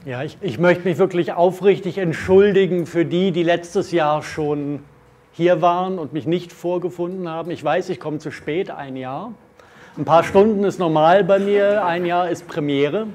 Ja, ich möchte mich wirklich aufrichtig entschuldigen für die, die letztes Jahr schon hier waren und mich nicht vorgefunden haben. Ich weiß, ich komme zu spät, ein Jahr. Ein paar Stunden ist normal bei mir, ein Jahr ist Premiere.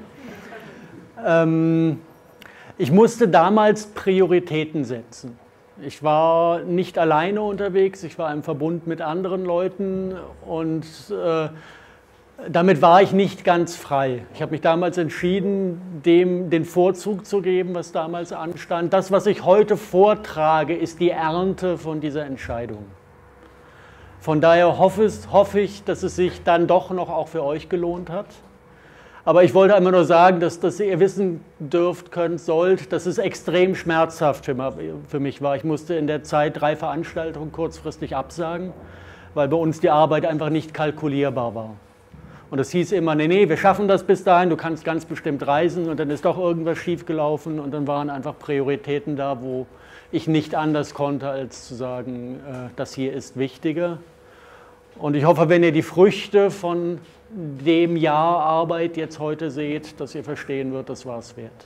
Ich musste damals Prioritäten setzen. Ich war nicht alleine unterwegs, ich war im Verbund mit anderen Leuten und damit war ich nicht ganz frei. Ich habe mich damals entschieden, dem den Vorzug zu geben, was damals anstand. Das, was ich heute vortrage, ist die Ernte von dieser Entscheidung. Von daher hoffe ich, dass es sich dann doch noch auch für euch gelohnt hat. Aber ich wollte einmal nur sagen, dass ihr wissen dürft, könnt, sollt, dass es extrem schmerzhaft für mich war. Ich musste in der Zeit 3 Veranstaltungen kurzfristig absagen, weil bei uns die Arbeit einfach nicht kalkulierbar war. Und es hieß immer, nee, wir schaffen das bis dahin, du kannst ganz bestimmt reisen, und dann ist doch irgendwas schiefgelaufen und dann waren einfach Prioritäten da, wo ich nicht anders konnte, als zu sagen, das hier ist wichtiger. Und ich hoffe, wenn ihr die Früchte von dem Jahr Arbeit jetzt heute seht, dass ihr verstehen wird, das war es wert.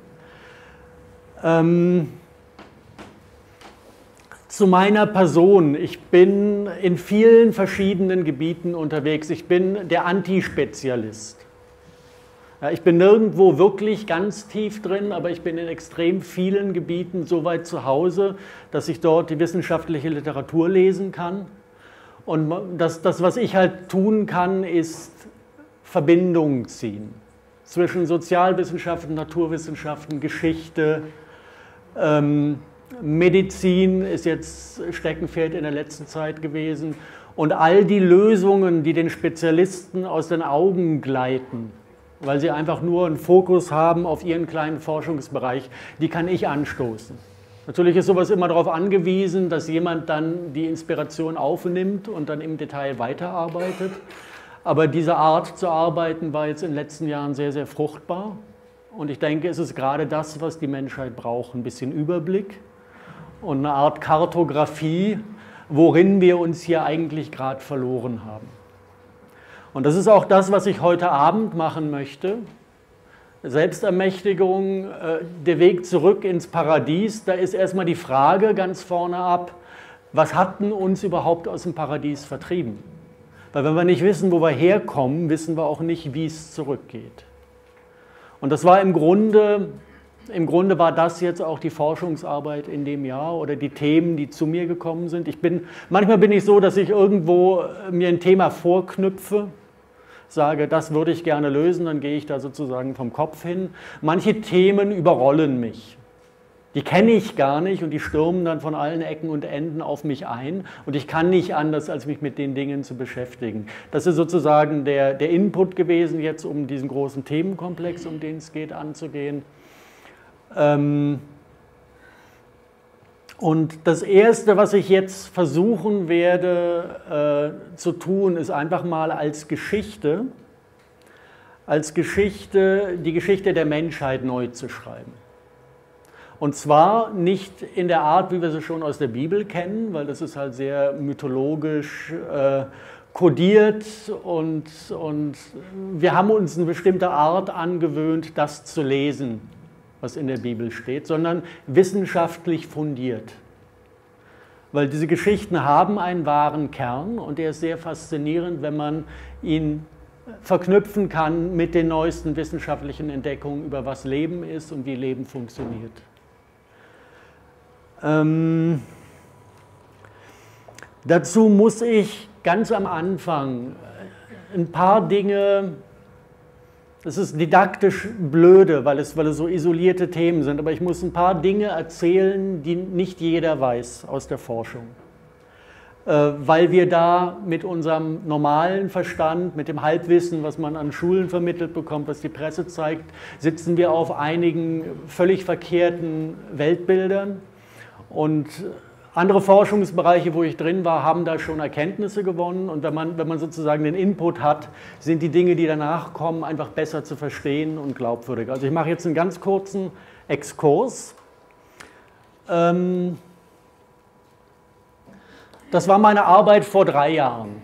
Zu meiner Person. Ich bin in vielen verschiedenen Gebieten unterwegs. Ich bin der Antispezialist. Ja, ich bin nirgendwo wirklich ganz tief drin, aber ich bin in extrem vielen Gebieten so weit zu Hause, dass ich dort die wissenschaftliche Literatur lesen kann. Und das, was ich halt tun kann, ist Verbindungen ziehen zwischen Sozialwissenschaften, Naturwissenschaften, Geschichte, Medizin ist jetzt Steckenpferd in der letzten Zeit gewesen, und all die Lösungen, die den Spezialisten aus den Augen gleiten, weil sie einfach nur einen Fokus haben auf ihren kleinen Forschungsbereich, die kann ich anstoßen. Natürlich ist sowas immer darauf angewiesen, dass jemand dann die Inspiration aufnimmt und dann im Detail weiterarbeitet. Aber diese Art zu arbeiten war jetzt in den letzten Jahren sehr, sehr fruchtbar. Und ich denke, es ist gerade das, was die Menschheit braucht, ein bisschen Überblick und eine Art Kartografie, worin wir uns hier eigentlich gerade verloren haben. Und das ist auch das, was ich heute Abend machen möchte. Selbstermächtigung, der Weg zurück ins Paradies, da ist erstmal die Frage ganz vorne ab, was hat denn uns überhaupt aus dem Paradies vertrieben? Weil wenn wir nicht wissen, wo wir herkommen, wissen wir auch nicht, wie es zurückgeht. Und das war im Grunde war das jetzt auch die Forschungsarbeit in dem Jahr oder die Themen, die zu mir gekommen sind. Manchmal bin ich so, dass ich irgendwo mir ein Thema vorknüpfe, sage, das würde ich gerne lösen, dann gehe ich da sozusagen vom Kopf hin. Manche Themen überrollen mich. Die kenne ich gar nicht und die stürmen dann von allen Ecken und Enden auf mich ein und ich kann nicht anders, als mich mit den Dingen zu beschäftigen. Das ist sozusagen der Input gewesen jetzt, um diesen großen Themenkomplex, um den es geht, anzugehen. Und das Erste, was ich jetzt versuchen werde zu tun, ist einfach mal die Geschichte die Geschichte der Menschheit neu zu schreiben. Und zwar nicht in der Art, wie wir sie schon aus der Bibel kennen, weil das ist halt sehr mythologisch kodiert und wir haben uns eine bestimmte Art angewöhnt, das zu lesen, was in der Bibel steht, sondern wissenschaftlich fundiert. Weil diese Geschichten haben einen wahren Kern und der ist sehr faszinierend, wenn man ihn verknüpfen kann mit den neuesten wissenschaftlichen Entdeckungen über was Leben ist und wie Leben funktioniert. Dazu muss ich ganz am Anfang ein paar Dinge, das ist didaktisch blöde, weil es so isolierte Themen sind, aber ich muss ein paar Dinge erzählen, die nicht jeder weiß aus der Forschung. Weil wir da mit unserem normalen Verstand, mit dem Halbwissen, was man an Schulen vermittelt bekommt, was die Presse zeigt, sitzen wir auf einigen völlig verkehrten Weltbildern. Und andere Forschungsbereiche, wo ich drin war, haben da schon Erkenntnisse gewonnen. Und wenn man sozusagen den Input hat, sind die Dinge, die danach kommen, einfach besser zu verstehen und glaubwürdiger. Also ich mache jetzt einen ganz kurzen Exkurs. Das war meine Arbeit vor 3 Jahren.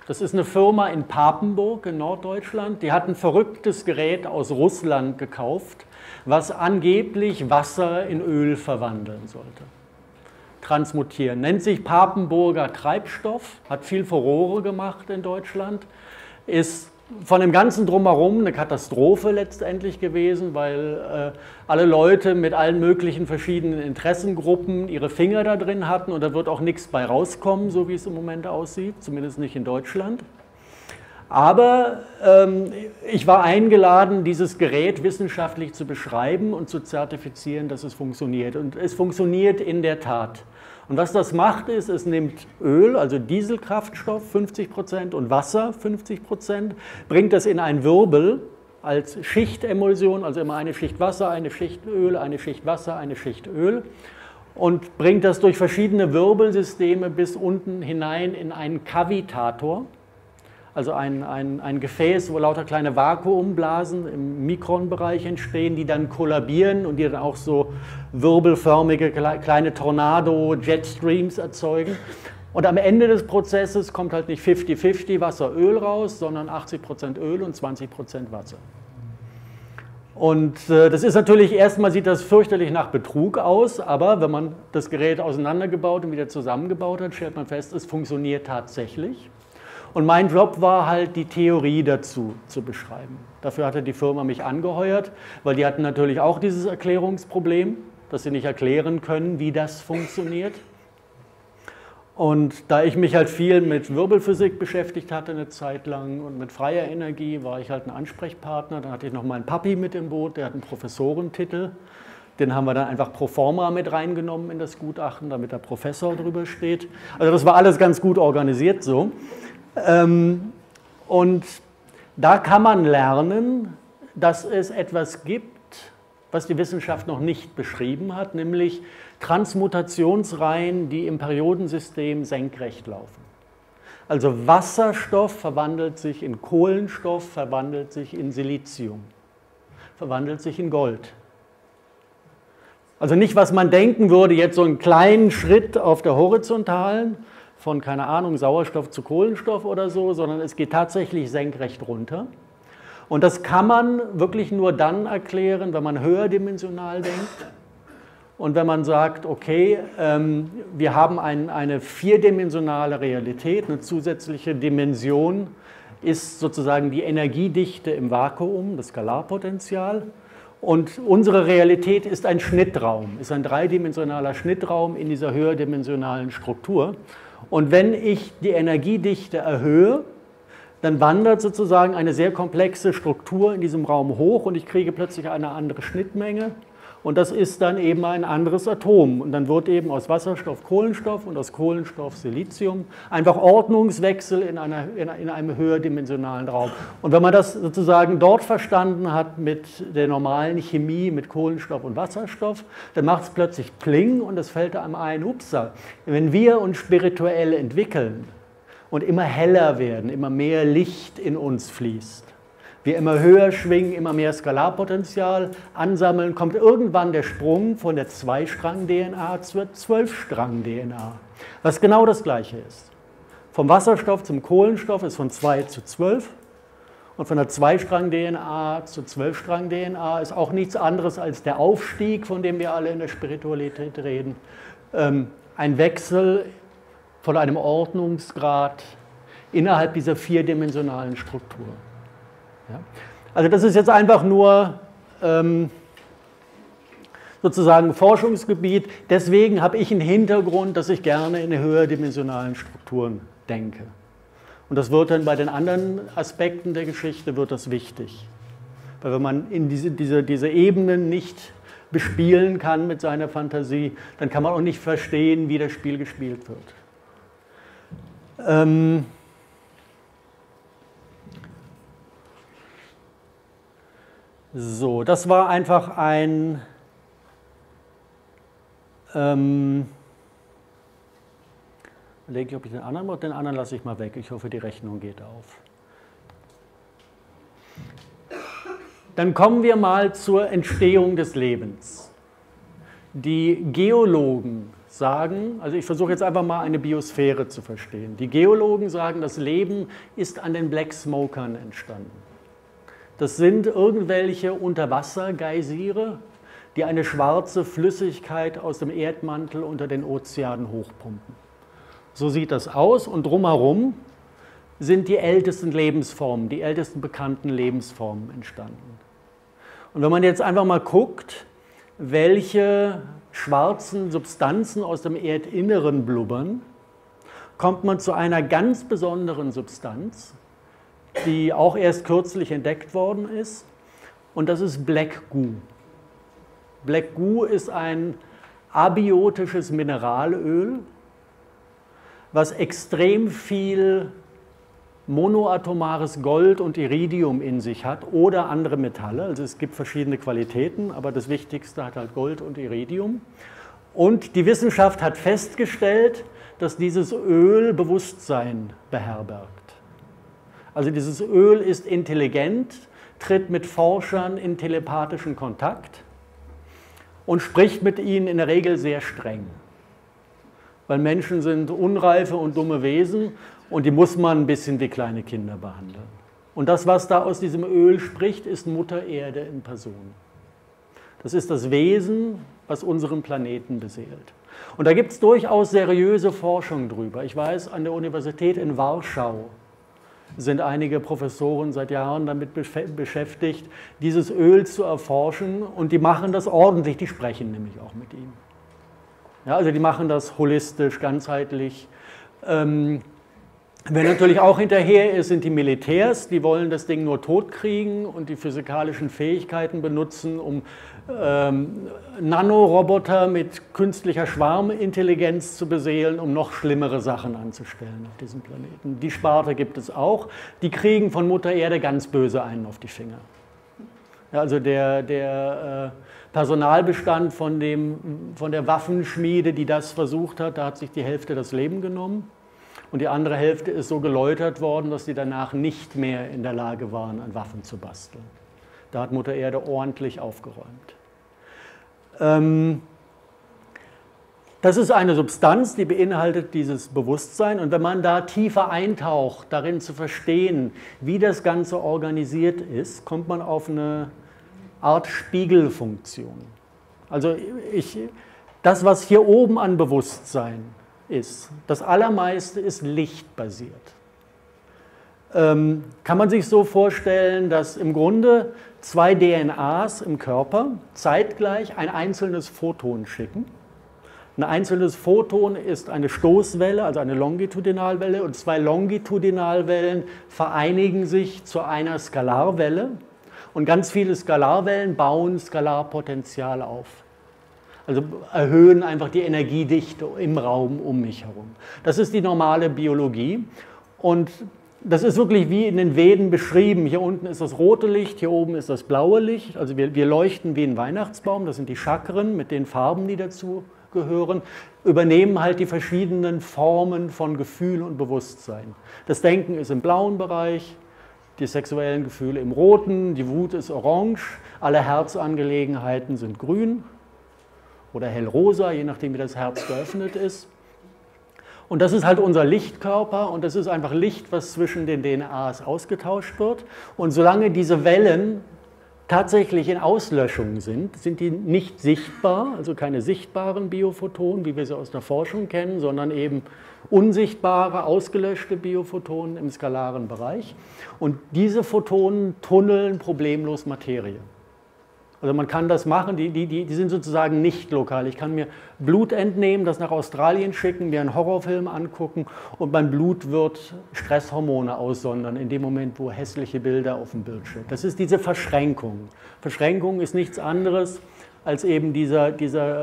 Das ist eine Firma in Papenburg in Norddeutschland. Die hat ein verrücktes Gerät aus Russland gekauft, was angeblich Wasser in Öl verwandeln sollte. Transmutieren. Nennt sich Papenburger Treibstoff, hat viel Furore gemacht in Deutschland, ist von dem ganzen Drumherum eine Katastrophe letztendlich gewesen, weil alle Leute mit allen möglichen verschiedenen Interessengruppen ihre Finger da drin hatten und da wird auch nichts bei rauskommen, so wie es im Moment aussieht, zumindest nicht in Deutschland. Aber ich war eingeladen, dieses Gerät wissenschaftlich zu beschreiben und zu zertifizieren, dass es funktioniert. Und es funktioniert in der Tat. Und was das macht, ist, es nimmt Öl, also Dieselkraftstoff 50% und Wasser 50%, bringt das in einen Wirbel als Schichtemulsion, also immer eine Schicht Wasser, eine Schicht Öl, eine Schicht Wasser, eine Schicht Öl und bringt das durch verschiedene Wirbelsysteme bis unten hinein in einen Kavitator. Also ein Gefäß, wo lauter kleine Vakuumblasen im Mikronbereich entstehen, die dann kollabieren und die dann auch so wirbelförmige kleine Tornado-Jetstreams erzeugen. Und am Ende des Prozesses kommt halt nicht 50-50 Wasser-Öl raus, sondern 80% Öl und 20% Wasser. Und das ist natürlich, erstmal sieht das fürchterlich nach Betrug aus, aber wenn man das Gerät auseinandergebaut und wieder zusammengebaut hat, stellt man fest, es funktioniert tatsächlich. Und mein Job war halt, die Theorie dazu zu beschreiben. Dafür hatte die Firma mich angeheuert, weil die hatten natürlich auch dieses Erklärungsproblem, dass sie nicht erklären können, wie das funktioniert. Und da ich mich halt viel mit Wirbelphysik beschäftigt hatte eine Zeit lang und mit freier Energie, war ich halt ein Ansprechpartner. Dann hatte ich noch meinen Papi mit im Boot, der hat einen Professorentitel. Den haben wir dann einfach pro forma mit reingenommen in das Gutachten, damit der Professor drüber steht. Also das war alles ganz gut organisiert so. Und da kann man lernen, dass es etwas gibt, was die Wissenschaft noch nicht beschrieben hat, nämlich Transmutationsreihen, die im Periodensystem senkrecht laufen. Also Wasserstoff verwandelt sich in Kohlenstoff, verwandelt sich in Silizium, verwandelt sich in Gold. Also nicht, was man denken würde, jetzt so einen kleinen Schritt auf der horizontalen, von, keine Ahnung, Sauerstoff zu Kohlenstoff oder so, sondern es geht tatsächlich senkrecht runter. Und das kann man wirklich nur dann erklären, wenn man höherdimensional denkt und wenn man sagt, okay, wir haben eine vierdimensionale Realität, eine zusätzliche Dimension ist sozusagen die Energiedichte im Vakuum, das Skalarpotential. Und unsere Realität ist ein Schnittraum, ist ein dreidimensionaler Schnittraum in dieser höherdimensionalen Struktur. Und wenn ich die Energiedichte erhöhe, dann wandert sozusagen eine sehr komplexe Struktur in diesem Raum hoch und ich kriege plötzlich eine andere Schnittmenge und das ist dann eben ein anderes Atom. Und dann wird eben aus Wasserstoff Kohlenstoff und aus Kohlenstoff Silizium, einfach Ordnungswechsel in einem höherdimensionalen Raum. Und wenn man das sozusagen dort verstanden hat mit der normalen Chemie, mit Kohlenstoff und Wasserstoff, dann macht es plötzlich Pling und es fällt einem ein, upsa, wenn wir uns spirituell entwickeln und immer heller werden, immer mehr Licht in uns fließt, wir immer höher schwingen, immer mehr Skalarpotenzial ansammeln, kommt irgendwann der Sprung von der 2-Strang-DNA zur 12-Strang-DNA, was genau das Gleiche ist. Vom Wasserstoff zum Kohlenstoff ist von 2 zu 12 und von der 2-Strang-DNA zur 12-Strang-DNA ist auch nichts anderes als der Aufstieg, von dem wir alle in der Spiritualität reden, ein Wechsel von einem Ordnungsgrad innerhalb dieser vierdimensionalen Struktur. Ja. Also das ist jetzt einfach nur sozusagen Forschungsgebiet. Deswegen habe ich einen Hintergrund, dass ich gerne in höherdimensionalen Strukturen denke. Und das wird dann bei den anderen Aspekten der Geschichte wird das wichtig. Weil wenn man in diese Ebenen nicht bespielen kann mit seiner Fantasie, dann kann man auch nicht verstehen, wie das Spiel gespielt wird. So, das war einfach ein überlege ich, ob ich den anderen lasse ich mal weg. Ich hoffe, die Rechnung geht auf. Dann kommen wir mal zur Entstehung des Lebens. Die Geologen sagen, also ich versuche jetzt einfach mal eine Biosphäre zu verstehen. Die Geologen sagen, das Leben ist an den Black Smokern entstanden. Das sind irgendwelche Unterwassergeysire, die eine schwarze Flüssigkeit aus dem Erdmantel unter den Ozeanen hochpumpen. So sieht das aus und drumherum sind die ältesten Lebensformen, die ältesten bekannten Lebensformen entstanden. Und wenn man jetzt einfach mal guckt, welche schwarzen Substanzen aus dem Erdinneren blubbern, kommt man zu einer ganz besonderen Substanz, die auch erst kürzlich entdeckt worden ist, und das ist Black Goo. Black Goo ist ein abiotisches Mineralöl, was extrem viel monoatomares Gold und Iridium in sich hat oder andere Metalle. Also es gibt verschiedene Qualitäten, aber das Wichtigste hat halt Gold und Iridium. Und die Wissenschaft hat festgestellt, dass dieses Öl Bewusstsein beherbergt. Also dieses Öl ist intelligent, tritt mit Forschern in telepathischen Kontakt und spricht mit ihnen in der Regel sehr streng. Weil Menschen sind unreife und dumme Wesen und die muss man ein bisschen wie kleine Kinder behandeln. Und das, was da aus diesem Öl spricht, ist Mutter Erde in Person. Das ist das Wesen, was unseren Planeten beseelt. Und da gibt es durchaus seriöse Forschung drüber. Ich weiß, an der Universität in Warschau sind einige Professoren seit Jahren damit beschäftigt, dieses Öl zu erforschen, und die machen das ordentlich, die sprechen nämlich auch mit ihm. Ja, also die machen das holistisch, ganzheitlich. Wer natürlich auch hinterher ist, sind die Militärs, die wollen das Ding nur totkriegen und die physikalischen Fähigkeiten benutzen, um Nanoroboter mit künstlicher Schwarmintelligenz zu beseelen, um noch schlimmere Sachen anzustellen auf diesem Planeten. Die Sparte gibt es auch, die kriegen von Mutter Erde ganz böse einen auf die Finger. Ja, also der Personalbestand von der Waffenschmiede, die das versucht hat, da hat sich die Hälfte das Leben genommen. Und die andere Hälfte ist so geläutert worden, dass sie danach nicht mehr in der Lage waren, an Waffen zu basteln. Da hat Mutter Erde ordentlich aufgeräumt. Das ist eine Substanz, die beinhaltet dieses Bewusstsein. Und wenn man da tiefer eintaucht, darin zu verstehen, wie das Ganze organisiert ist, kommt man auf eine Art Spiegelfunktion. Also das, was hier oben an Bewusstsein ist, das Allermeiste ist lichtbasiert. Kann man sich so vorstellen, dass im Grunde zwei DNAs im Körper zeitgleich ein einzelnes Photon schicken. Ein einzelnes Photon ist eine Stoßwelle, also eine Longitudinalwelle, und zwei Longitudinalwellen vereinigen sich zu einer Skalarwelle, und ganz viele Skalarwellen bauen Skalarpotenzial auf. Also erhöhen einfach die Energiedichte im Raum um mich herum. Das ist die normale Biologie, und das ist wirklich wie in den Veden beschrieben. Hier unten ist das rote Licht, hier oben ist das blaue Licht. Also wir leuchten wie ein Weihnachtsbaum, das sind die Chakren mit den Farben, die dazu gehören, übernehmen halt die verschiedenen Formen von Gefühl und Bewusstsein. Das Denken ist im blauen Bereich, die sexuellen Gefühle im roten, die Wut ist orange, alle Herzangelegenheiten sind grün oder hellrosa, je nachdem wie das Herz geöffnet ist. Und das ist halt unser Lichtkörper, und das ist einfach Licht, was zwischen den DNAs ausgetauscht wird. Und solange diese Wellen tatsächlich in Auslöschung sind, sind die nicht sichtbar, also keine sichtbaren Biophotonen, wie wir sie aus der Forschung kennen, sondern eben unsichtbare, ausgelöschte Biophotonen im skalaren Bereich. Und diese Photonen tunneln problemlos Materie. Also man kann das machen, die sind sozusagen nicht lokal. Ich kann mir Blut entnehmen, das nach Australien schicken, mir einen Horrorfilm angucken, und mein Blut wird Stresshormone aussondern in dem Moment, wo hässliche Bilder auf dem Bild stehen. Das ist diese Verschränkung. Verschränkung ist nichts anderes als eben dieser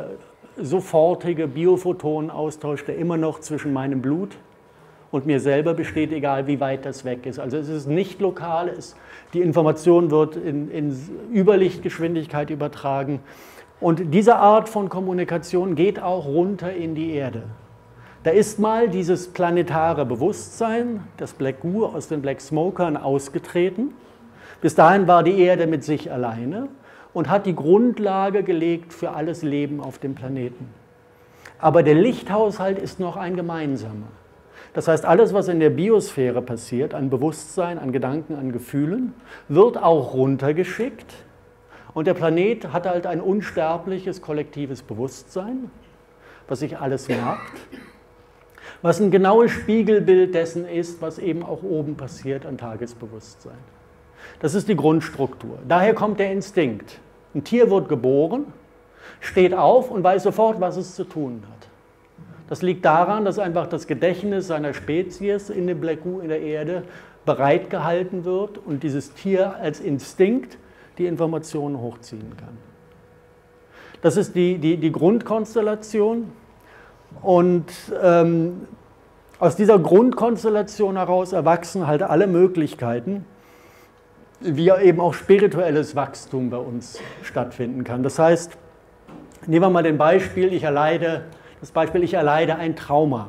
sofortige Biophotonenaustausch, der immer noch zwischen meinem Blut und mir selber besteht, egal wie weit das weg ist. Also es ist nicht lokal, die Information wird in Überlichtgeschwindigkeit übertragen. Und diese Art von Kommunikation geht auch runter in die Erde. Da ist mal dieses planetare Bewusstsein, das Black Goo aus den Black Smokern, ausgetreten. Bis dahin war die Erde mit sich alleine und hat die Grundlage gelegt für alles Leben auf dem Planeten. aber der Lichthaushalt ist noch ein gemeinsamer. Das heißt, alles, was in der Biosphäre passiert, an Bewusstsein, an Gedanken, an Gefühlen, wird auch runtergeschickt. Und der Planet hat halt ein unsterbliches, kollektives Bewusstsein, was sich alles merkt, was ein genaues Spiegelbild dessen ist, was eben auch oben passiert an Tagesbewusstsein. Das ist die Grundstruktur. Daher kommt der Instinkt. Ein Tier wird geboren, steht auf und weiß sofort, was es zu tun hat. Das liegt daran, dass einfach das Gedächtnis seiner Spezies in dem Black Goo in der Erde bereitgehalten wird und dieses Tier als Instinkt die Informationen hochziehen kann. Das ist die Grundkonstellation und aus dieser Grundkonstellation heraus erwachsen halt alle Möglichkeiten, wie eben auch spirituelles Wachstum bei uns stattfinden kann. Das heißt, nehmen wir mal das Beispiel, ich erleide ein Trauma.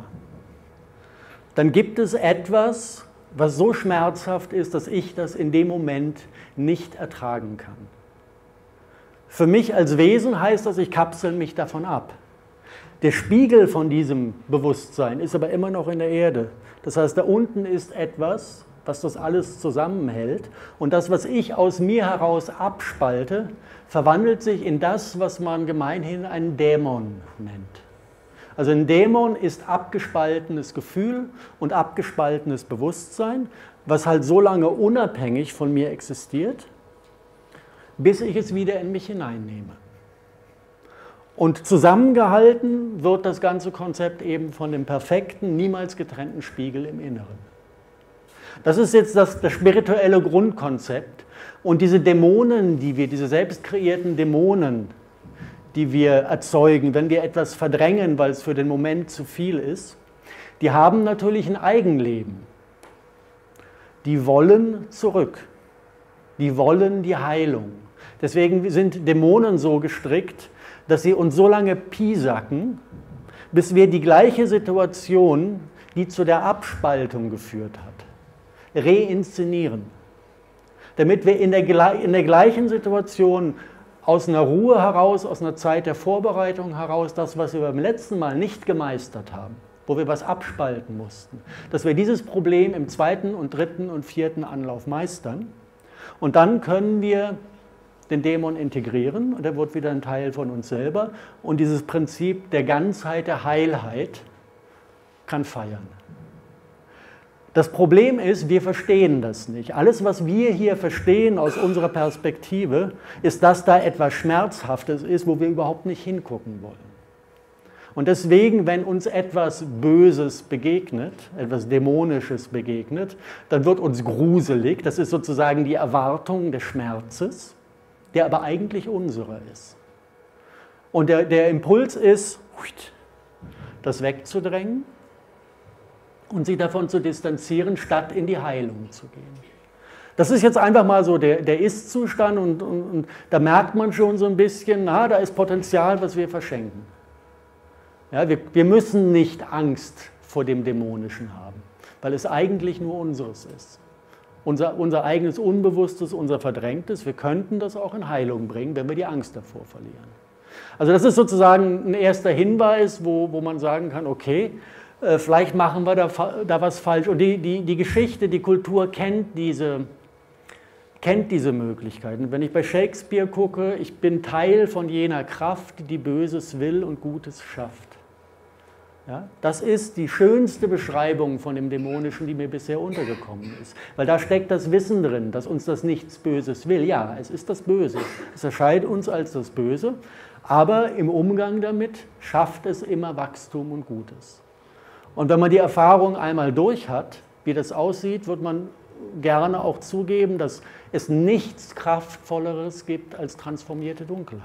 Dann gibt es etwas, was so schmerzhaft ist, dass ich das in dem Moment nicht ertragen kann. Für mich als Wesen heißt das, ich kapsel mich davon ab. Der Spiegel von diesem Bewusstsein ist aber immer noch in der Erde. Das heißt, da unten ist etwas, was das alles zusammenhält. Und das, was ich aus mir heraus abspalte, verwandelt sich in das, was man gemeinhin einen Dämon nennt. Also ein Dämon ist abgespaltenes Gefühl und abgespaltenes Bewusstsein, was halt so lange unabhängig von mir existiert, bis ich es wieder in mich hineinnehme. Und zusammengehalten wird das ganze Konzept eben von dem perfekten, niemals getrennten Spiegel im Inneren. Das ist jetzt das spirituelle Grundkonzept. Und diese Dämonen, diese selbst kreierten Dämonen, die wir erzeugen, wenn wir etwas verdrängen, weil es für den Moment zu viel ist, die haben natürlich ein Eigenleben. Die wollen zurück. Die wollen die Heilung. Deswegen sind Dämonen so gestrickt, dass sie uns so lange piesacken, bis wir die gleiche Situation, die zu der Abspaltung geführt hat, reinszenieren. Damit wir in der gleichen Situation aus einer Ruhe heraus, aus einer Zeit der Vorbereitung heraus, das, was wir beim letzten Mal nicht gemeistert haben, wo wir was abspalten mussten, dass wir dieses Problem im zweiten und dritten und vierten Anlauf meistern. Und dann können wir den Dämon integrieren und er wird wieder ein Teil von uns selber. Und dieses Prinzip der Ganzheit, der Heilheit kann feiern. Das Problem ist, wir verstehen das nicht. Alles, was wir hier verstehen aus unserer Perspektive, ist, dass da etwas Schmerzhaftes ist, wo wir überhaupt nicht hingucken wollen. Und deswegen, wenn uns etwas Böses begegnet, etwas Dämonisches begegnet, dann wird uns gruselig. Das ist sozusagen die Erwartung des Schmerzes, der aber eigentlich unserer ist. Und der Impuls ist, das wegzudrängen und sich davon zu distanzieren, statt in die Heilung zu gehen. Das ist jetzt einfach mal so der Ist-Zustand und da merkt man schon so ein bisschen, da ist Potenzial, was wir verschenken. Ja, wir müssen nicht Angst vor dem Dämonischen haben, weil es eigentlich nur unseres ist. Unser eigenes Unbewusstes, unser Verdrängtes, wir könnten das auch in Heilung bringen, wenn wir die Angst davor verlieren. Also das ist sozusagen ein erster Hinweis, wo man sagen kann, okay, vielleicht machen wir da was falsch. Und die Geschichte, die Kultur kennt diese Möglichkeiten. Wenn ich bei Shakespeare gucke, ich bin Teil von jener Kraft, die Böses will und Gutes schafft. Ja, das ist die schönste Beschreibung von dem Dämonischen, die mir bisher untergekommen ist. Weil da steckt das Wissen drin, dass uns das nichts Böses will. Ja, es ist das Böse. Es erscheint uns als das Böse, aber im Umgang damit schafft es immer Wachstum und Gutes. Und wenn man die Erfahrung einmal durch hat, wie das aussieht, wird man gerne auch zugeben, dass es nichts Kraftvolleres gibt als transformierte Dunkelheit.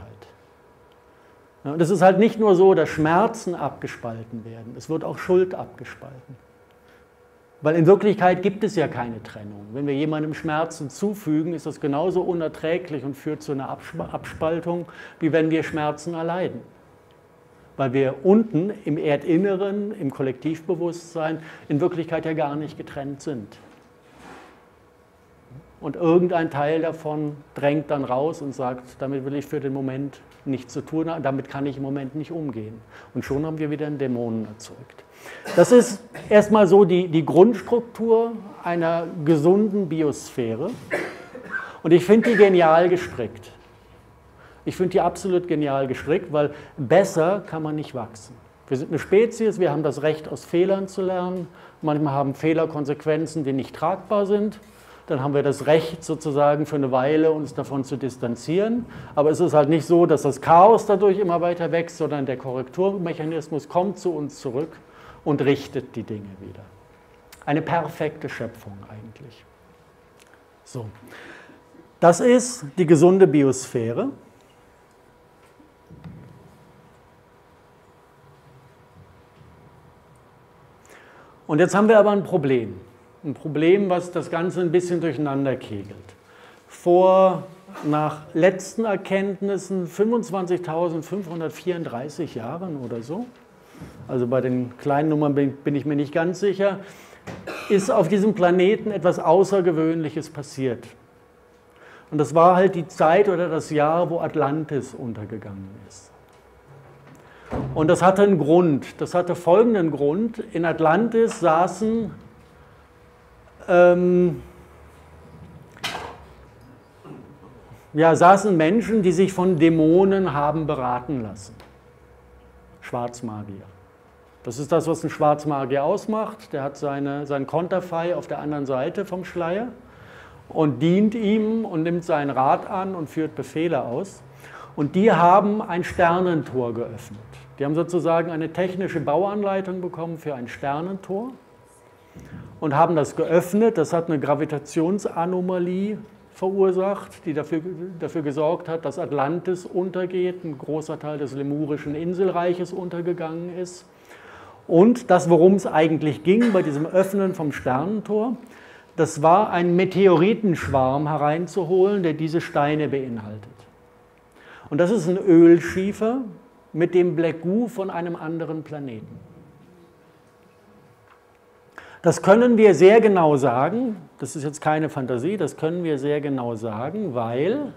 Und es ist halt nicht nur so, dass Schmerzen abgespalten werden, es wird auch Schuld abgespalten. Weil in Wirklichkeit gibt es ja keine Trennung. Wenn wir jemandem Schmerzen zufügen, ist das genauso unerträglich und führt zu einer Abspaltung, wie wenn wir Schmerzen erleiden. Weil wir unten im Erdinneren, im Kollektivbewusstsein in Wirklichkeit ja gar nicht getrennt sind. und irgendein Teil davon drängt dann raus und sagt, damit will ich für den Moment nichts zu tun haben, damit kann ich im Moment nicht umgehen. Und schon haben wir wieder einen Dämonen erzeugt. Das ist erstmal so die Grundstruktur einer gesunden Biosphäre. Und ich finde die genial gestrickt. Ich finde die absolut genial gestrickt, weil besser kann man nicht wachsen. Wir sind eine Spezies, wir haben das Recht, aus Fehlern zu lernen. Manchmal haben Fehler Konsequenzen, die nicht tragbar sind. Dann haben wir das Recht, sozusagen für eine Weile uns davon zu distanzieren. Aber es ist halt nicht so, dass das Chaos dadurch immer weiter wächst, sondern der Korrekturmechanismus kommt zu uns zurück und richtet die Dinge wieder. Eine perfekte Schöpfung eigentlich. So. Das ist die gesunde Biosphäre. Und jetzt haben wir aber ein Problem. Ein Problem, was das Ganze ein bisschen durcheinander kegelt. Nach letzten Erkenntnissen 25.534 Jahren oder so, also bei den kleinen Nummern bin ich mir nicht ganz sicher, ist auf diesem Planeten etwas Außergewöhnliches passiert. Und das war halt die Zeit oder das Jahr, wo Atlantis untergegangen ist. Und das hatte einen Grund. Das hatte folgenden Grund. In Atlantis saßen Menschen, die sich von Dämonen haben beraten lassen. Schwarzmagier. Das ist das, was ein Schwarzmagier ausmacht. Der hat sein Konterfei auf der anderen Seite vom Schleier und dient ihm und nimmt seinen Rat an und führt Befehle aus. Und die haben ein Sternentor geöffnet. Die haben sozusagen eine technische Bauanleitung bekommen für ein Sternentor und haben das geöffnet. Das hat eine Gravitationsanomalie verursacht, die dafür gesorgt hat, dass Atlantis untergeht, ein großer Teil des lemurischen Inselreiches untergegangen ist. Und das, worum es eigentlich ging bei diesem Öffnen vom Sternentor, das war ein Meteoritenschwarm hereinzuholen, der diese Steine beinhaltet. Und das ist ein Ölschiefer mit dem Black Goo von einem anderen Planeten. Das können wir sehr genau sagen, das ist jetzt keine Fantasie, das können wir sehr genau sagen, weil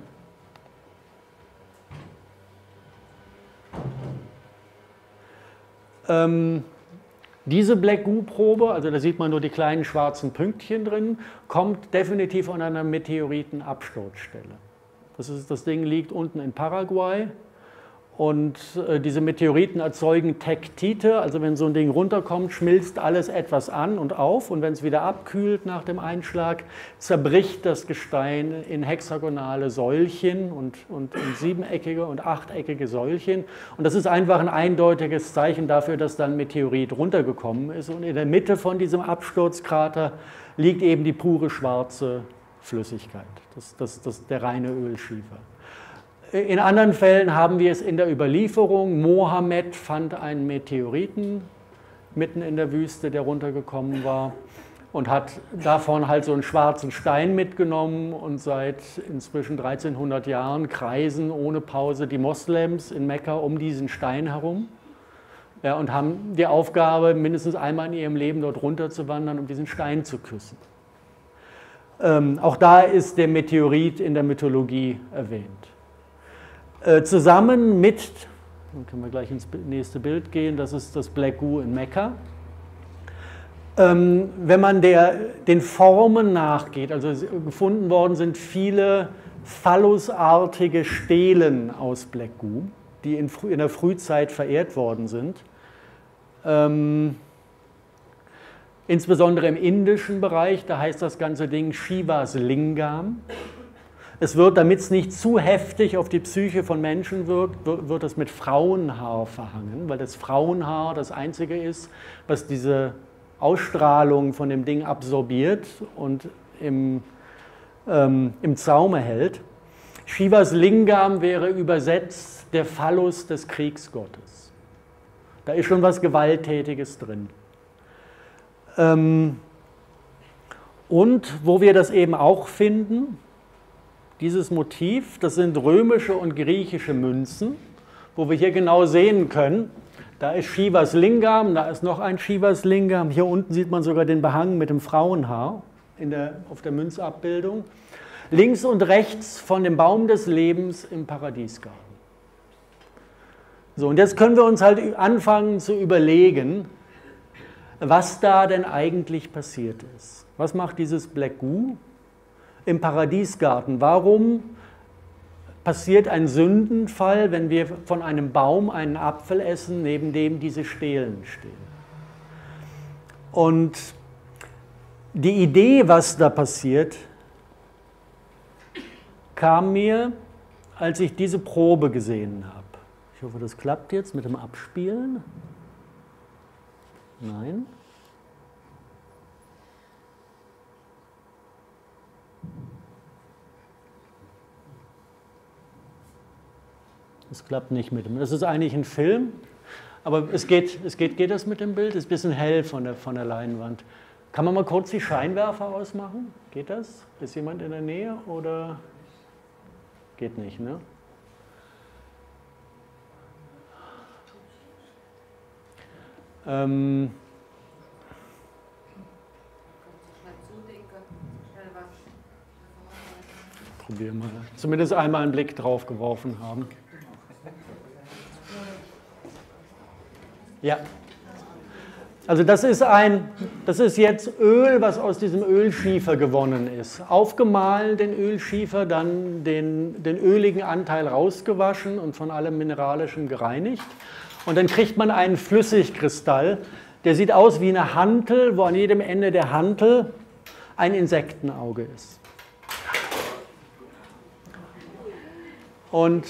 diese Black Goo-Probe, also da sieht man nur die kleinen schwarzen Pünktchen drin, kommt definitiv von einer Meteoritenabsturzstelle. Das Ding liegt unten in Paraguay und diese Meteoriten erzeugen Tektite, also wenn so ein Ding runterkommt, schmilzt alles etwas an und auf und wenn es wieder abkühlt nach dem Einschlag, zerbricht das Gestein in hexagonale Säulchen und in siebeneckige und achteckige Säulchen und das ist einfach ein eindeutiges Zeichen dafür, dass da ein Meteorit runtergekommen ist und in der Mitte von diesem Absturzkrater liegt eben die pure schwarze Flüssigkeit, der reine Ölschiefer. In anderen Fällen haben wir es in der Überlieferung. Mohammed fand einen Meteoriten mitten in der Wüste, der runtergekommen war und hat davon halt so einen schwarzen Stein mitgenommen und seit inzwischen 1300 Jahren kreisen ohne Pause die Moslems in Mekka um diesen Stein herum und haben die Aufgabe, mindestens einmal in ihrem Leben dort runter zu wandern, um diesen Stein zu küssen. Auch da ist der Meteorit in der Mythologie erwähnt. Zusammen mit, dann können wir gleich ins nächste Bild gehen, das ist das Black Goo in Mekka. Wenn man den Formen nachgeht, also gefunden worden sind viele phallusartige Stelen aus Black Goo, die in der Frühzeit verehrt worden sind. Insbesondere im indischen Bereich, da heißt das ganze Ding Shivas Lingam. Es wird, damit es nicht zu heftig auf die Psyche von Menschen wirkt, wird es mit Frauenhaar verhangen, weil das Frauenhaar das Einzige ist, was diese Ausstrahlung von dem Ding absorbiert und im Zaume hält. Shivas Lingam wäre übersetzt der Phallus des Kriegsgottes. Da ist schon was Gewalttätiges drin. Und wo wir das eben auch finden, dieses Motiv, das sind römische und griechische Münzen, wo wir hier genau sehen können, da ist Shivas Lingam, da ist noch ein Shivas Lingam, hier unten sieht man sogar den Behang mit dem Frauenhaar auf der Münzabbildung. Links und rechts von dem Baum des Lebens im Paradiesgarten. So, und jetzt können wir uns halt anfangen zu überlegen, was da denn eigentlich passiert ist. Was macht dieses Black Goo im Paradiesgarten? Warum passiert ein Sündenfall, wenn wir von einem Baum einen Apfel essen, neben dem diese Stelen stehen? Und die Idee, was da passiert, kam mir, als ich diese Probe gesehen habe. Ich hoffe, das klappt jetzt mit dem Abspielen. Nein. Das klappt nicht mit dem. Das ist eigentlich ein Film, aber geht das mit dem Bild? Es ist ein bisschen hell von der Leinwand. Kann man mal kurz die Scheinwerfer ausmachen? Geht das? Ist jemand in der Nähe oder geht nicht, ne? Probieren mal. Zumindest einmal einen Blick drauf geworfen haben. Ja. Also das ist jetzt Öl, was aus diesem Ölschiefer gewonnen ist. Aufgemahlen den Ölschiefer, dann den öligen Anteil rausgewaschen und von allem Mineralischen gereinigt. Und dann kriegt man einen Flüssigkristall, der sieht aus wie eine Hantel, wo an jedem Ende der Hantel ein Insektenauge ist. Und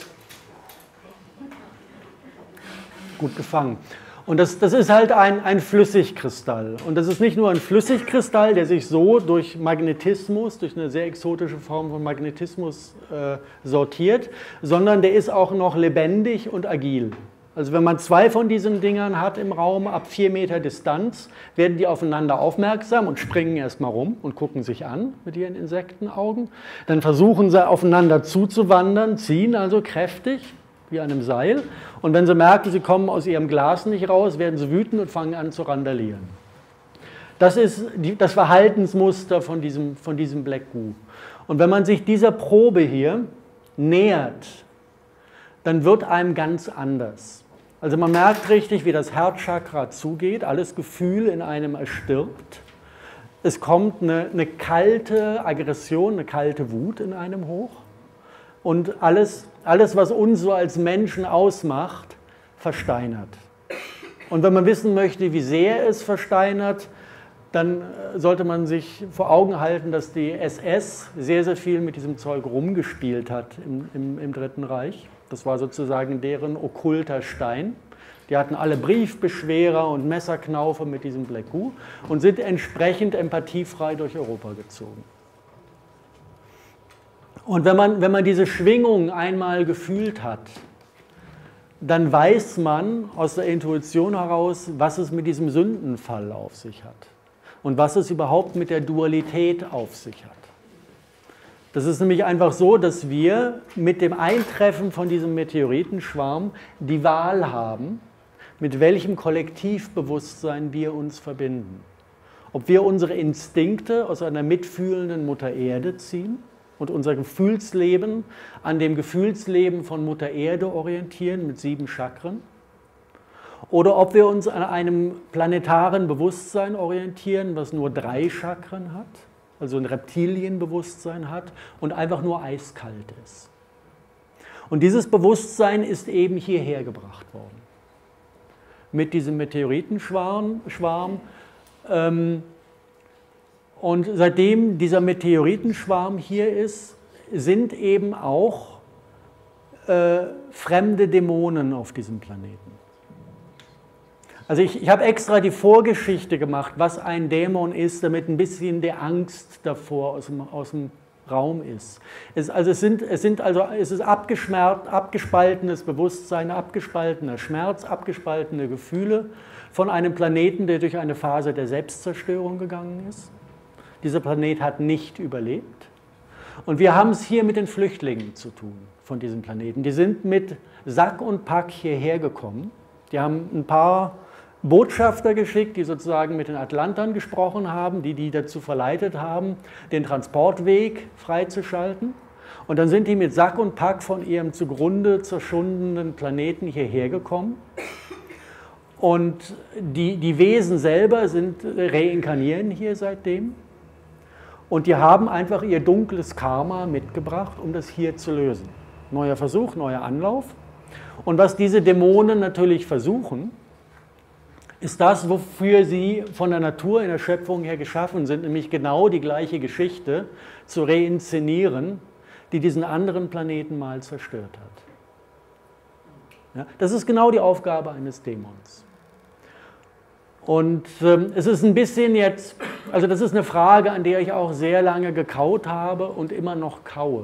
gut gefangen. Und das ist halt ein Flüssigkristall. Und das ist nicht nur ein Flüssigkristall, der sich so durch Magnetismus, durch eine sehr exotische Form von Magnetismus sortiert, sondern der ist auch noch lebendig und agil. Also wenn man zwei von diesen Dingern hat im Raum, ab 4 Meter Distanz, werden die aufeinander aufmerksam und springen erstmal rum und gucken sich an mit ihren Insektenaugen. Dann versuchen sie aufeinander zuzuwandern, ziehen also kräftig wie an einem Seil. Und wenn sie merken, sie kommen aus ihrem Glas nicht raus, werden sie wütend und fangen an zu randalieren. Das ist das Verhaltensmuster von diesem Black Goo. Und wenn man sich dieser Probe hier nähert, dann wird einem ganz anders. Also man merkt richtig, wie das Herzchakra zugeht, alles Gefühl in einem erstirbt. Es kommt eine kalte Aggression, eine kalte Wut in einem hoch. Und alles, was uns so als Menschen ausmacht, versteinert. Und wenn man wissen möchte, wie sehr es versteinert, dann sollte man sich vor Augen halten, dass die SS sehr, sehr viel mit diesem Zeug rumgespielt hat im Dritten Reich. Das war sozusagen deren okkulter Stein. Die hatten alle Briefbeschwerer und Messerknaufe mit diesem Black Goo und sind entsprechend empathiefrei durch Europa gezogen. Und wenn man diese Schwingung einmal gefühlt hat, dann weiß man aus der Intuition heraus, was es mit diesem Sündenfall auf sich hat und was es überhaupt mit der Dualität auf sich hat. Das ist nämlich einfach so, dass wir mit dem Eintreffen von diesem Meteoritenschwarm die Wahl haben, mit welchem Kollektivbewusstsein wir uns verbinden. Ob wir unsere Instinkte aus einer mitfühlenden Mutter Erde ziehen und unser Gefühlsleben an dem Gefühlsleben von Mutter Erde orientieren mit 7 Chakren, oder ob wir uns an einem planetaren Bewusstsein orientieren, was nur 3 Chakren hat, also ein Reptilienbewusstsein hat und einfach nur eiskalt ist. Und dieses Bewusstsein ist eben hierher gebracht worden. Mit diesem Meteoritenschwarm. Und seitdem dieser Meteoritenschwarm hier ist, sind eben auch fremde Dämonen auf diesem Planeten. Also ich habe extra die Vorgeschichte gemacht, was ein Dämon ist, damit ein bisschen die Angst davor aus dem Raum ist. Es ist abgespaltenes Bewusstsein, abgespaltener Schmerz, abgespaltene Gefühle von einem Planeten, der durch eine Phase der Selbstzerstörung gegangen ist. Dieser Planet hat nicht überlebt. Und wir haben es hier mit den Flüchtlingen zu tun von diesem Planeten. Die sind mit Sack und Pack hierher gekommen. Die haben ein paar Botschafter geschickt, die sozusagen mit den Atlantern gesprochen haben, die dazu verleitet haben, den Transportweg freizuschalten. Und dann sind die mit Sack und Pack von ihrem zugrunde zerschundenen Planeten hierher gekommen. Und die Wesen selber reinkarnieren hier seitdem. Und die haben einfach ihr dunkles Karma mitgebracht, um das hier zu lösen. Neuer Versuch, neuer Anlauf. Und was diese Dämonen natürlich versuchen, ist das, wofür sie von der Natur in der Schöpfung her geschaffen sind, nämlich genau die gleiche Geschichte zu reinszenieren, die diesen anderen Planeten mal zerstört hat. Ja, das ist genau die Aufgabe eines Dämons. Und es ist ein bisschen jetzt, also das ist eine Frage, an der ich auch sehr lange gekaut habe und immer noch kaue.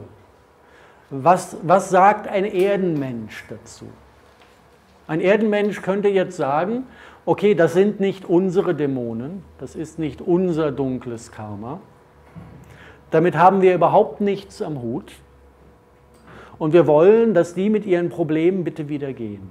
Was sagt ein Erdenmensch dazu? Ein Erdenmensch könnte jetzt sagen, okay, das sind nicht unsere Dämonen, das ist nicht unser dunkles Karma. Damit haben wir überhaupt nichts am Hut. Und wir wollen, dass die mit ihren Problemen bitte wieder gehen.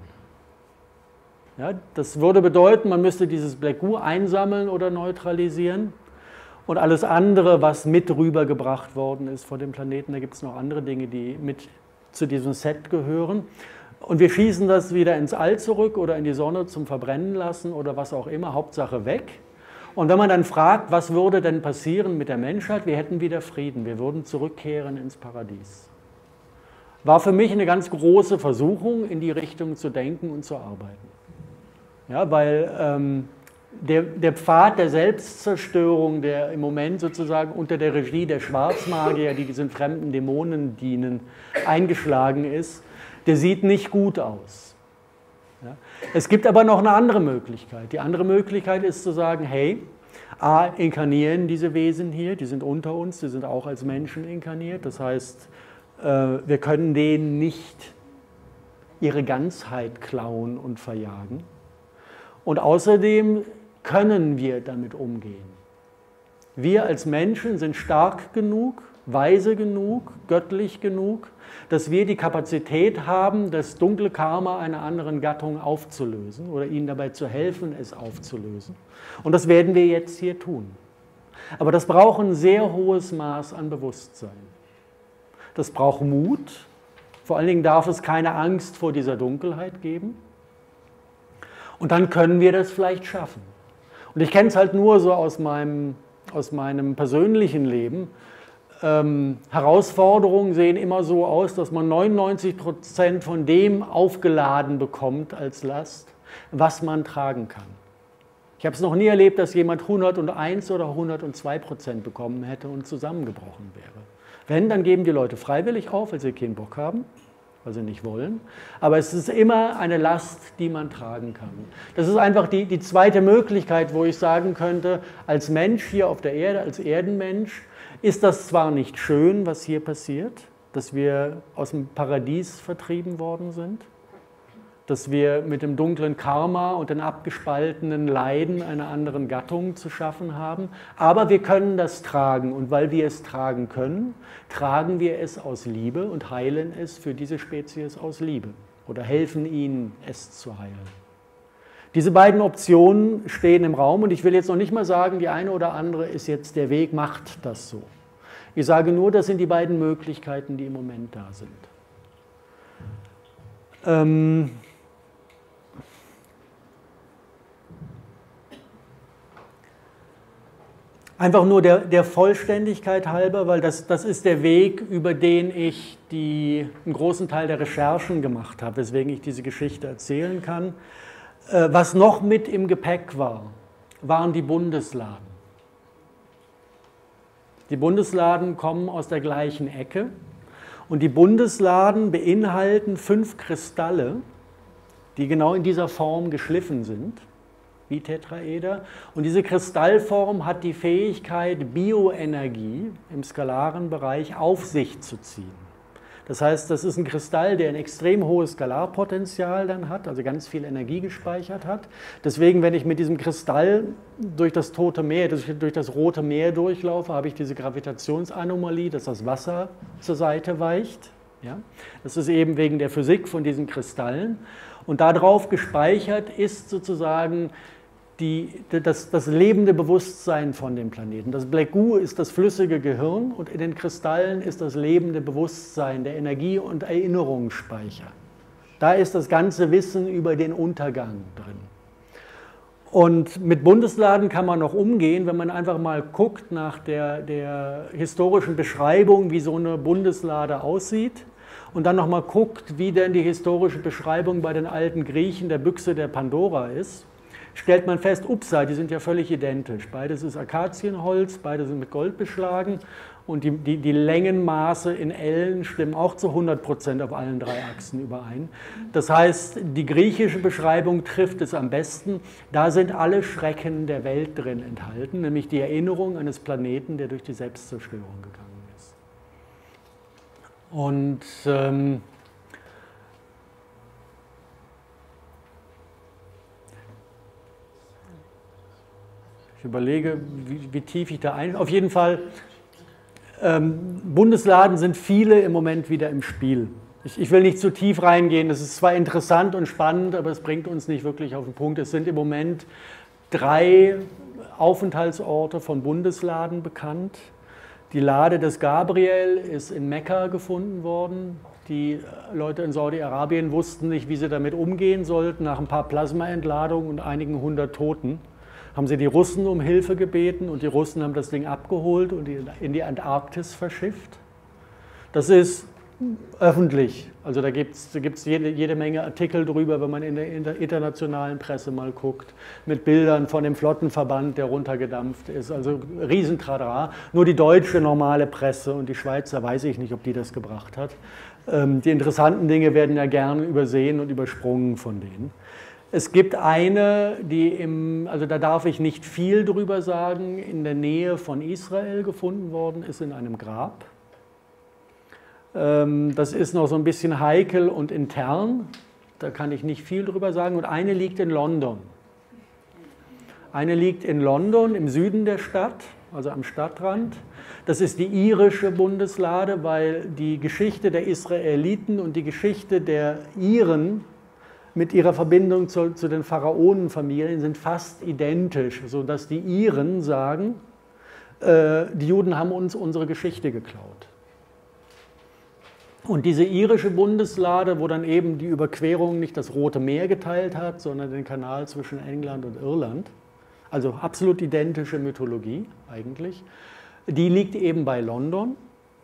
Ja, das würde bedeuten, man müsste dieses Black Goo einsammeln oder neutralisieren. Und alles andere, was mit rübergebracht worden ist vor dem Planeten, da gibt es noch andere Dinge, die mit zu diesem Set gehören. Und wir schießen das wieder ins All zurück oder in die Sonne zum Verbrennen lassen oder was auch immer, Hauptsache weg. Und wenn man dann fragt, was würde denn passieren mit der Menschheit, wir hätten wieder Frieden, wir würden zurückkehren ins Paradies. War für mich eine ganz große Versuchung, in die Richtung zu denken und zu arbeiten. Ja, weil der Pfad der Selbstzerstörung, der im Moment sozusagen unter der Regie der Schwarzmagier, die diesen fremden Dämonen dienen, eingeschlagen ist, der sieht nicht gut aus. Ja. Es gibt aber noch eine andere Möglichkeit. Die andere Möglichkeit ist zu sagen, hey, inkarnieren diese Wesen hier, die sind unter uns, die sind auch als Menschen inkarniert. Das heißt, wir können denen nicht ihre Ganzheit klauen und verjagen. Und außerdem können wir damit umgehen. Wir als Menschen sind stark genug, weise genug, göttlich genug, dass wir die Kapazität haben, das dunkle Karma einer anderen Gattung aufzulösen oder ihnen dabei zu helfen, es aufzulösen. Und das werden wir jetzt hier tun. Aber das braucht ein sehr hohes Maß an Bewusstsein. Das braucht Mut. Vor allen Dingen darf es keine Angst vor dieser Dunkelheit geben. Und dann können wir das vielleicht schaffen. Und ich kenne es halt nur so aus meinem persönlichen Leben. Herausforderungen sehen immer so aus, dass man 99% von dem aufgeladen bekommt als Last, was man tragen kann. Ich habe es noch nie erlebt, dass jemand 101 oder 102% bekommen hätte und zusammengebrochen wäre. Wenn, dann geben die Leute freiwillig auf, weil sie keinen Bock haben, weil sie nicht wollen. Aber es ist immer eine Last, die man tragen kann. Das ist einfach die zweite Möglichkeit, wo ich sagen könnte, als Mensch hier auf der Erde, als Erdenmensch, ist das zwar nicht schön, was hier passiert, dass wir aus dem Paradies vertrieben worden sind, dass wir mit dem dunklen Karma und den abgespaltenen Leiden einer anderen Gattung zu schaffen haben, aber wir können das tragen und weil wir es tragen können, tragen wir es aus Liebe und heilen es für diese Spezies aus Liebe oder helfen ihnen, es zu heilen. Diese beiden Optionen stehen im Raum und ich will jetzt noch nicht mal sagen, die eine oder andere ist jetzt der Weg, macht das so. Ich sage nur, das sind die beiden Möglichkeiten, die im Moment da sind. Einfach nur der Vollständigkeit halber, weil das ist der Weg, über den ich einen großen Teil der Recherchen gemacht habe, weswegen ich diese Geschichte erzählen kann. Was noch mit im Gepäck war, waren die Bundesladen. Die Bundesladen kommen aus der gleichen Ecke und die Bundesladen beinhalten 5 Kristalle, die genau in dieser Form geschliffen sind, wie Tetraeder. Und diese Kristallform hat die Fähigkeit, Bioenergie im skalaren Bereich auf sich zu ziehen. Das heißt, das ist ein Kristall, der ein extrem hohes Skalarpotenzial dann hat, also ganz viel Energie gespeichert hat. Deswegen, wenn ich mit diesem Kristall durch das Tote Meer, durch das Rote Meer durchlaufe, habe ich diese Gravitationsanomalie, dass das Wasser zur Seite weicht. Ja? Das ist eben wegen der Physik von diesen Kristallen. Und darauf gespeichert ist sozusagen das lebende Bewusstsein von dem Planeten. Das Black Goo ist das flüssige Gehirn und in den Kristallen ist das lebende Bewusstsein, der Energie- und Erinnerungsspeicher. Da ist das ganze Wissen über den Untergang drin. Und mit Bundesladen kann man noch umgehen, wenn man einfach mal guckt nach der historischen Beschreibung, wie so eine Bundeslade aussieht. Und dann nochmal guckt, wie denn die historische Beschreibung bei den alten Griechen der Büchse der Pandora ist, stellt man fest, upsa, die sind ja völlig identisch. Beides ist Akazienholz, beide sind mit Gold beschlagen und die Längenmaße in Ellen stimmen auch zu 100% auf allen 3 Achsen überein. Das heißt, die griechische Beschreibung trifft es am besten. Da sind alle Schrecken der Welt drin enthalten, nämlich die Erinnerung eines Planeten, der durch die Selbstzerstörung gegangen ist. Und ich überlege, wie tief ich da ein... Auf jeden Fall, Bundesladen sind viele im Moment wieder im Spiel. Ich will nicht zu tief reingehen, das ist zwar interessant und spannend, aber es bringt uns nicht wirklich auf den Punkt. Es sind im Moment 3 Aufenthaltsorte von Bundesladen bekannt. Die Lade des Gabriel ist in Mekka gefunden worden. Die Leute in Saudi-Arabien wussten nicht, wie sie damit umgehen sollten. Nach ein paar Plasmaentladungen und einigen 100 Toten haben sie die Russen um Hilfe gebeten und die Russen haben das Ding abgeholt und in die Antarktis verschifft. Das ist öffentlich, also da gibt es jede Menge Artikel drüber, wenn man in der internationalen Presse mal guckt, mit Bildern von dem Flottenverband, der runtergedampft ist, also Riesentradra. Nur die deutsche normale Presse und die Schweizer weiß ich nicht, ob die das gebracht hat. Die interessanten Dinge werden ja gern übersehen und übersprungen von denen. Es gibt eine, also da darf ich nicht viel drüber sagen, in der Nähe von Israel gefunden worden ist, in einem Grab. Das ist noch so ein bisschen heikel und intern, da kann ich nicht viel drüber sagen. Und eine liegt in London. Eine liegt in London, im Süden der Stadt, also am Stadtrand. Das ist die irische Bundeslade, weil die Geschichte der Israeliten und die Geschichte der Iren mit ihrer Verbindung zu den Pharaonenfamilien sind fast identisch, sodass die Iren sagen, die Juden haben uns unsere Geschichte geklaut. Und diese irische Bundeslade, wo dann eben die Überquerung nicht das Rote Meer geteilt hat, sondern den Kanal zwischen England und Irland, also absolut identische Mythologie eigentlich, die liegt eben bei London.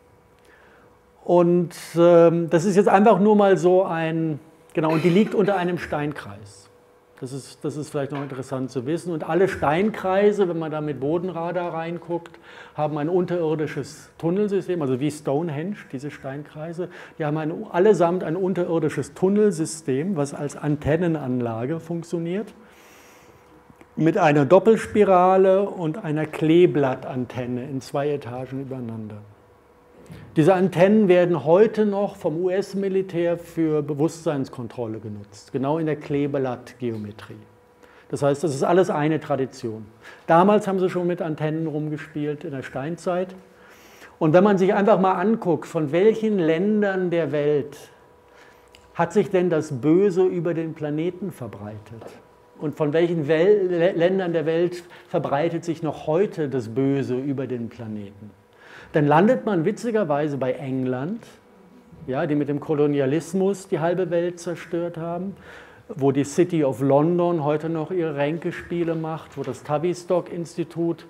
Und das ist jetzt einfach nur mal so ein... Genau, und die liegt unter einem Steinkreis. Das ist vielleicht noch interessant zu wissen. Und alle Steinkreise, wenn man da mit Bodenradar reinguckt, haben ein unterirdisches Tunnelsystem, also wie Stonehenge, diese Steinkreise. Die haben allesamt ein unterirdisches Tunnelsystem, was als Antennenanlage funktioniert, mit einer Doppelspirale und einer Kleeblattantenne in 2 Etagen übereinander. Diese Antennen werden heute noch vom US-Militär für Bewusstseinskontrolle genutzt, genau in der Kleeblattgeometrie. Das heißt, das ist alles eine Tradition. Damals haben sie schon mit Antennen rumgespielt in der Steinzeit. Und wenn man sich einfach mal anguckt, von welchen Ländern der Welt hat sich denn das Böse über den Planeten verbreitet? Und von welchen Ländern der Welt verbreitet sich noch heute das Böse über den Planeten? Dann landet man witzigerweise bei England, ja, die mit dem Kolonialismus die halbe Welt zerstört haben, wo die City of London heute noch ihre Ränkespiele macht, wo das Tavistock-Institut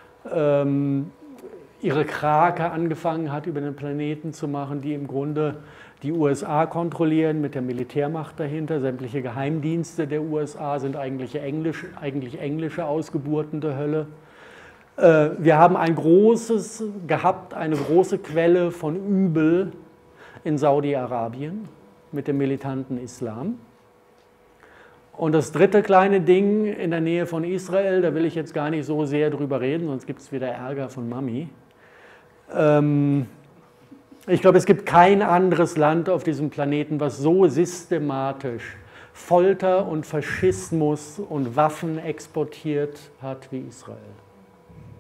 ihre Krake angefangen hat, über den Planeten zu machen, die im Grunde die USA kontrollieren mit der Militärmacht dahinter. Sämtliche Geheimdienste der USA sind eigentlich englische Ausgeburten der Hölle. Wir haben eine große Quelle von Übel in Saudi-Arabien mit dem militanten Islam. Und das dritte kleine Ding in der Nähe von Israel, da will ich jetzt gar nicht so sehr drüber reden, sonst gibt es wieder Ärger von Mami. Ich glaube, es gibt kein anderes Land auf diesem Planeten, was so systematisch Folter und Faschismus und Waffen exportiert hat wie Israel.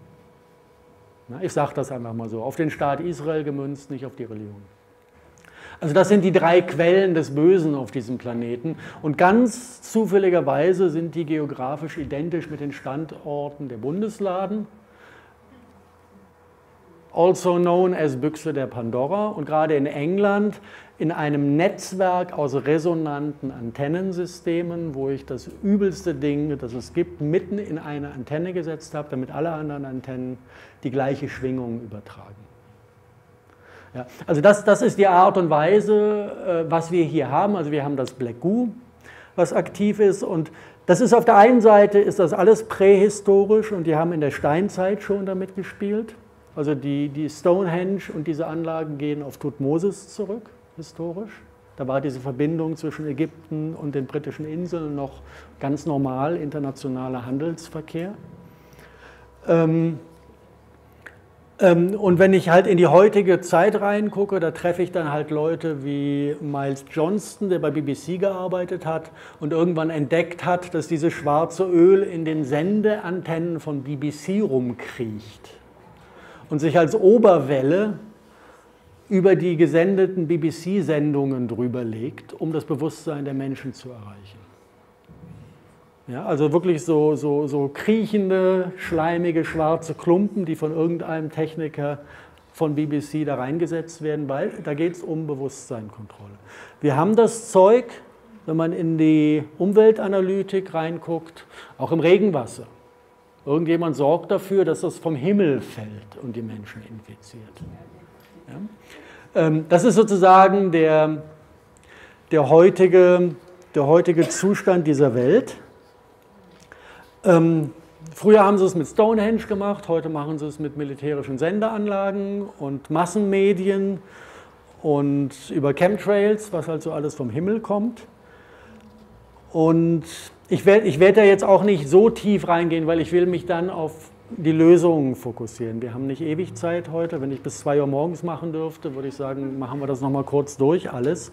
Ich sage das einfach mal so, auf den Staat Israel gemünzt, nicht auf die Religion. Also das sind die drei Quellen des Bösen auf diesem Planeten und ganz zufälligerweise sind die geografisch identisch mit den Standorten der Bundesladen, also known as Büchse der Pandora, und gerade in England in einem Netzwerk aus resonanten Antennensystemen, wo ich das übelste Ding, das es gibt, mitten in eine Antenne gesetzt habe, damit alle anderen Antennen die gleiche Schwingung übertragen. Ja, also das ist die Art und Weise, was wir hier haben. Also wir haben das Black Goo, was aktiv ist, und das ist auf der einen Seite ist das alles prähistorisch und die haben in der Steinzeit schon damit gespielt. Also die Stonehenge und diese Anlagen gehen auf Thutmosis zurück, historisch. Da war diese Verbindung zwischen Ägypten und den britischen Inseln noch ganz normal, internationaler Handelsverkehr. Und wenn ich halt in die heutige Zeit reingucke, da treffe ich dann halt Leute wie Miles Johnston, der bei BBC gearbeitet hat und irgendwann entdeckt hat, dass dieses schwarze Öl in den Sendeantennen von BBC rumkriecht und sich als Oberwelle über die gesendeten BBC-Sendungen drüber legt, um das Bewusstsein der Menschen zu erreichen. Ja, also wirklich so kriechende, schleimige, schwarze Klumpen, die von irgendeinem Techniker von BBC da reingesetzt werden, weil da geht es um Bewusstseinkontrolle. Wir haben das Zeug, wenn man in die Umweltanalytik reinguckt, auch im Regenwasser. Irgendjemand sorgt dafür, dass das vom Himmel fällt und die Menschen infiziert. Ja? Das ist sozusagen der heutige Zustand dieser Welt. Früher haben sie es mit Stonehenge gemacht, heute machen sie es mit militärischen Sendeanlagen und Massenmedien und über Chemtrails, was halt so alles vom Himmel kommt. Und ich werd da jetzt auch nicht so tief reingehen, weil ich will mich dann auf die Lösungen fokussieren. Wir haben nicht ewig Zeit heute. Wenn ich bis 2 Uhr morgens machen dürfte, würde ich sagen, machen wir das nochmal kurz durch, alles.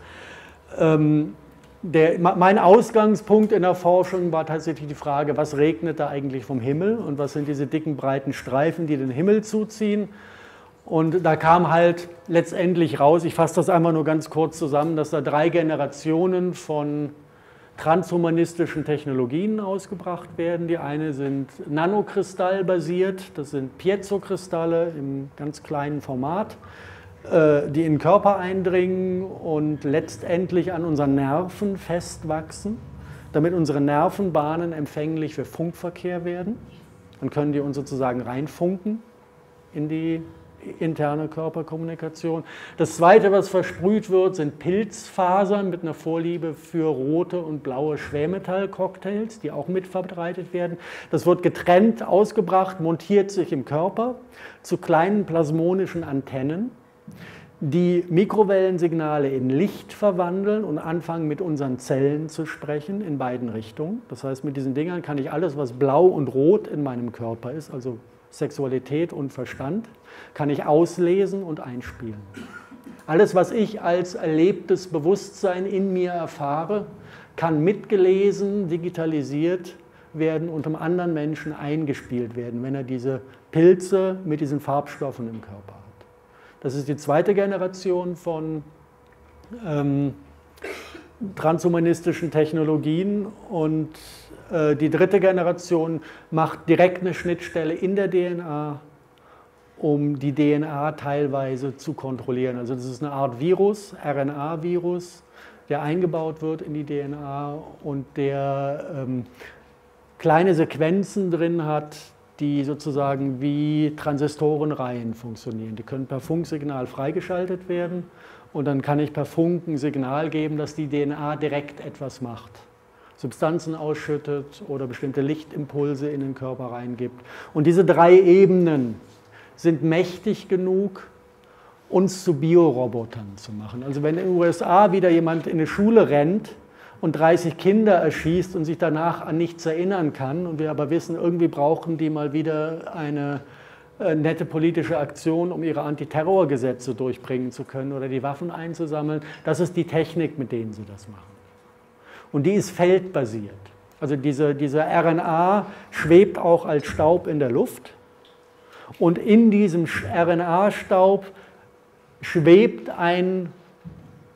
Mein Ausgangspunkt in der Forschung war tatsächlich die Frage, was regnet da eigentlich vom Himmel und was sind diese dicken, breiten Streifen, die den Himmel zuziehen. Und da kam halt letztendlich raus, ich fasse das einmal nur ganz kurz zusammen, dass da 3 Generationen von transhumanistischen Technologien ausgebracht werden. Die eine sind nanokristallbasiert, das sind Piezokristalle im ganz kleinen Format, die in den Körper eindringen und letztendlich an unseren Nerven festwachsen, damit unsere Nervenbahnen empfänglich für Funkverkehr werden. Dann können die uns sozusagen reinfunken in die interne Körperkommunikation. Das Zweite, was versprüht wird, sind Pilzfasern mit einer Vorliebe für rote und blaue Schwermetallcocktails, die auch mit verbreitet werden. Das wird getrennt ausgebracht, montiert sich im Körper zu kleinen plasmonischen Antennen, die Mikrowellensignale in Licht verwandeln und anfangen mit unseren Zellen zu sprechen in beiden Richtungen. Das heißt, mit diesen Dingern kann ich alles, was blau und rot in meinem Körper ist, also Sexualität und Verstand, kann ich auslesen und einspielen. Alles, was ich als erlebtes Bewusstsein in mir erfahre, kann mitgelesen, digitalisiert werden und einem anderen Menschen eingespielt werden, wenn er diese Pilze mit diesen Farbstoffen im Körper hat. Das ist die zweite Generation von transhumanistischen Technologien und die dritte Generation macht direkt eine Schnittstelle in der DNA, um die DNA teilweise zu kontrollieren. Also das ist eine Art Virus, RNA-Virus, der eingebaut wird in die DNA und der kleine Sequenzen drin hat, die sozusagen wie Transistorenreihen funktionieren. Die können per Funksignal freigeschaltet werden und dann kann ich per Funk ein Signal geben, dass die DNA direkt etwas macht. Substanzen ausschüttet oder bestimmte Lichtimpulse in den Körper reingibt. Und diese 3 Ebenen sind mächtig genug, uns zu Biorobotern zu machen. Also wenn in den USA wieder jemand in eine Schule rennt und 30 Kinder erschießt und sich danach an nichts erinnern kann und wir aber wissen, irgendwie brauchen die mal wieder eine nette politische Aktion, um ihre Antiterrorgesetze durchbringen zu können oder die Waffen einzusammeln, das ist die Technik, mit denen sie das machen. Und die ist feldbasiert. Also diese RNA schwebt auch als Staub in der Luft. Und in diesem RNA-Staub schwebt ein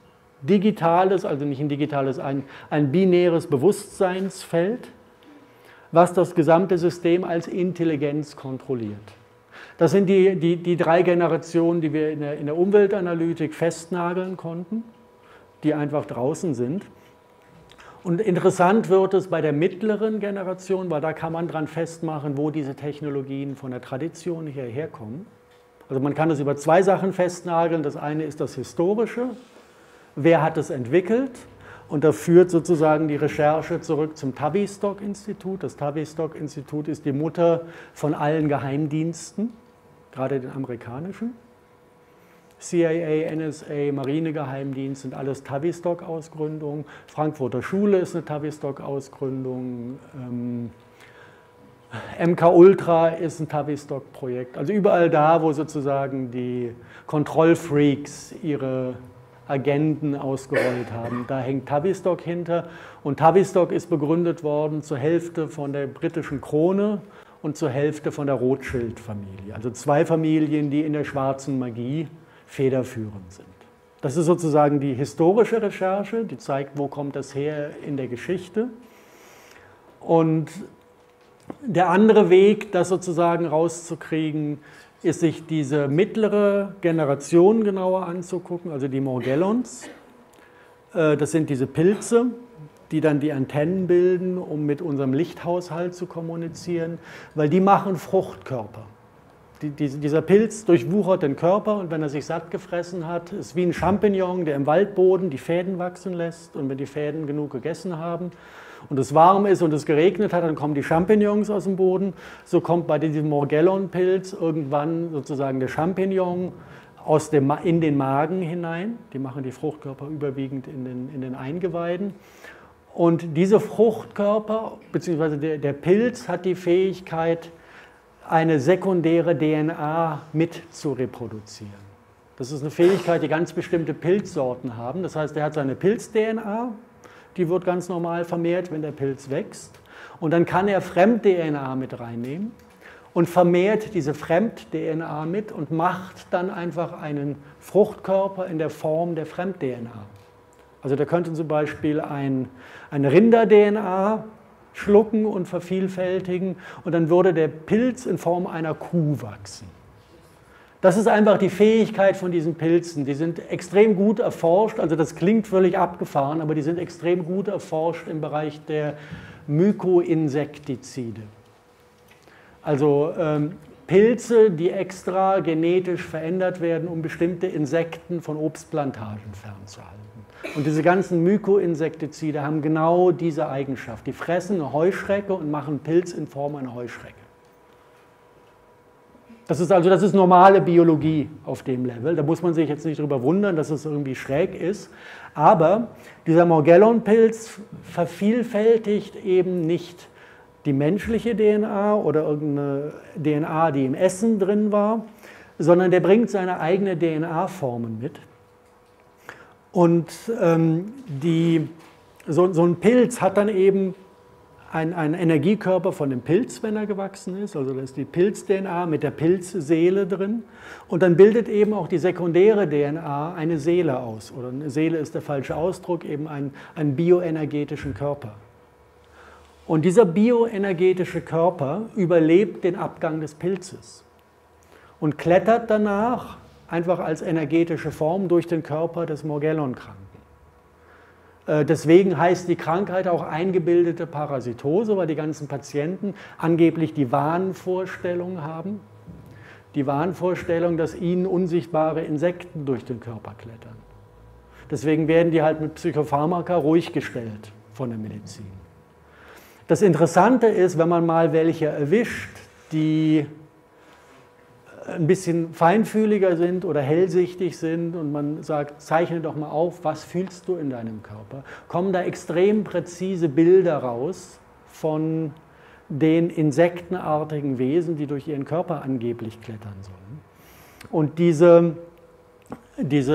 digitales, also nicht ein digitales, ein binäres Bewusstseinsfeld, was das gesamte System als Intelligenz kontrolliert. Das sind die drei Generationen, die wir in der Umweltanalytik festnageln konnten, die einfach draußen sind. Und interessant wird es bei der mittleren Generation, weil da kann man dran festmachen, wo diese Technologien von der Tradition herkommen. Also man kann es über zwei Sachen festnageln. Das eine ist das Historische. Wer hat es entwickelt? Und da führt sozusagen die Recherche zurück zum Tavistock-Institut. Das Tavistock-Institut ist die Mutter von allen Geheimdiensten, gerade den amerikanischen. CIA, NSA, Marinegeheimdienst sind alles Tavistock-Ausgründungen. Frankfurter Schule ist eine Tavistock-Ausgründung. MK Ultra ist ein Tavistock-Projekt. Also überall da, wo sozusagen die Kontrollfreaks ihre Agenten ausgerollt haben, da hängt Tavistock hinter. Und Tavistock ist begründet worden zur Hälfte von der britischen Krone und zur Hälfte von der Rothschild-Familie. Also zwei Familien, die in der schwarzen Magie federführend sind. Das ist sozusagen die historische Recherche, die zeigt, wo kommt das her in der Geschichte. Und der andere Weg, das sozusagen rauszukriegen, ist, sich diese mittlere Generation genauer anzugucken, also die Morgellons. Das sind diese Pilze, die dann die Antennen bilden, um mit unserem Lichthaushalt zu kommunizieren, weil die machen Fruchtkörper. Dieser Pilz durchwuchert den Körper und wenn er sich satt gefressen hat, ist wie ein Champignon, der im Waldboden die Fäden wachsen lässt und wenn die Fäden genug gegessen haben und es warm ist und es geregnet hat, dann kommen die Champignons aus dem Boden. So kommt bei diesem Morgellon-Pilz irgendwann sozusagen der Champignon in den Magen hinein. Die machen die Fruchtkörper überwiegend in den Eingeweiden. Und diese Fruchtkörper, beziehungsweise der Pilz hat die Fähigkeit, eine sekundäre DNA mit zu reproduzieren. Das ist eine Fähigkeit, die ganz bestimmte Pilzsorten haben. Das heißt, er hat seine Pilz-DNA, die wird ganz normal vermehrt, wenn der Pilz wächst. Und dann kann er Fremd-DNA mit reinnehmen und vermehrt diese Fremd-DNA mit und macht dann einfach einen Fruchtkörper in der Form der Fremd-DNA. Also der könnte zum Beispiel eine Rinder-DNA schlucken und vervielfältigen und dann würde der Pilz in Form einer Kuh wachsen. Das ist einfach die Fähigkeit von diesen Pilzen. Die sind extrem gut erforscht, also das klingt völlig abgefahren, aber die sind extrem gut erforscht im Bereich der Mykoinsektizide. Also Pilze, die extra genetisch verändert werden, um bestimmte Insekten von Obstplantagen fernzuhalten. Und diese ganzen Mykoinsektizide haben genau diese Eigenschaft. Die fressen eine Heuschrecke und machen Pilz in Form einer Heuschrecke. Das ist normale Biologie auf dem Level. Da muss man sich jetzt nicht drüber wundern, dass es irgendwie schräg ist. Aber dieser Morgellon-Pilz vervielfältigt eben nicht die menschliche DNA oder irgendeine DNA, die im Essen drin war, sondern der bringt seine eigene DNA-Formen mit. Und so ein Pilz hat dann eben einen Energiekörper von dem Pilz, wenn er gewachsen ist. Also da ist die Pilz-DNA mit der Pilzseele drin. Und dann bildet eben auch die sekundäre DNA eine Seele aus. Oder eine Seele ist der falsche Ausdruck, eben einen bioenergetischen Körper. Und dieser bioenergetische Körper überlebt den Abgang des Pilzes und klettert danach einfach als energetische Form durch den Körper des Morgellon-Kranken. Deswegen heißt die Krankheit auch eingebildete Parasitose, weil die ganzen Patienten angeblich die Wahnvorstellung haben. Die Wahnvorstellung, dass ihnen unsichtbare Insekten durch den Körper klettern. Deswegen werden die halt mit Psychopharmaka ruhig gestellt von der Medizin. Das Interessante ist, wenn man mal welche erwischt, die ein bisschen feinfühliger sind oder hellsichtig sind und man sagt, zeichne doch mal auf, was fühlst du in deinem Körper, kommen da extrem präzise Bilder raus von den insektenartigen Wesen, die durch ihren Körper angeblich klettern sollen. Und diese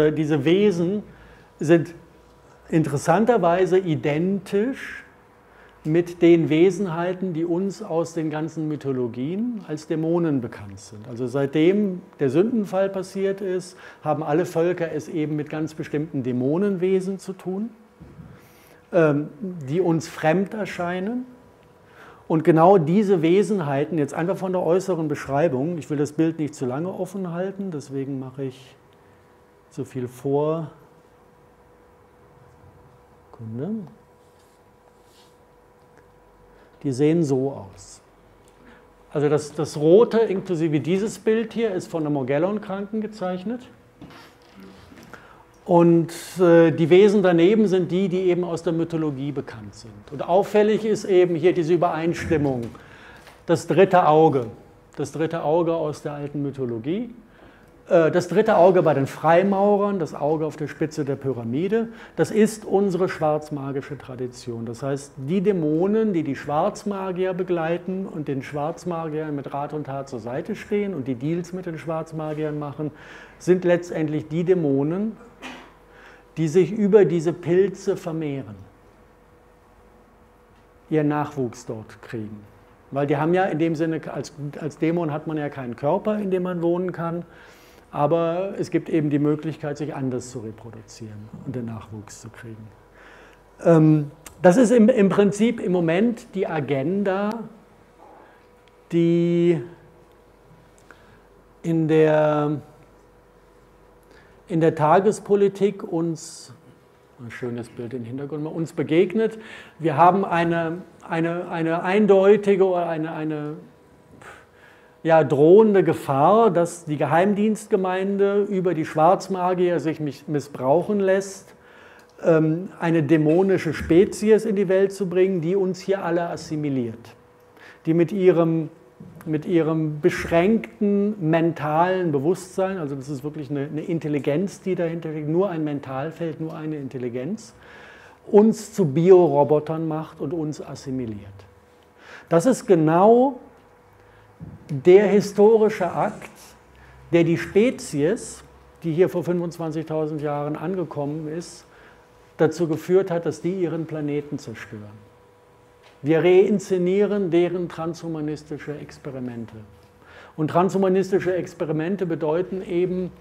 Wesen sind interessanterweise identisch mit den Wesenheiten, die uns aus den ganzen Mythologien als Dämonen bekannt sind. Also seitdem der Sündenfall passiert ist, haben alle Völker es eben mit ganz bestimmten Dämonenwesen zu tun, die uns fremd erscheinen. Und genau diese Wesenheiten, jetzt einfach von der äußeren Beschreibung, ich will das Bild nicht zu lange offen halten, deswegen mache ich so viel vor. Sekunde. Die sehen so aus. Also das Rote inklusive dieses Bild hier ist von einem Morgellon-Kranken gezeichnet. Und die Wesen daneben sind die, die eben aus der Mythologie bekannt sind. Und auffällig ist eben hier diese Übereinstimmung. Das dritte Auge aus der alten Mythologie. Das dritte Auge bei den Freimaurern, das Auge auf der Spitze der Pyramide, das ist unsere schwarzmagische Tradition. Das heißt, die Dämonen, die die Schwarzmagier begleiten und den Schwarzmagiern mit Rat und Tat zur Seite stehen und die Deals mit den Schwarzmagiern machen, sind letztendlich die Dämonen, die sich über diese Pilze vermehren, ihren Nachwuchs dort kriegen. Weil die haben ja in dem Sinne, als Dämon hat man ja keinen Körper, in dem man wohnen kann. Aber es gibt eben die Möglichkeit, sich anders zu reproduzieren und den Nachwuchs zu kriegen. Das ist im Prinzip im Moment die Agenda, die in der Tagespolitik uns, ein schönes Bild im Hintergrund, uns begegnet. Wir haben eine eindeutige oder eine drohende Gefahr, dass die Geheimdienstgemeinde über die Schwarzmagier sich missbrauchen lässt, eine dämonische Spezies in die Welt zu bringen, die uns hier alle assimiliert, die mit ihrem beschränkten mentalen Bewusstsein, also das ist wirklich eine Intelligenz, die dahinter liegt, nur ein Mentalfeld, nur eine Intelligenz, uns zu Biorobotern macht und uns assimiliert. Das ist genau der historische Akt, der die Spezies, die hier vor 25.000 Jahren angekommen ist, dazu geführt hat, dass die ihren Planeten zerstören. Wir reinszenieren deren transhumanistische Experimente. Und transhumanistische Experimente bedeuten eben,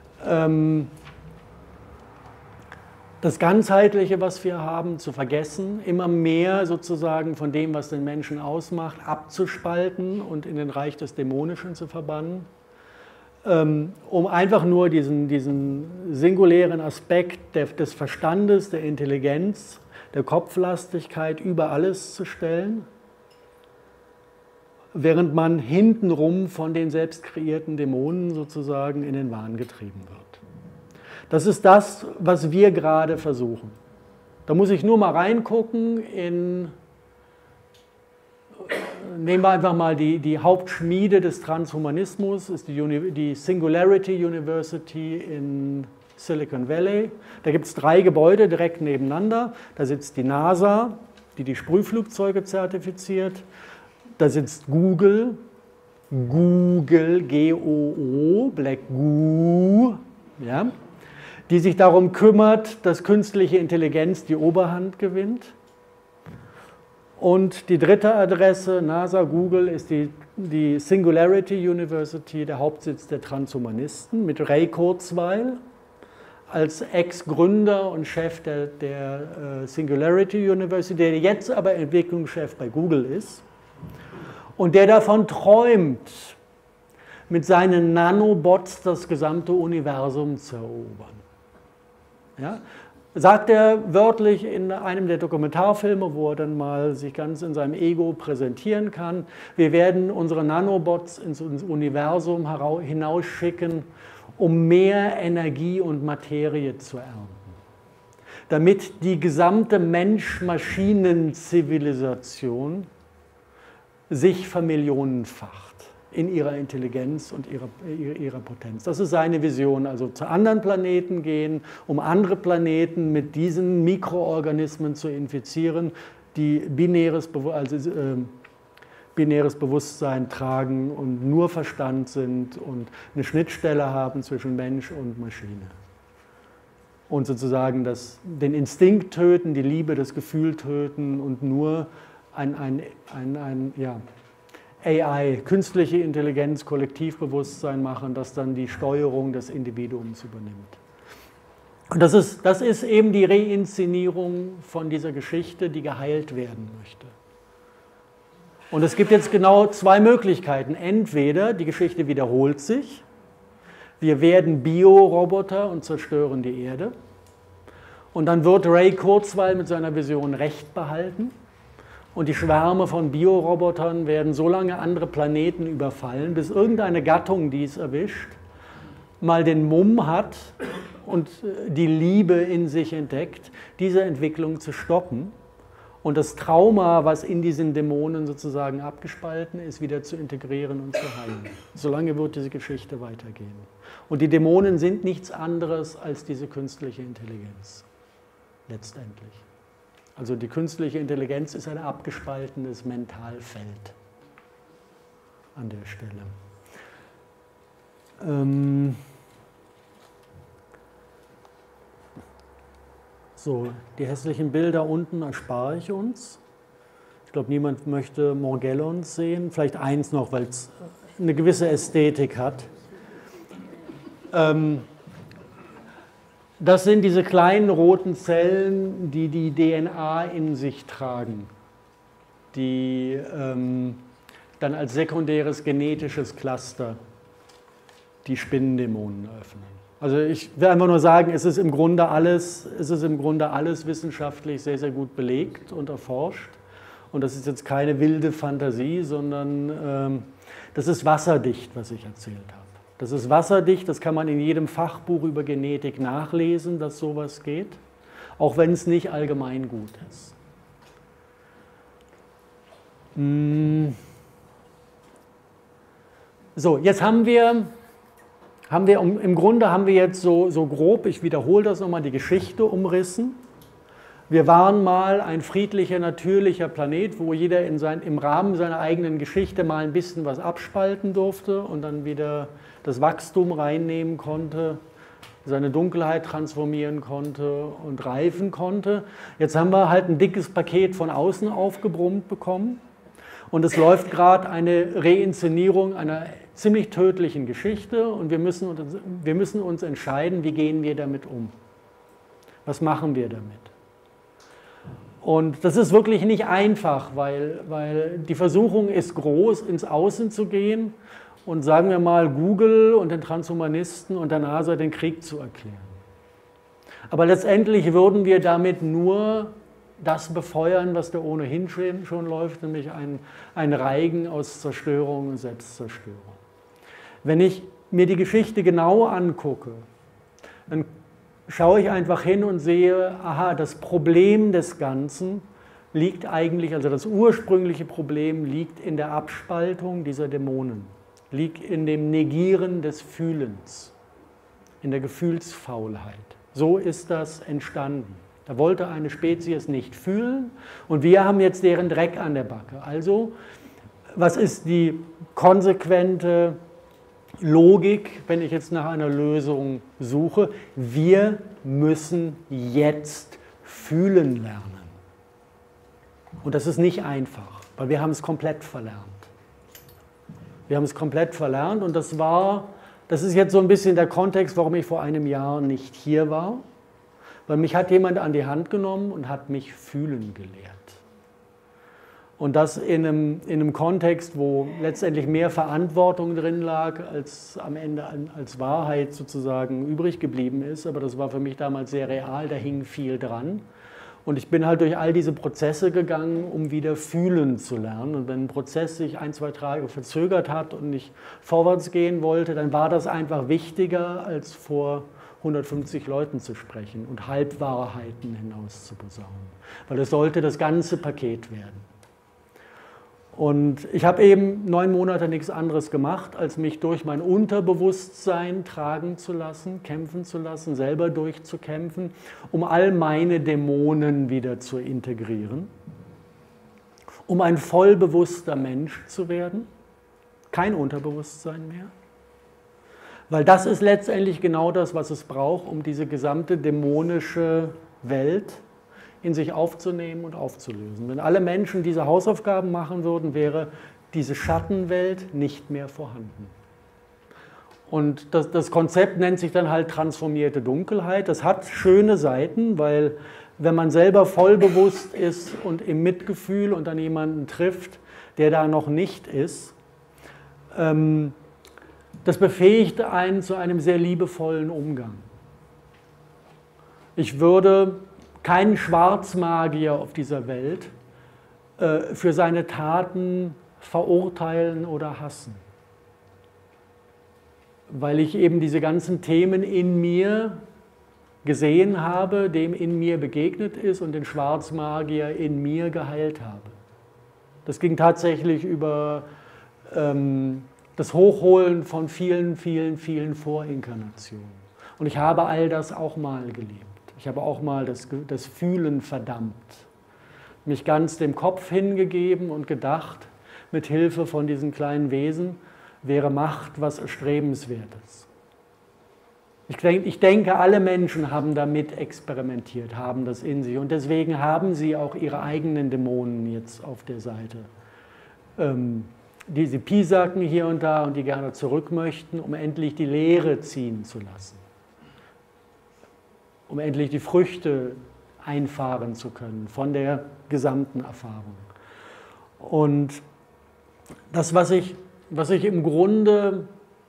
das Ganzheitliche, was wir haben, zu vergessen, immer mehr sozusagen von dem, was den Menschen ausmacht, abzuspalten und in den Reich des Dämonischen zu verbannen, um einfach nur diesen singulären Aspekt des Verstandes, der Intelligenz, der Kopflastigkeit über alles zu stellen, während man hintenrum von den selbst kreierten Dämonen sozusagen in den Wahn getrieben wird. Das ist das, was wir gerade versuchen. Da muss ich nur mal reingucken nehmen wir einfach mal die Hauptschmiede des Transhumanismus, ist die Singularity University in Silicon Valley. Da gibt es 3 Gebäude direkt nebeneinander. Da sitzt die NASA, die Sprühflugzeuge zertifiziert. Da sitzt Google, G-O-O, Black Goo, ja, die sich darum kümmert, dass künstliche Intelligenz die Oberhand gewinnt. Und die dritte Adresse, NASA, Google, ist die Singularity University, der Hauptsitz der Transhumanisten, mit Ray Kurzweil als Ex-Gründer und Chef der Singularity University, der jetzt aber Entwicklungschef bei Google ist und der davon träumt, mit seinen Nanobots das gesamte Universum zu erobern. Ja? Sagt er wörtlich in einem der Dokumentarfilme, wo er dann mal sich ganz in seinem Ego präsentieren kann, wir werden unsere Nanobots ins Universum hinausschicken, um mehr Energie und Materie zu ernten, damit die gesamte Mensch-Maschinen-Zivilisation sich vermillionenfacht in ihrer Intelligenz und ihrer Potenz. Das ist seine Vision, also zu anderen Planeten gehen, um andere Planeten mit diesen Mikroorganismen zu infizieren, die binäres Bewusstsein tragen und nur Verstand sind und eine Schnittstelle haben zwischen Mensch und Maschine. Und sozusagen den Instinkt töten, die Liebe, das Gefühl töten und nur ja, AI, künstliche Intelligenz, Kollektivbewusstsein machen, das dann die Steuerung des Individuums übernimmt. Und das ist eben die Reinszenierung von dieser Geschichte, die geheilt werden möchte. Und es gibt jetzt genau zwei Möglichkeiten. Entweder die Geschichte wiederholt sich, wir werden Bioroboter und zerstören die Erde. Und dann wird Ray Kurzweil mit seiner Vision Recht behalten. Und die Schwärme von Biorobotern werden so lange andere Planeten überfallen, bis irgendeine Gattung, die es erwischt, mal den Mumm hat und die Liebe in sich entdeckt, diese Entwicklung zu stoppen und das Trauma, was in diesen Dämonen sozusagen abgespalten ist, wieder zu integrieren und zu heilen. Solange wird diese Geschichte weitergehen. Und die Dämonen sind nichts anderes als diese künstliche Intelligenz, letztendlich. Also die künstliche Intelligenz ist ein abgespaltenes Mentalfeld an der Stelle. So, die hässlichen Bilder unten erspare ich uns. Ich glaube, niemand möchte Morgellons sehen. Vielleicht eins noch, weil es eine gewisse Ästhetik hat. Das sind diese kleinen roten Zellen, die die DNA in sich tragen, die dann als sekundäres genetisches Cluster die Spinnendämonen öffnen. Also ich will einfach nur sagen, es ist im Grunde alles wissenschaftlich sehr, sehr gut belegt und erforscht. Und das ist jetzt keine wilde Fantasie, sondern das ist wasserdicht, was ich erzählt habe. Das ist wasserdicht, das kann man in jedem Fachbuch über Genetik nachlesen, dass sowas geht, auch wenn es nicht allgemein gut ist. So, jetzt haben wir im Grunde haben wir jetzt so grob, ich wiederhole das nochmal, die Geschichte umrissen. Wir waren mal ein friedlicher, natürlicher Planet, wo jeder im Rahmen seiner eigenen Geschichte mal ein bisschen was abspalten durfte und dann wieder das Wachstum reinnehmen konnte, seine Dunkelheit transformieren konnte und reifen konnte. Jetzt haben wir halt ein dickes Paket von außen aufgebrummt bekommen und es läuft gerade eine Reinszenierung einer ziemlich tödlichen Geschichte und wir müssen uns entscheiden, wie gehen wir damit um? Was machen wir damit? Und das ist wirklich nicht einfach, weil die Versuchung ist groß, ins Außen zu gehen und sagen wir mal Google und den Transhumanisten und der NASA den Krieg zu erklären. Aber letztendlich würden wir damit nur das befeuern, was da ohnehin schon läuft, nämlich ein Reigen aus Zerstörung und Selbstzerstörung. Wenn ich mir die Geschichte genau angucke, dann schaue ich einfach hin und sehe, aha, das Problem des Ganzen liegt eigentlich, also das ursprüngliche Problem liegt in der Abspaltung dieser Dämonen, liegt in dem Negieren des Fühlens, in der Gefühlsfaulheit. So ist das entstanden. Da wollte eine Spezies nicht fühlen und wir haben jetzt deren Dreck an der Backe. Also, was ist die konsequente Logik, wenn ich jetzt nach einer Lösung suche? Wir müssen jetzt fühlen lernen. Und das ist nicht einfach, weil wir haben es komplett verlernt. Wir haben es komplett verlernt und das ist jetzt so ein bisschen der Kontext, warum ich vor einem Jahr nicht hier war. Weil mich hat jemand an die Hand genommen und hat mich fühlen gelehrt. Und das in einem Kontext, wo letztendlich mehr Verantwortung drin lag, als am Ende als Wahrheit sozusagen übrig geblieben ist. Aber das war für mich damals sehr real, da hing viel dran. Und ich bin halt durch all diese Prozesse gegangen, um wieder fühlen zu lernen. Und wenn ein Prozess sich 1, 2 Tage verzögert hat und nicht vorwärts gehen wollte, dann war das einfach wichtiger, als vor 150 Leuten zu sprechen und Halbwahrheiten hinauszuposaunen. Weil es sollte das ganze Paket werden. Und ich habe eben 9 Monate nichts anderes gemacht, als mich durch mein Unterbewusstsein tragen zu lassen, kämpfen zu lassen, selber durchzukämpfen, um all meine Dämonen wieder zu integrieren, um ein vollbewusster Mensch zu werden, kein Unterbewusstsein mehr. Weil das ist letztendlich genau das, was es braucht, um diese gesamte dämonische Welt in sich aufzunehmen und aufzulösen. Wenn alle Menschen diese Hausaufgaben machen würden, wäre diese Schattenwelt nicht mehr vorhanden. Und das Konzept nennt sich dann halt transformierte Dunkelheit. Das hat schöne Seiten, weil wenn man selber vollbewusst ist und im Mitgefühl und dann jemanden trifft, der da noch nicht ist, das befähigt einen zu einem sehr liebevollen Umgang. Ich würde keinen Schwarzmagier auf dieser Welt für seine Taten verurteilen oder hassen, weil ich eben diese ganzen Themen in mir gesehen habe, dem in mir begegnet ist und den Schwarzmagier in mir geheilt habe. Das ging tatsächlich über das Hochholen von vielen, vielen, vielen Vorinkarnationen. Und ich habe all das auch mal gelebt. Ich habe auch mal das Fühlen verdammt, mich ganz dem Kopf hingegeben und gedacht, mit Hilfe von diesen kleinen Wesen wäre Macht was Erstrebenswertes. Ich denke, alle Menschen haben damit experimentiert, haben das in sich und deswegen haben sie auch ihre eigenen Dämonen jetzt auf der Seite, die sie piesacken hier und da und die gerne zurück möchten, um endlich die Lehre ziehen zu lassen, um endlich die Früchte einfahren zu können von der gesamten Erfahrung. Und das, was ich im Grunde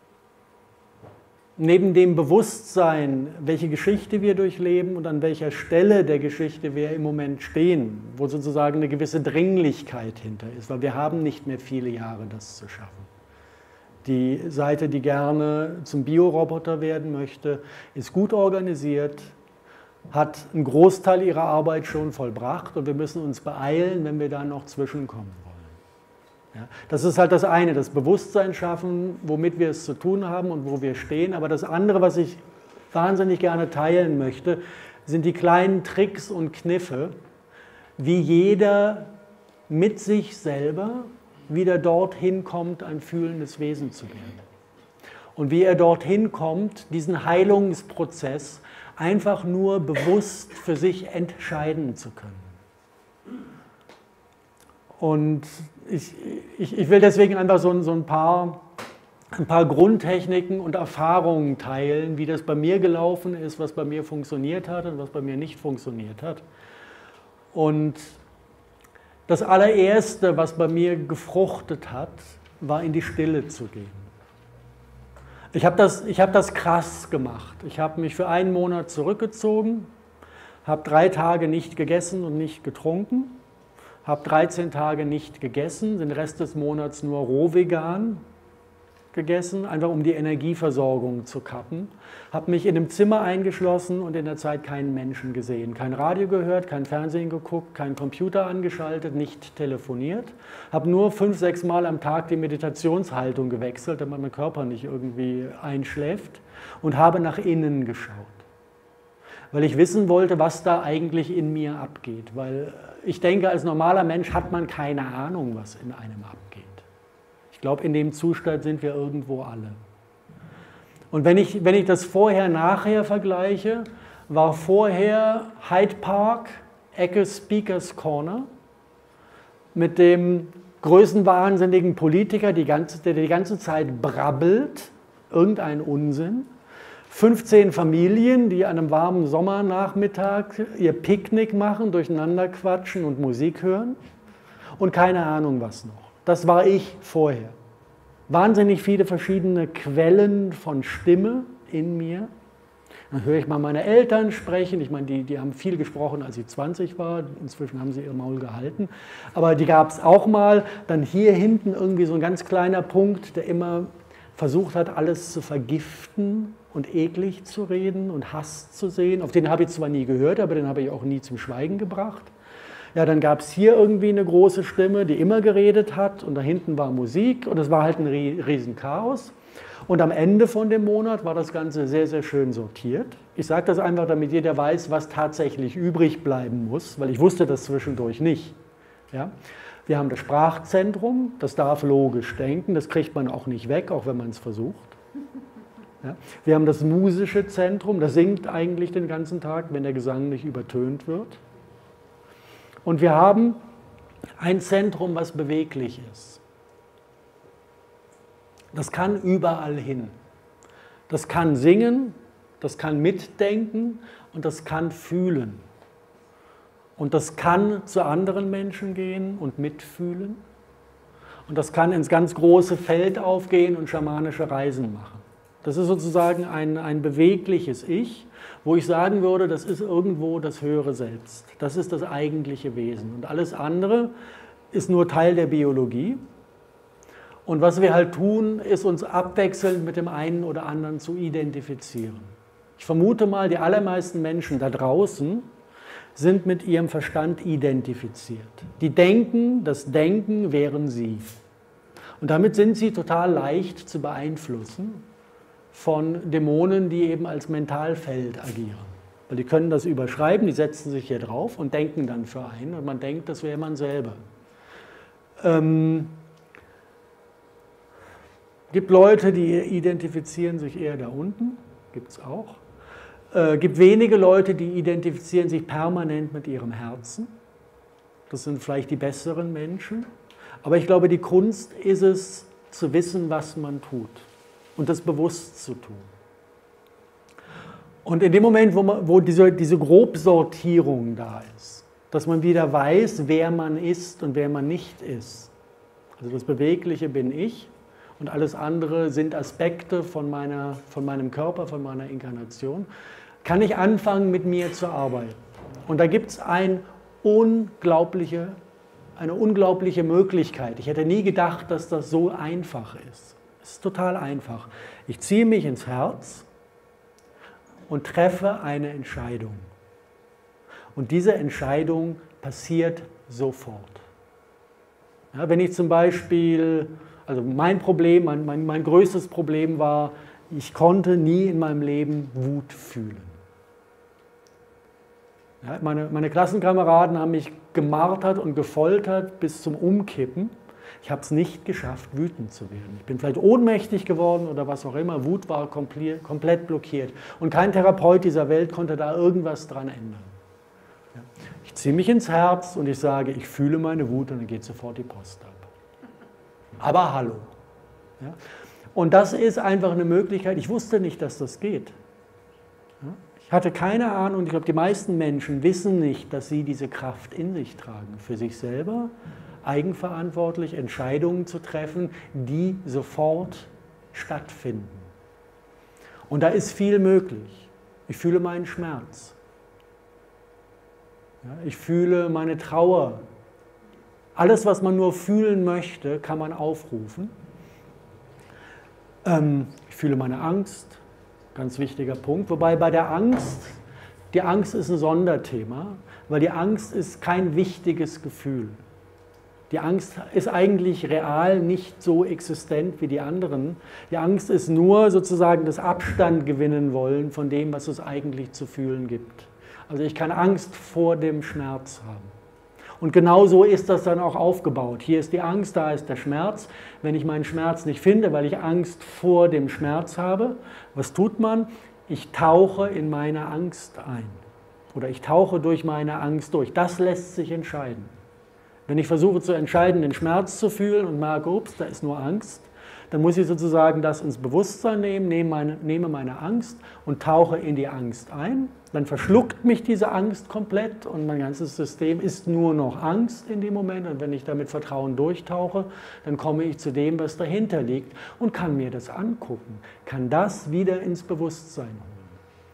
neben dem Bewusstsein, welche Geschichte wir durchleben und an welcher Stelle der Geschichte wir im Moment stehen, wo sozusagen eine gewisse Dringlichkeit hinter ist, weil wir haben nicht mehr viele Jahre, das zu schaffen. Die Seite, die gerne zum Bioroboter werden möchte, ist gut organisiert, hat einen Großteil ihrer Arbeit schon vollbracht und wir müssen uns beeilen, wenn wir da noch zwischenkommen wollen. Ja, das ist halt das eine, das Bewusstsein schaffen, womit wir es zu tun haben und wo wir stehen. Aber das andere, was ich wahnsinnig gerne teilen möchte, sind die kleinen Tricks und Kniffe, wie jeder mit sich selber wieder dorthin kommt, ein fühlendes Wesen zu werden. Und wie er dorthin kommt, diesen Heilungsprozess einfach nur bewusst für sich entscheiden zu können. Und ich will deswegen einfach so ein paar Grundtechniken und Erfahrungen teilen, wie das bei mir gelaufen ist, was bei mir funktioniert hat und was bei mir nicht funktioniert hat. Und das allererste, was bei mir gefruchtet hat, war in die Stille zu gehen. Ich hab das krass gemacht. Ich habe mich für einen Monat zurückgezogen, habe 3 Tage nicht gegessen und nicht getrunken, habe 13 Tage nicht gegessen, den Rest des Monats nur roh vegan gegessen, einfach um die Energieversorgung zu kappen. Habe mich in einem Zimmer eingeschlossen und in der Zeit keinen Menschen gesehen. Kein Radio gehört, kein Fernsehen geguckt, kein Computer angeschaltet, nicht telefoniert. Habe nur 5, 6 Mal am Tag die Meditationshaltung gewechselt, damit mein Körper nicht irgendwie einschläft. Und habe nach innen geschaut. Weil ich wissen wollte, was da eigentlich in mir abgeht. Weil ich denke, als normaler Mensch hat man keine Ahnung, was in einem abgeht. Ich glaube, in dem Zustand sind wir irgendwo alle. Und wenn ich das Vorher-Nachher vergleiche, war vorher Hyde Park, Ecke Speakers Corner, mit dem größenwahnsinnigen Politiker, der die ganze Zeit brabbelt, irgendein Unsinn. 15 Familien, die an einem warmen Sommernachmittag ihr Picknick machen, durcheinander quatschen und Musik hören und keine Ahnung was noch. Das war ich vorher. Wahnsinnig viele verschiedene Quellen von Stimme in mir. Dann höre ich mal meine Eltern sprechen. Ich meine, die haben viel gesprochen, als ich 20 war. Inzwischen haben sie ihr Maul gehalten. Aber die gab es auch mal. Dann hier hinten irgendwie so ein ganz kleiner Punkt, der immer versucht hat, alles zu vergiften und eklig zu reden und Hass zu sehen. Auf den habe ich zwar nie gehört, aber den habe ich auch nie zum Schweigen gebracht. Ja, dann gab es hier irgendwie eine große Stimme, die immer geredet hat und da hinten war Musik und es war halt ein Riesenchaos. Und am Ende von dem Monat war das Ganze sehr, sehr schön sortiert. Ich sage das einfach, damit jeder weiß, was tatsächlich übrig bleiben muss, weil ich wusste das zwischendurch nicht. Ja? Wir haben das Sprachzentrum, das darf logisch denken, das kriegt man auch nicht weg, auch wenn man es versucht. Ja? Wir haben das musische Zentrum, das singt eigentlich den ganzen Tag, wenn der Gesang nicht übertönt wird. Und wir haben ein Zentrum, was beweglich ist. Das kann überall hin. Das kann singen, das kann mitdenken und das kann fühlen. Und das kann zu anderen Menschen gehen und mitfühlen. Und das kann ins ganz große Feld aufgehen und schamanische Reisen machen. Das ist sozusagen ein bewegliches Ich, wo ich sagen würde, das ist irgendwo das höhere Selbst. Das ist das eigentliche Wesen. Und alles andere ist nur Teil der Biologie. Und was wir halt tun, ist uns abwechselnd mit dem einen oder anderen zu identifizieren. Ich vermute mal, die allermeisten Menschen da draußen sind mit ihrem Verstand identifiziert. Die denken, das Denken wären sie. Und damit sind sie total leicht zu beeinflussen von Dämonen, die eben als Mentalfeld agieren. Weil die können das überschreiben, die setzen sich hier drauf und denken dann für einen und man denkt, das wäre man selber. Gibt Leute, die identifizieren sich eher da unten, gibt es auch. Gibt wenige Leute, die identifizieren sich permanent mit ihrem Herzen. Das sind vielleicht die besseren Menschen. Aber ich glaube, die Kunst ist es, zu wissen, was man tut und das bewusst zu tun. Und in dem Moment, wo diese Grobsortierung da ist, dass man wieder weiß, wer man ist und wer man nicht ist. Also das Bewegliche bin ich und alles andere sind Aspekte von meinem Körper, von meiner Inkarnation, kann ich anfangen, mit mir zu arbeiten. Und da gibt es eine unglaubliche Möglichkeit. Ich hätte nie gedacht, dass das so einfach ist. Es ist total einfach. Ich ziehe mich ins Herz und treffe eine Entscheidung. Und diese Entscheidung passiert sofort. Ja, wenn ich zum Beispiel, also mein Problem, mein größtes Problem war, ich konnte nie in meinem Leben Wut fühlen. Ja, meine Klassenkameraden haben mich gemartert und gefoltert bis zum Umkippen. Ich habe es nicht geschafft, wütend zu werden. Ich bin vielleicht ohnmächtig geworden oder was auch immer. Wut war komplett blockiert. Und kein Therapeut dieser Welt konnte da irgendwas dran ändern. Ja. Ich ziehe mich ins Herz und ich sage, ich fühle meine Wut und dann geht sofort die Post ab. Aber hallo. Ja. Und das ist einfach eine Möglichkeit. Ich wusste nicht, dass das geht. Ja. Ich hatte keine Ahnung, ich glaube, die meisten Menschen wissen nicht, dass sie diese Kraft in sich tragen, für sich selber eigenverantwortlich Entscheidungen zu treffen, die sofort stattfinden. Und da ist viel möglich. Ich fühle meinen Schmerz. Ja, ich fühle meine Trauer. Alles, was man nur fühlen möchte, kann man aufrufen. Ich fühle meine Angst. Ganz wichtiger Punkt. Wobei bei der Angst, die Angst ist ein Sonderthema, weil die Angst ist kein wichtiges Gefühl. Die Angst ist eigentlich real nicht so existent wie die anderen. Die Angst ist nur sozusagen das Abstand gewinnen wollen von dem, was es eigentlich zu fühlen gibt. Also ich kann Angst vor dem Schmerz haben. Und genau so ist das dann auch aufgebaut. Hier ist die Angst, da ist der Schmerz. Wenn ich meinen Schmerz nicht finde, weil ich Angst vor dem Schmerz habe, was tut man? Ich tauche in meine Angst ein. Oder ich tauche durch meine Angst durch. Das lässt sich entscheiden. Wenn ich versuche zu entscheiden, den Schmerz zu fühlen und merke, ups, da ist nur Angst, dann muss ich sozusagen das ins Bewusstsein nehmen, nehme meine Angst und tauche in die Angst ein. Dann verschluckt mich diese Angst komplett und mein ganzes System ist nur noch Angst in dem Moment. Und wenn ich da mit Vertrauen durchtauche, dann komme ich zu dem, was dahinter liegt und kann mir das angucken, kann das wieder ins Bewusstsein holen.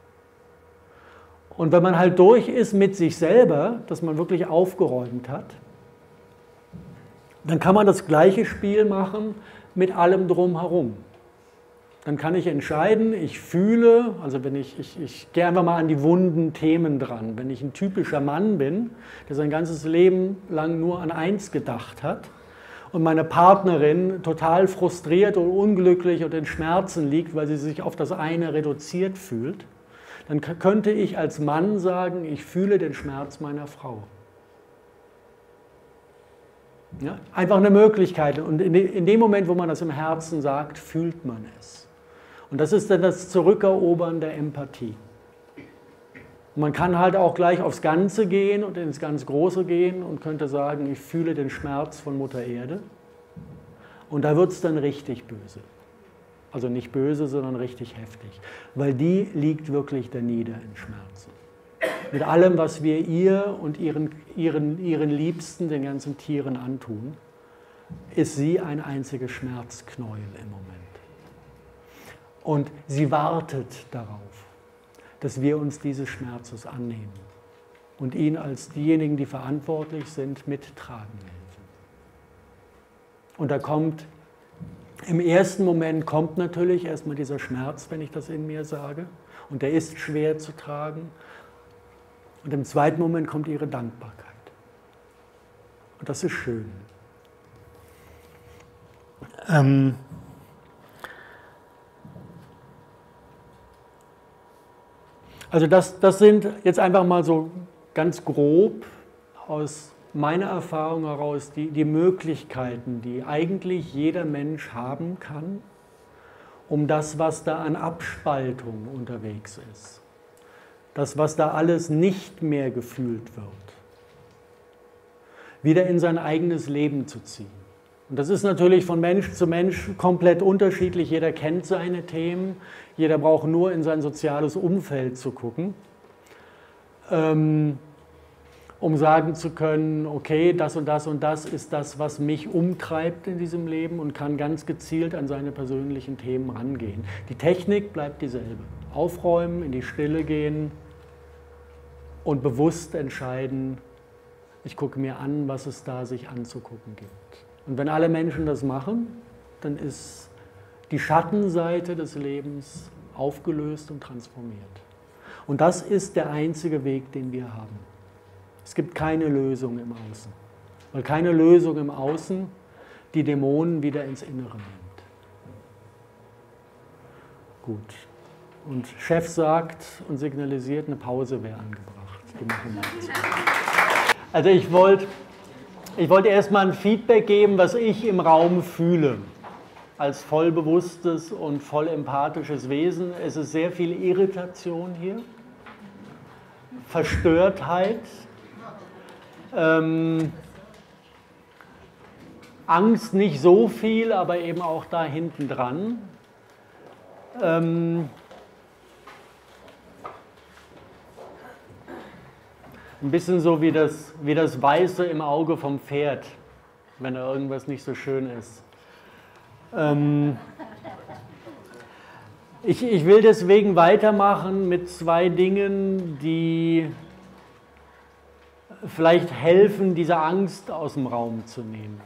Und wenn man halt durch ist mit sich selber, dass man wirklich aufgeräumt hat, dann kann man das gleiche Spiel machen mit allem drumherum. Dann kann ich entscheiden, ich fühle, also wenn ich gehe einfach mal an die wunden Themen dran. Wenn ich ein typischer Mann bin, der sein ganzes Leben lang nur an eins gedacht hat und meine Partnerin total frustriert und unglücklich und in Schmerzen liegt, weil sie sich auf das eine reduziert fühlt, dann könnte ich als Mann sagen, ich fühle den Schmerz meiner Frau. Ja, einfach eine Möglichkeit. Und in dem Moment, wo man das im Herzen sagt, fühlt man es. Und das ist dann das Zurückerobern der Empathie. Und man kann halt auch gleich aufs Ganze gehen und ins ganz Große gehen und könnte sagen, ich fühle den Schmerz von Mutter Erde. Und da wird es dann richtig böse. Also nicht böse, sondern richtig heftig. Weil die liegt wirklich da nieder in Schmerzen. Mit allem, was wir ihr und ihren Liebsten, den ganzen Tieren antun, ist sie ein einziges Schmerzknäuel im Moment. Und sie wartet darauf, dass wir uns dieses Schmerzes annehmen und ihn als diejenigen, die verantwortlich sind, mittragen helfen. Und da kommt, im ersten Moment kommt natürlich erstmal dieser Schmerz, wenn ich das in mir sage, und der ist schwer zu tragen. Und im zweiten Moment kommt ihre Dankbarkeit. Und das ist schön. Also das sind jetzt einfach mal so ganz grob aus meiner Erfahrung heraus die Möglichkeiten, die eigentlich jeder Mensch haben kann, um das, was da an Abspaltung unterwegs ist, das, was da alles nicht mehr gefühlt wird, wieder in sein eigenes Leben zu ziehen. Und das ist natürlich von Mensch zu Mensch komplett unterschiedlich. Jeder kennt seine Themen, jeder braucht nur in sein soziales Umfeld zu gucken, um sagen zu können, okay, das und das ist das, was mich umtreibt in diesem Leben und kann ganz gezielt an seine persönlichen Themen rangehen. Die Technik bleibt dieselbe. Aufräumen, in die Stille gehen und bewusst entscheiden, ich gucke mir an, was es da sich anzugucken gibt. Und wenn alle Menschen das machen, dann ist die Schattenseite des Lebens aufgelöst und transformiert. Und das ist der einzige Weg, den wir haben. Es gibt keine Lösung im Außen, weil keine Lösung im Außen die Dämonen wieder ins Innere nimmt. Gut. Und Chef sagt und signalisiert, eine Pause wäre angebracht. Die machen wir jetzt. Also ich wollte erstmal ein Feedback geben, was ich im Raum fühle. Als vollbewusstes und voll empathisches Wesen. Es ist sehr viel Irritation hier, Verstörtheit, Angst nicht so viel, aber eben auch da hinten dran. Ein bisschen so wie das Weiße im Auge vom Pferd, wenn da irgendwas nicht so schön ist. Ich will deswegen weitermachen mit zwei Dingen, die vielleicht helfen, diese Angst aus dem Raum zu nehmen.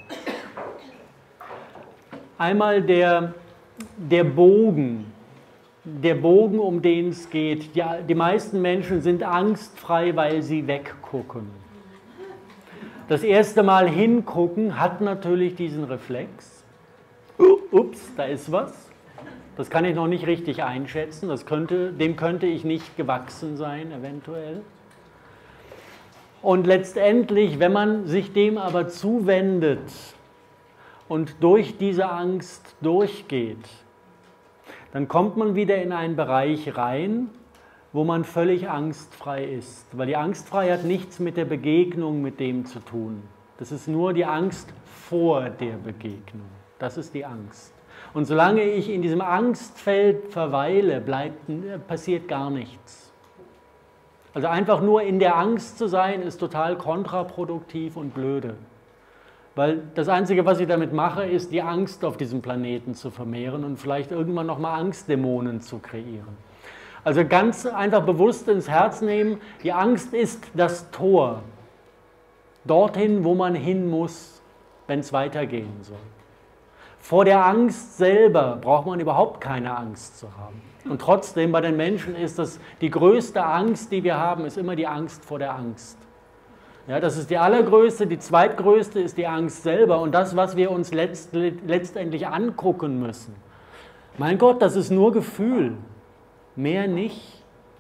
Einmal der Bogen, um den es geht. Die meisten Menschen sind angstfrei, weil sie weggucken. Das erste Mal hingucken hat natürlich diesen Reflex. Ups, da ist was. Das kann ich noch nicht richtig einschätzen. Dem könnte ich nicht gewachsen sein, eventuell. Und letztendlich, wenn man sich dem aber zuwendet und durch diese Angst durchgeht, dann kommt man wieder in einen Bereich rein, wo man völlig angstfrei ist. Weil die Angstfreiheit hat nichts mit der Begegnung mit dem zu tun. Das ist nur die Angst vor der Begegnung. Das ist die Angst. Und solange ich in diesem Angstfeld verweile, passiert gar nichts. Also einfach nur in der Angst zu sein, ist total kontraproduktiv und blöde. Weil das Einzige, was ich damit mache, ist, die Angst auf diesem Planeten zu vermehren und vielleicht irgendwann nochmal Angstdämonen zu kreieren. Also ganz einfach bewusst ins Herz nehmen, die Angst ist das Tor dorthin, wo man hin muss, wenn es weitergehen soll. Vor der Angst selber braucht man überhaupt keine Angst zu haben. Und trotzdem, bei den Menschen ist das die größte Angst, die wir haben, ist immer die Angst vor der Angst. Ja, das ist die allergrößte, die zweitgrößte ist die Angst selber und das, was wir uns letztendlich angucken müssen. Mein Gott, das ist nur Gefühl, mehr nicht.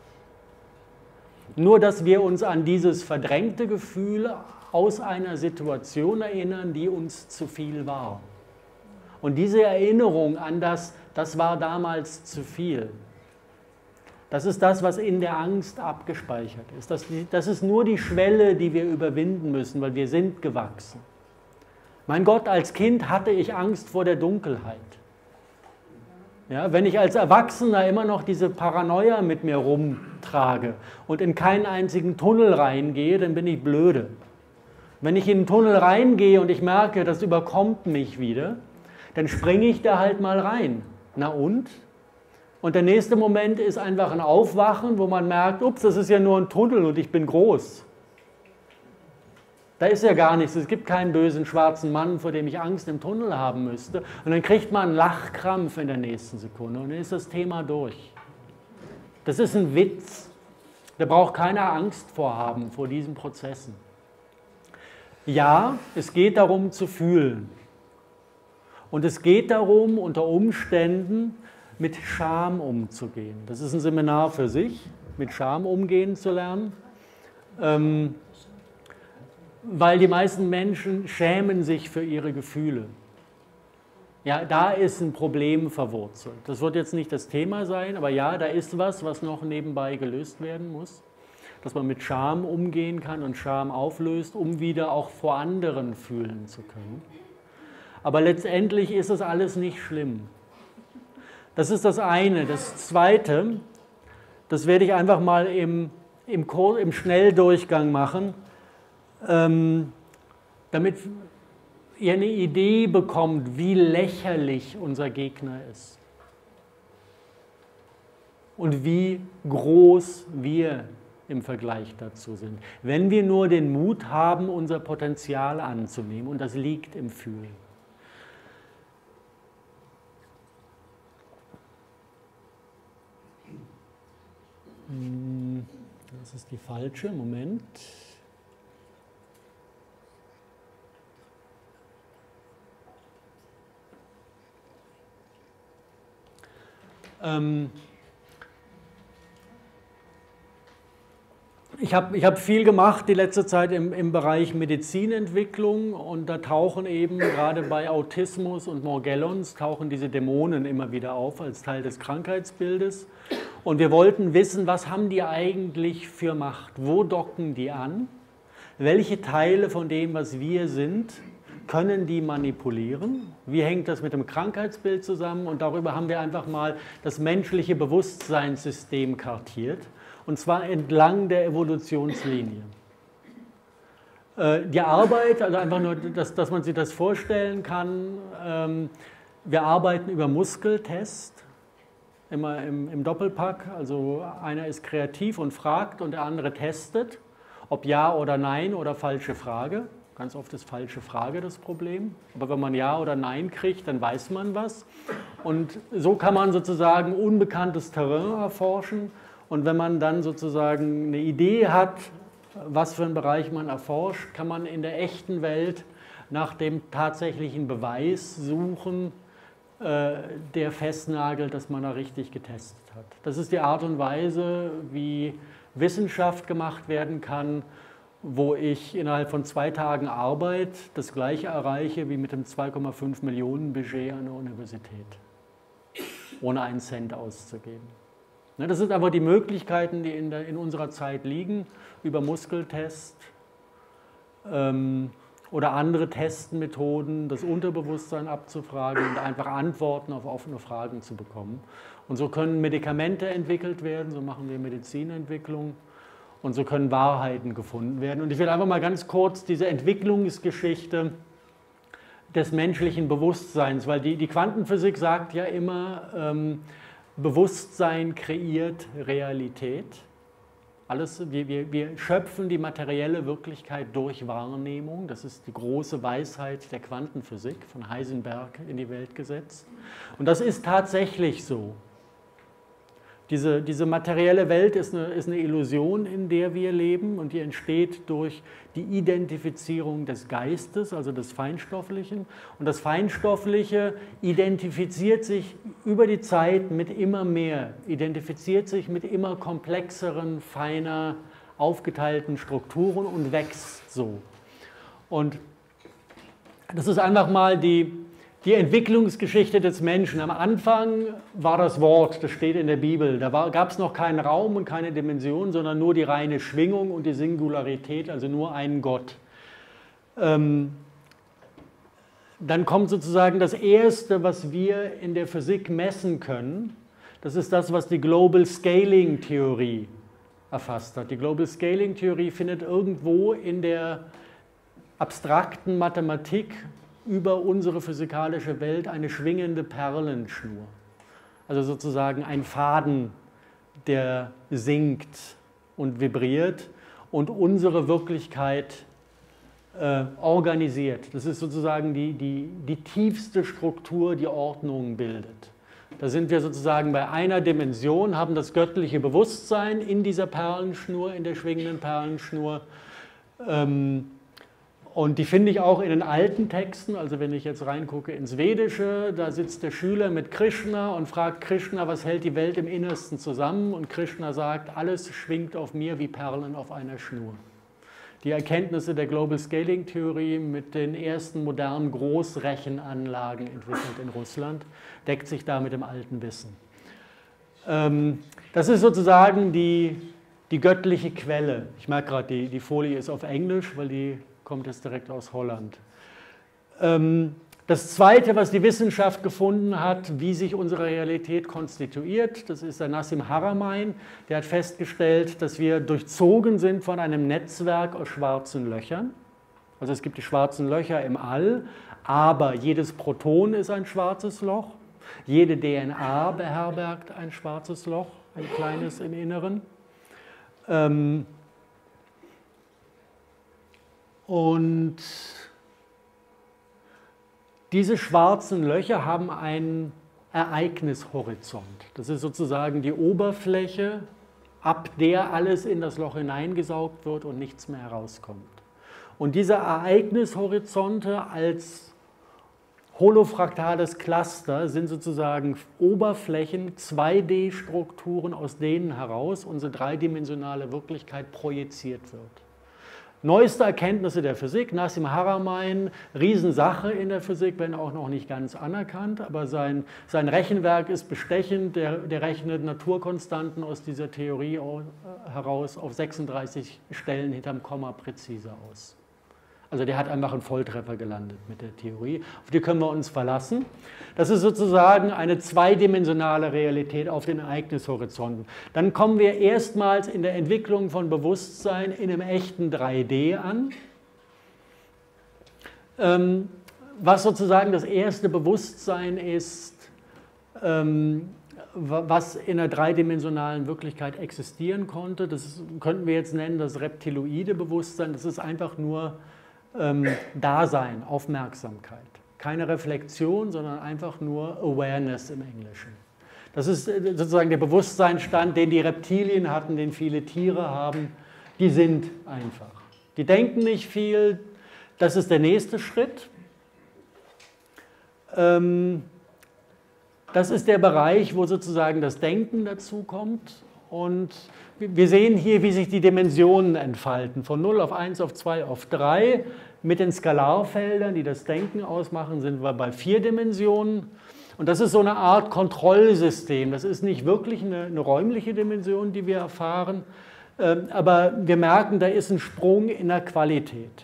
Nur, dass wir uns an dieses verdrängte Gefühl aus einer Situation erinnern, die uns zu viel war. Und diese Erinnerung an das war damals zu viel, Das ist das, was in der Angst abgespeichert ist. Das ist nur die Schwelle, die wir überwinden müssen, weil wir sind gewachsen. Mein Gott, als Kind hatte ich Angst vor der Dunkelheit. Ja, wenn ich als Erwachsener immer noch diese Paranoia mit mir rumtrage und in keinen einzigen Tunnel reingehe, dann bin ich blöde. Wenn ich in den Tunnel reingehe und ich merke, das überkommt mich wieder, dann springe ich da halt mal rein. Na und? Und der nächste Moment ist einfach ein Aufwachen, wo man merkt, ups, das ist ja nur ein Tunnel und ich bin groß. Da ist ja gar nichts, es gibt keinen bösen schwarzen Mann, vor dem ich Angst im Tunnel haben müsste. Und dann kriegt man einen Lachkrampf in der nächsten Sekunde und dann ist das Thema durch. Das ist ein Witz. Da braucht keiner Angst vorhaben vor diesen Prozessen. Ja, es geht darum zu fühlen. Und es geht darum, unter Umständen mit Scham umzugehen. Das ist ein Seminar für sich, mit Scham umgehen zu lernen. Weil die meisten Menschen schämen sich für ihre Gefühle. Ja, da ist ein Problem verwurzelt. Das wird jetzt nicht das Thema sein, aber ja, da ist was noch nebenbei gelöst werden muss. Dass man mit Scham umgehen kann und Scham auflöst, um wieder auch vor anderen fühlen zu können. Aber letztendlich ist es alles nicht schlimm. Das ist das eine. Das zweite, das werde ich einfach mal im Schnelldurchgang machen, damit ihr eine Idee bekommt, wie lächerlich unser Gegner ist. Und wie groß wir im Vergleich dazu sind. Wenn wir nur den Mut haben, unser Potenzial anzunehmen, und das liegt im Fühlen. Das ist die falsche, Moment. Ich hab viel gemacht die letzte Zeit im Bereich Medizinentwicklung und da tauchen eben gerade bei Autismus und Morgellons tauchen diese Dämonen immer wieder auf als Teil des Krankheitsbildes. Und wir wollten wissen, was haben die eigentlich für Macht? Wo docken die an? Welche Teile von dem, was wir sind, können die manipulieren? Wie hängt das mit dem Krankheitsbild zusammen? Und darüber haben wir einfach mal das menschliche Bewusstseinssystem kartiert. Und zwar entlang der Evolutionslinie. Die Arbeit, also einfach nur, dass man sich das vorstellen kann, wir arbeiten über Muskeltest, immer im Doppelpack. Also einer ist kreativ und fragt und der andere testet, ob ja oder nein oder falsche Frage. Ganz oft ist falsche Frage das Problem. Aber wenn man ja oder nein kriegt, dann weiß man was. Und so kann man sozusagen unbekanntes Terrain erforschen. Und wenn man dann sozusagen eine Idee hat, was für einen Bereich man erforscht, kann man in der echten Welt nach dem tatsächlichen Beweis suchen, der festnagelt, dass man da richtig getestet hat. Das ist die Art und Weise, wie Wissenschaft gemacht werden kann, wo ich innerhalb von 2 Tagen Arbeit das Gleiche erreiche wie mit dem 2,5 Millionen Budget an der Universität, ohne einen Cent auszugeben. Das sind aber die Möglichkeiten, die in unserer Zeit liegen, über Muskeltest oder andere Testmethoden, das Unterbewusstsein abzufragen und einfach Antworten auf offene Fragen zu bekommen. Und so können Medikamente entwickelt werden, so machen wir Medizinentwicklung und so können Wahrheiten gefunden werden. Und ich will einfach mal ganz kurz diese Entwicklungsgeschichte des menschlichen Bewusstseins, weil die Quantenphysik sagt ja immer, Bewusstsein kreiert Realität. Wir schöpfen die materielle Wirklichkeit durch Wahrnehmung. Das ist die große Weisheit der Quantenphysik, von Heisenberg in die Welt gesetzt. Und das ist tatsächlich so. Diese materielle Welt ist eine Illusion, in der wir leben und die entsteht durch die Identifizierung des Geistes, also des Feinstofflichen. Und das Feinstoffliche identifiziert sich über die Zeit mit immer mehr, identifiziert sich mit immer komplexeren, feiner aufgeteilten Strukturen und wächst so. Und das ist einfach mal die Die Entwicklungsgeschichte des Menschen. Am Anfang war das Wort, das steht in der Bibel. Da gab es noch keinen Raum und keine Dimension, sondern nur die reine Schwingung und die Singularität, also nur einen Gott. Dann kommt sozusagen das Erste, was wir in der Physik messen können. Das ist das, was die Global Scaling Theorie erfasst hat. Die Global Scaling Theorie findet irgendwo in der abstrakten Mathematik über unsere physikalische Welt eine schwingende Perlenschnur. Also sozusagen ein Faden, der sinkt und vibriert und unsere Wirklichkeit organisiert. Das ist sozusagen die tiefste Struktur, die Ordnung bildet. Da sind wir sozusagen bei einer Dimension, haben das göttliche Bewusstsein in dieser Perlenschnur, in der schwingenden Perlenschnur. Und die finde ich auch in den alten Texten, also wenn ich jetzt reingucke ins Vedische, da sitzt der Schüler mit Krishna und fragt Krishna, was hält die Welt im Innersten zusammen? Und Krishna sagt, alles schwingt auf mir wie Perlen auf einer Schnur. Die Erkenntnisse der Global Scaling Theorie mit den ersten modernen Großrechenanlagen entwickelt in Russland, deckt sich da mit dem alten Wissen. Das ist sozusagen die göttliche Quelle. Ich merke gerade, die Folie ist auf Englisch, weil die kommt jetzt direkt aus Holland. Das Zweite, was die Wissenschaft gefunden hat, wie sich unsere Realität konstituiert, das ist der Nassim Haramein. Der hat festgestellt, dass wir durchzogen sind von einem Netzwerk aus schwarzen Löchern. Also es gibt die schwarzen Löcher im All, aber jedes Proton ist ein schwarzes Loch. Jede DNA beherbergt ein schwarzes Loch, ein kleines im Inneren. Und diese schwarzen Löcher haben einen Ereignishorizont. Das ist sozusagen die Oberfläche, ab der alles in das Loch hineingesaugt wird und nichts mehr herauskommt. Und diese Ereignishorizonte als holofraktales Cluster sind sozusagen Oberflächen, 2D-Strukturen, aus denen heraus unsere dreidimensionale Wirklichkeit projiziert wird. Neueste Erkenntnisse der Physik, Nassim Haramein, Riesensache in der Physik, wenn auch noch nicht ganz anerkannt, aber sein Rechenwerk ist bestechend, der rechnet Naturkonstanten aus dieser Theorie heraus auf 36 Stellen hinterm Komma präzise aus. Also der hat einfach einen Volltreffer gelandet mit der Theorie, auf die können wir uns verlassen. Das ist sozusagen eine zweidimensionale Realität auf den Ereignishorizonten. Dann kommen wir erstmals in der Entwicklung von Bewusstsein in einem echten 3D an, was sozusagen das erste Bewusstsein ist, was in einer dreidimensionalen Wirklichkeit existieren konnte. Das könnten wir jetzt nennen das reptiloide Bewusstsein. Das ist einfach nur Dasein, Aufmerksamkeit. Keine Reflexion, sondern einfach nur Awareness im Englischen. Das ist sozusagen der Bewusstseinsstand, den die Reptilien hatten, den viele Tiere haben. Die sind einfach. Die denken nicht viel. Das ist der nächste Schritt. Das ist der Bereich, wo sozusagen das Denken dazu kommt. Und wir sehen hier, wie sich die Dimensionen entfalten. Von 0 auf 1 auf 2 auf 3. Mit den Skalarfeldern, die das Denken ausmachen, sind wir bei 4 Dimensionen. Und das ist so eine Art Kontrollsystem. Das ist nicht wirklich eine räumliche Dimension, die wir erfahren. Aber wir merken, da ist ein Sprung in der Qualität.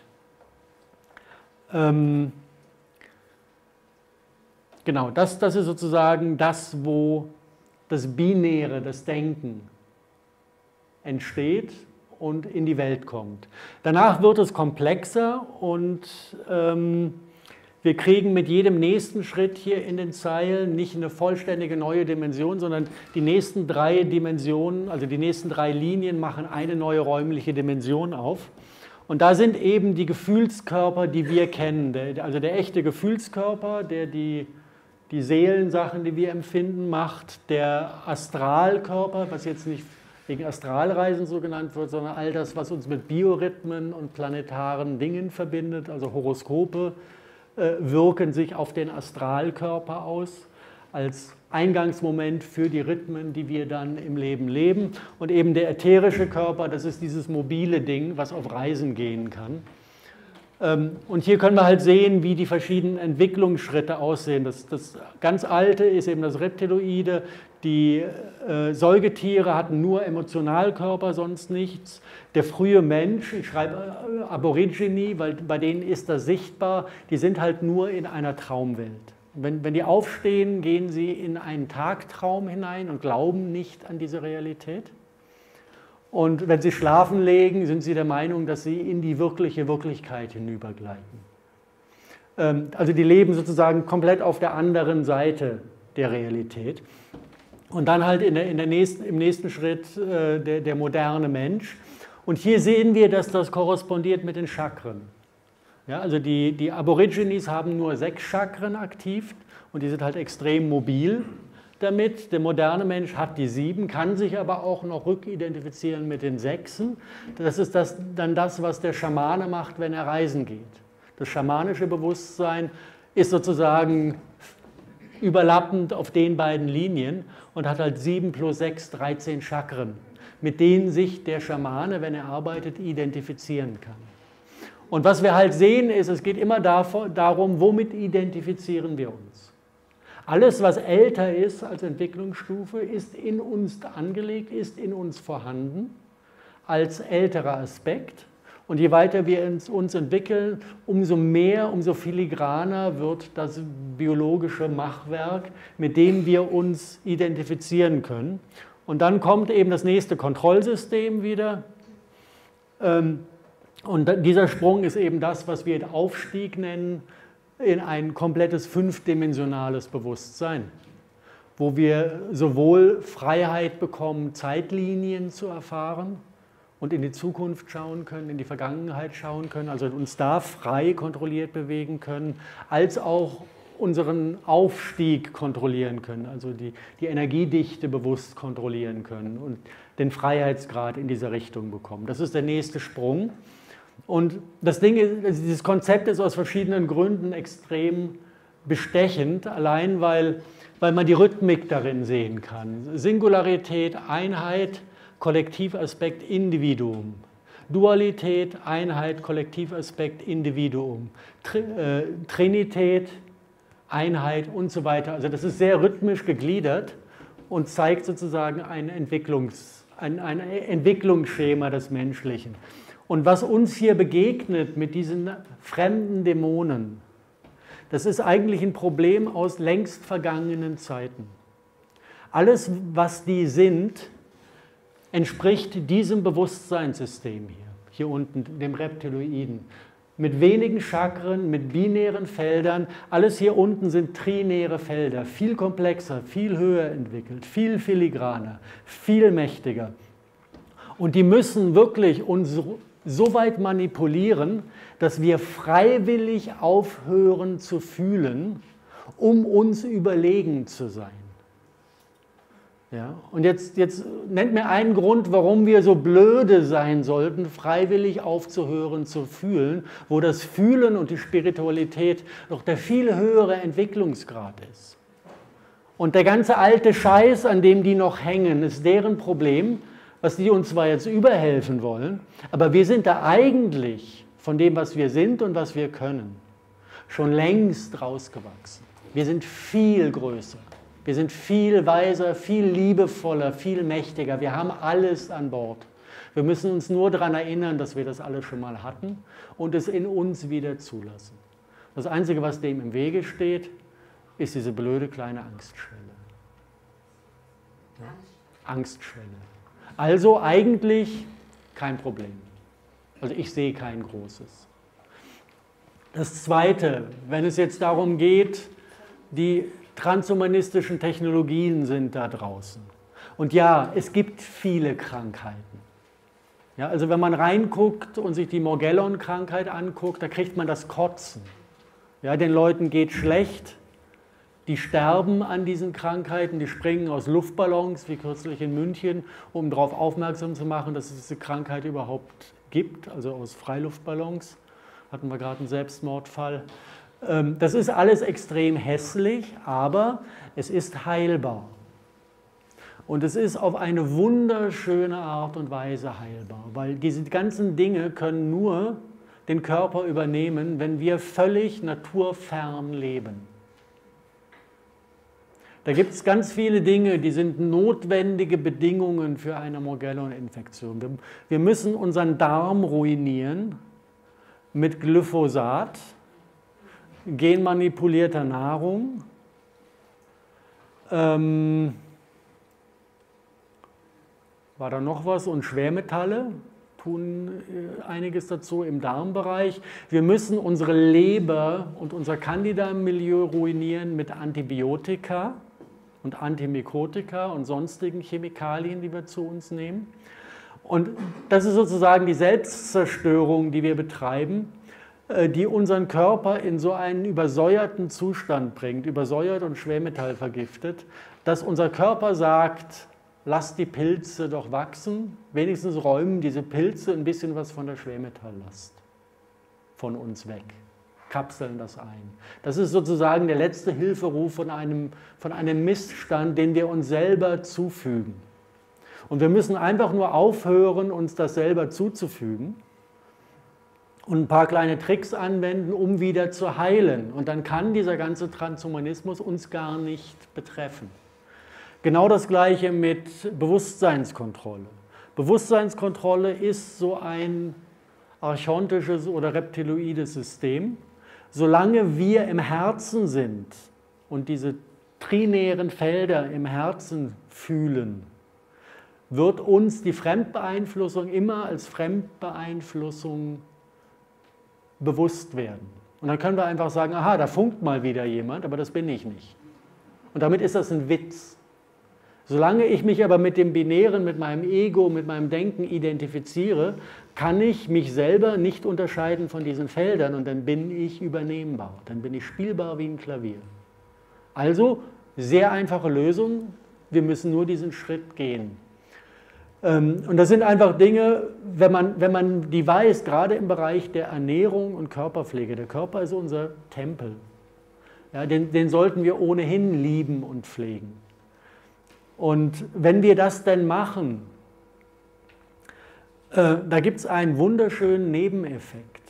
Genau, das ist sozusagen das, wo das Binäre, das Denken entsteht und in die Welt kommt. Danach wird es komplexer und wir kriegen mit jedem nächsten Schritt hier in den Zeilen nicht eine vollständige neue Dimension, sondern die nächsten 3 Dimensionen, also die nächsten 3 Linien machen eine neue räumliche Dimension auf. Und da sind eben die Gefühlskörper, die wir kennen, also der echte Gefühlskörper, der die Seelensachen, die wir empfinden, macht, der Astralkörper, was jetzt nicht wegen Astralreisen so genannt wird, sondern all das, was uns mit Biorhythmen und planetaren Dingen verbindet, also Horoskope, wirken sich auf den Astralkörper aus, als Eingangsmoment für die Rhythmen, die wir dann im Leben leben. Und eben der ätherische Körper, das ist dieses mobile Ding, was auf Reisen gehen kann. Und hier können wir halt sehen, wie die verschiedenen Entwicklungsschritte aussehen. Das ganz alte ist eben das Reptiloide. Die Säugetiere hatten nur Emotionalkörper, sonst nichts. Der frühe Mensch, ich schreibe Aborigine, weil bei denen ist das sichtbar, die sind halt nur in einer Traumwelt. Wenn die aufstehen, gehen sie in einen Tagtraum hinein und glauben nicht an diese Realität. Und wenn sie schlafen legen, sind sie der Meinung, dass sie in die wirkliche Wirklichkeit hinübergleiten. Also die leben sozusagen komplett auf der anderen Seite der Realität. Und dann halt im nächsten Schritt der moderne Mensch. Und hier sehen wir, dass das korrespondiert mit den Chakren. Ja, also die Aborigines haben nur 6 Chakren aktiv und die sind halt extrem mobil damit. Der moderne Mensch hat die 7, kann sich aber auch noch rückidentifizieren mit den 6. Das ist dann das, was der Schamane macht, wenn er reisen geht. Das schamanische Bewusstsein ist sozusagen überlappend auf den beiden Linien und hat halt 7 plus 6, 13 Chakren, mit denen sich der Schamane, wenn er arbeitet, identifizieren kann. Und was wir halt sehen ist, es geht immer darum, womit identifizieren wir uns. Alles, was älter ist als Entwicklungsstufe, ist in uns angelegt, ist in uns vorhanden als älterer Aspekt. Und je weiter wir uns entwickeln, umso mehr, umso filigraner wird das biologische Machwerk, mit dem wir uns identifizieren können. Und dann kommt eben das nächste Kontrollsystem wieder. Und dieser Sprung ist eben das, was wir den Aufstieg nennen, in ein komplettes 5-dimensionales Bewusstsein, wo wir sowohl Freiheit bekommen, Zeitlinien zu erfahren und in die Zukunft schauen können, in die Vergangenheit schauen können, also uns da frei kontrolliert bewegen können, als auch unseren Aufstieg kontrollieren können, also die Energiedichte bewusst kontrollieren können und den Freiheitsgrad in diese Richtung bekommen. Das ist der nächste Sprung. Und das Ding ist, dieses Konzept ist aus verschiedenen Gründen extrem bestechend, allein weil man die Rhythmik darin sehen kann. Singularität, Einheit, Kollektivaspekt, Individuum. Dualität, Einheit, Kollektivaspekt, Individuum. Trinität, Einheit und so weiter. Also das ist sehr rhythmisch gegliedert und zeigt sozusagen ein Entwicklungsschema des Menschlichen. Und was uns hier begegnet mit diesen fremden Dämonen, das ist eigentlich ein Problem aus längst vergangenen Zeiten. Alles, was die sind, entspricht diesem Bewusstseinssystem hier unten, dem Reptiloiden. Mit wenigen Chakren, mit binären Feldern, alles hier unten sind trinäre Felder, viel komplexer, viel höher entwickelt, viel filigraner, viel mächtiger. Und die müssen wirklich uns so weit manipulieren, dass wir freiwillig aufhören zu fühlen, um uns überlegen zu sein. Ja? Und jetzt nennt mir einen Grund, warum wir so blöde sein sollten, freiwillig aufzuhören zu fühlen, wo das Fühlen und die Spiritualität doch der viel höhere Entwicklungsgrad ist. Und der ganze alte Scheiß, an dem die noch hängen, ist deren Problem, was die uns zwar jetzt überhelfen wollen, aber wir sind da eigentlich von dem, was wir sind und was wir können, schon längst rausgewachsen. Wir sind viel größer, wir sind viel weiser, viel liebevoller, viel mächtiger. Wir haben alles an Bord. Wir müssen uns nur daran erinnern, dass wir das alles schon mal hatten und es in uns wieder zulassen. Das Einzige, was dem im Wege steht, ist diese blöde kleine Angstschwelle. Ja? Angstschwelle. Also eigentlich kein Problem. Also ich sehe kein großes. Das Zweite, wenn es jetzt darum geht, die transhumanistischen Technologien sind da draußen. Und ja, es gibt viele Krankheiten. Ja, also wenn man reinguckt und sich die Morgellon-Krankheit anguckt, da kriegt man das Kotzen. Ja, den Leuten geht schlecht. Die sterben an diesen Krankheiten, die springen aus Luftballons, wie kürzlich in München, um darauf aufmerksam zu machen, dass es diese Krankheit überhaupt gibt, also aus Freiluftballons. Hatten wir gerade einen Selbstmordfall. Das ist alles extrem hässlich, aber es ist heilbar. Und es ist auf eine wunderschöne Art und Weise heilbar, weil diese ganzen Dinge können nur den Körper übernehmen, wenn wir völlig naturfern leben. Da gibt es ganz viele Dinge, die sind notwendige Bedingungen für eine Morgellon-Infektion. Wir müssen unseren Darm ruinieren mit Glyphosat, genmanipulierter Nahrung, war da noch was? Und Schwermetalle tun einiges dazu im Darmbereich. Wir müssen unsere Leber und unser Candida-Milieu ruinieren mit Antibiotika und Antimykotika und sonstigen Chemikalien, die wir zu uns nehmen. Und das ist sozusagen die Selbstzerstörung, die wir betreiben, die unseren Körper in so einen übersäuerten Zustand bringt, übersäuert und schwermetallvergiftet, dass unser Körper sagt, lasst die Pilze doch wachsen, wenigstens räumen diese Pilze ein bisschen was von der Schwermetalllast von uns weg, kapseln das ein. Das ist sozusagen der letzte Hilferuf von einem Missstand, den wir uns selber zufügen. Und wir müssen einfach nur aufhören, uns das selber zuzufügen und ein paar kleine Tricks anwenden, um wieder zu heilen. Und dann kann dieser ganze Transhumanismus uns gar nicht betreffen. Genau das Gleiche mit Bewusstseinskontrolle. Bewusstseinskontrolle ist so ein archontisches oder reptiloides System. Solange wir im Herzen sind und diese trinären Felder im Herzen fühlen, wird uns die Fremdbeeinflussung immer als Fremdbeeinflussung bewusst werden. Und dann können wir einfach sagen, aha, da funkt mal wieder jemand, aber das bin ich nicht. Und damit ist das ein Witz. Solange ich mich aber mit dem Binären, mit meinem Ego, mit meinem Denken identifiziere, kann ich mich selber nicht unterscheiden von diesen Feldern und dann bin ich übernehmbar, dann bin ich spielbar wie ein Klavier. Also, sehr einfache Lösung, wir müssen nur diesen Schritt gehen. Und das sind einfach Dinge, wenn man die weiß, gerade im Bereich der Ernährung und Körperpflege. Der Körper ist unser Tempel. Ja, den sollten wir ohnehin lieben und pflegen. Und wenn wir das denn machen, da gibt es einen wunderschönen Nebeneffekt.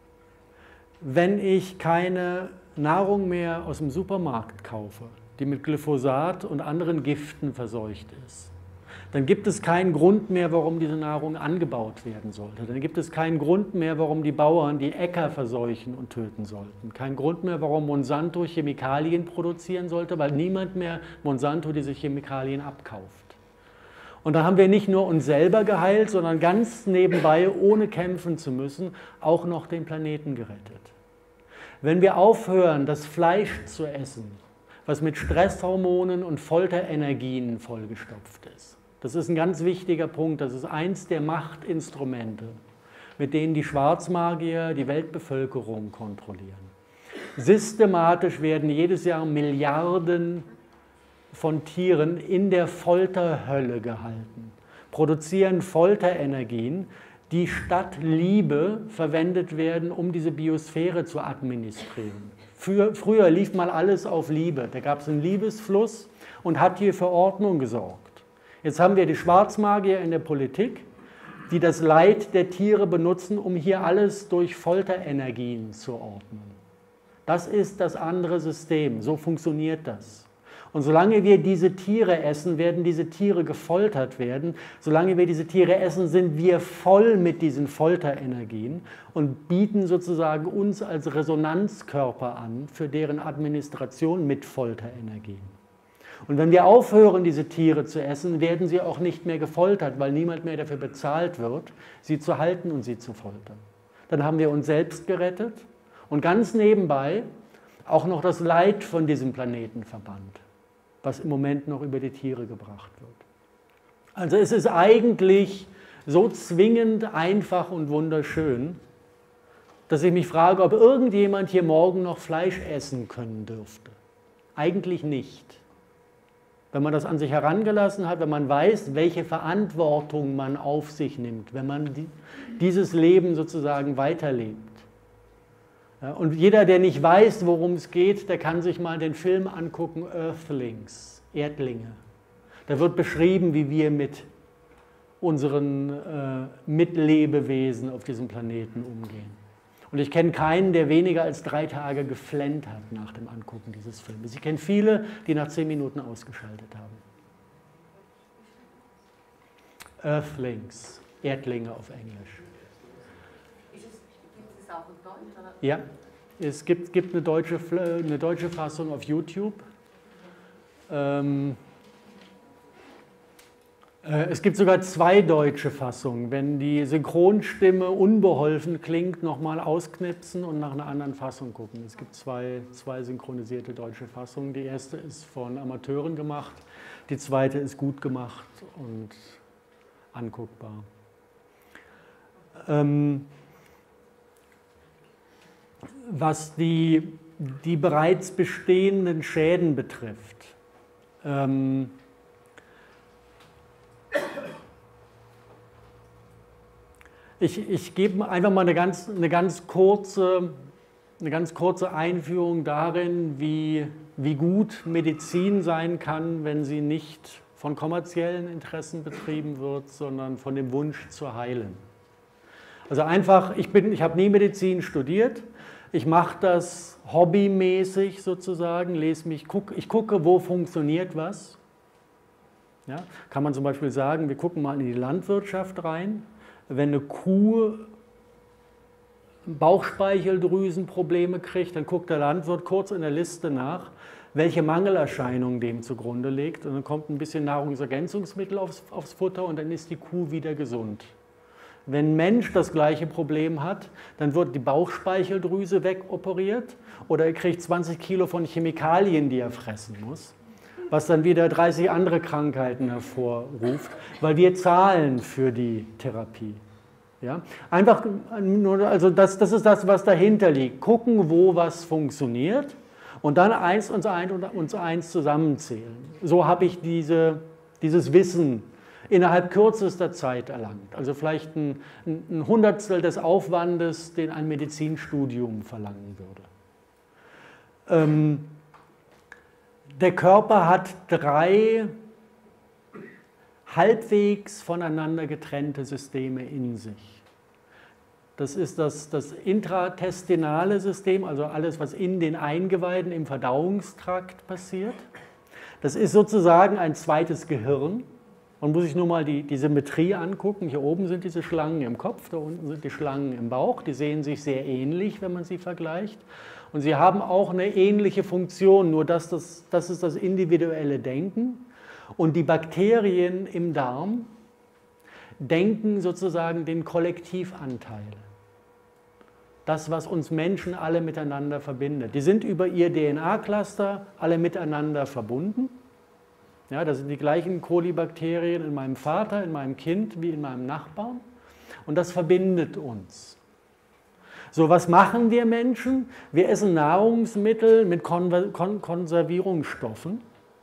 Wenn ich keine Nahrung mehr aus dem Supermarkt kaufe, die mit Glyphosat und anderen Giften verseucht ist, dann gibt es keinen Grund mehr, warum diese Nahrung angebaut werden sollte. Dann gibt es keinen Grund mehr, warum die Bauern die Äcker verseuchen und töten sollten. Kein Grund mehr, warum Monsanto Chemikalien produzieren sollte, weil niemand mehr Monsanto diese Chemikalien abkauft. Und dann haben wir nicht nur uns selber geheilt, sondern ganz nebenbei, ohne kämpfen zu müssen, auch noch den Planeten gerettet. Wenn wir aufhören, das Fleisch zu essen, was mit Stresshormonen und Folterenergien vollgestopft ist, das ist ein ganz wichtiger Punkt, das ist eins der Machtinstrumente, mit denen die Schwarzmagier die Weltbevölkerung kontrollieren. Systematisch werden jedes Jahr Milliarden von Tieren in der Folterhölle gehalten, produzieren Folterenergien, die statt Liebe verwendet werden, um diese Biosphäre zu administrieren. Früher lief mal alles auf Liebe, da gab es einen Liebesfluss und hat hier für Ordnung gesorgt. Jetzt haben wir die Schwarzmagier in der Politik, die das Leid der Tiere benutzen, um hier alles durch Folterenergien zu ordnen. Das ist das andere System, so funktioniert das. Und solange wir diese Tiere essen, werden diese Tiere gefoltert werden. Solange wir diese Tiere essen, sind wir voll mit diesen Folterenergien und bieten sozusagen uns als Resonanzkörper an für deren Administration mit Folterenergien. Und wenn wir aufhören, diese Tiere zu essen, werden sie auch nicht mehr gefoltert, weil niemand mehr dafür bezahlt wird, sie zu halten und sie zu foltern. Dann haben wir uns selbst gerettet und ganz nebenbei auch noch das Leid von diesem Planeten verbannt, was im Moment noch über die Tiere gebracht wird. Also es ist eigentlich so zwingend einfach und wunderschön, dass ich mich frage, ob irgendjemand hier morgen noch Fleisch essen können dürfte. Eigentlich nicht. Wenn man das an sich herangelassen hat, wenn man weiß, welche Verantwortung man auf sich nimmt, wenn man dieses Leben sozusagen weiterlebt. Ja, und jeder, der nicht weiß, worum es geht, der kann sich mal den Film angucken, Earthlings, Erdlinge. Da wird beschrieben, wie wir mit unseren Mitlebewesen auf diesem Planeten umgehen. Und ich kenne keinen, der weniger als 3 Tage geflennt hat nach dem Angucken dieses Filmes. Ich kenne viele, die nach 10 Minuten ausgeschaltet haben. Earthlings, Erdlinge auf Englisch. Gibt es auch in Deutsch? Oder? Ja, es gibt eine deutsche Fassung auf YouTube. Es gibt sogar 2 deutsche Fassungen. Wenn die Synchronstimme unbeholfen klingt, nochmal ausknipsen und nach einer anderen Fassung gucken. Es gibt zwei synchronisierte deutsche Fassungen. Die erste ist von Amateuren gemacht, die zweite ist gut gemacht und anguckbar. Was die bereits bestehenden Schäden betrifft, ich gebe einfach mal eine ganz kurze Einführung darin, wie gut Medizin sein kann, wenn sie nicht von kommerziellen Interessen betrieben wird, sondern von dem Wunsch zu heilen. Also einfach, ich habe nie Medizin studiert, ich mache das hobbymäßig sozusagen, ich gucke, wo funktioniert was. Ja, kann man zum Beispiel sagen, wir gucken mal in die Landwirtschaft rein. Wenn eine Kuh Bauchspeicheldrüsenprobleme kriegt, dann guckt der Landwirt kurz in der Liste nach, welche Mangelerscheinung dem zugrunde liegt. Und dann kommt ein bisschen Nahrungsergänzungsmittel aufs Futter und dann ist die Kuh wieder gesund. Wenn ein Mensch das gleiche Problem hat, dann wird die Bauchspeicheldrüse wegoperiert oder er kriegt 20 Kilo von Chemikalien, die er fressen muss, was dann wieder 30 andere Krankheiten hervorruft, weil wir zahlen für die Therapie. Ja? Einfach nur, also das ist das, was dahinter liegt. Gucken, wo was funktioniert und dann uns eins zusammenzählen. So habe ich dieses Wissen innerhalb kürzester Zeit erlangt. Also vielleicht ein Hundertstel des Aufwandes, den ein Medizinstudium verlangen würde. Der Körper hat 3 halbwegs voneinander getrennte Systeme in sich. Das ist das intratestinale System, also alles, was in den Eingeweiden im Verdauungstrakt passiert. Das ist sozusagen ein zweites Gehirn. Man muss sich nur mal die Symmetrie angucken. Hier oben sind diese Schlangen im Kopf, da unten sind die Schlangen im Bauch. Die sehen sich sehr ähnlich, wenn man sie vergleicht. Und sie haben auch eine ähnliche Funktion, nur das ist das individuelle Denken. Und die Bakterien im Darm denken sozusagen den Kollektivanteil. Das, was uns Menschen alle miteinander verbindet. Die sind über ihr DNA-Cluster alle miteinander verbunden. Ja, das sind die gleichen Kolibakterien in meinem Vater, in meinem Kind wie in meinem Nachbarn. Und das verbindet uns. So, was machen wir Menschen? Wir essen Nahrungsmittel mit Konservierungsstoffen.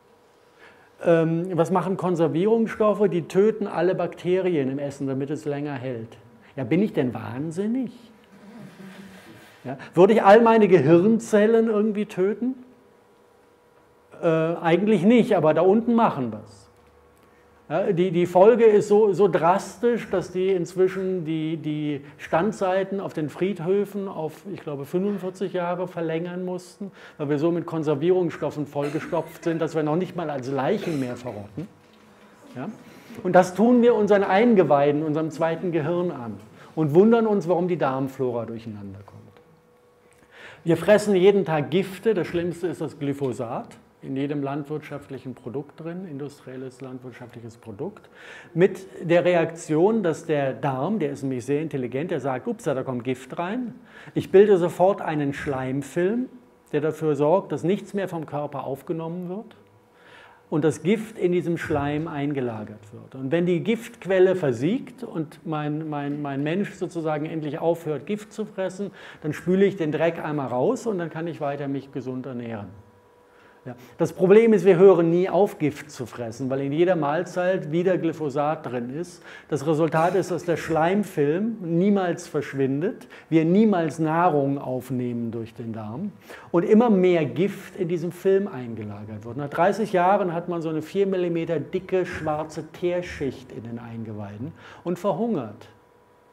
Was machen Konservierungsstoffe? Die töten alle Bakterien im Essen, damit es länger hält. Ja, bin ich denn wahnsinnig? Ja, würde ich all meine Gehirnzellen irgendwie töten? Eigentlich nicht, aber da unten machen wir es. Ja, die Folge ist so drastisch, dass die inzwischen die Standzeiten auf den Friedhöfen auf, ich glaube, 45 Jahre verlängern mussten, weil wir so mit Konservierungsstoffen vollgestopft sind, dass wir noch nicht mal als Leichen mehr verrotten. Ja? Und das tun wir unseren Eingeweiden, unserem zweiten Gehirn an und wundern uns, warum die Darmflora durcheinander kommt. Wir fressen jeden Tag Gifte, das Schlimmste ist das Glyphosat. In jedem landwirtschaftlichen Produkt drin, industrielles landwirtschaftliches Produkt, mit der Reaktion, dass der Darm, der ist nämlich sehr intelligent, der sagt, ups, da kommt Gift rein. Ich bilde sofort einen Schleimfilm, der dafür sorgt, dass nichts mehr vom Körper aufgenommen wird und das Gift in diesem Schleim eingelagert wird. Und wenn die Giftquelle versiegt und mein Mensch sozusagen endlich aufhört, Gift zu fressen, dann spüle ich den Dreck einmal raus und dann kann ich weiter mich gesund ernähren. Ja. Das Problem ist, wir hören nie auf, Gift zu fressen, weil in jeder Mahlzeit wieder Glyphosat drin ist. Das Resultat ist, dass der Schleimfilm niemals verschwindet, wir niemals Nahrung aufnehmen durch den Darm und immer mehr Gift in diesem Film eingelagert wird. Nach 30 Jahren hat man so eine 4 mm dicke schwarze Teerschicht in den Eingeweiden und verhungert.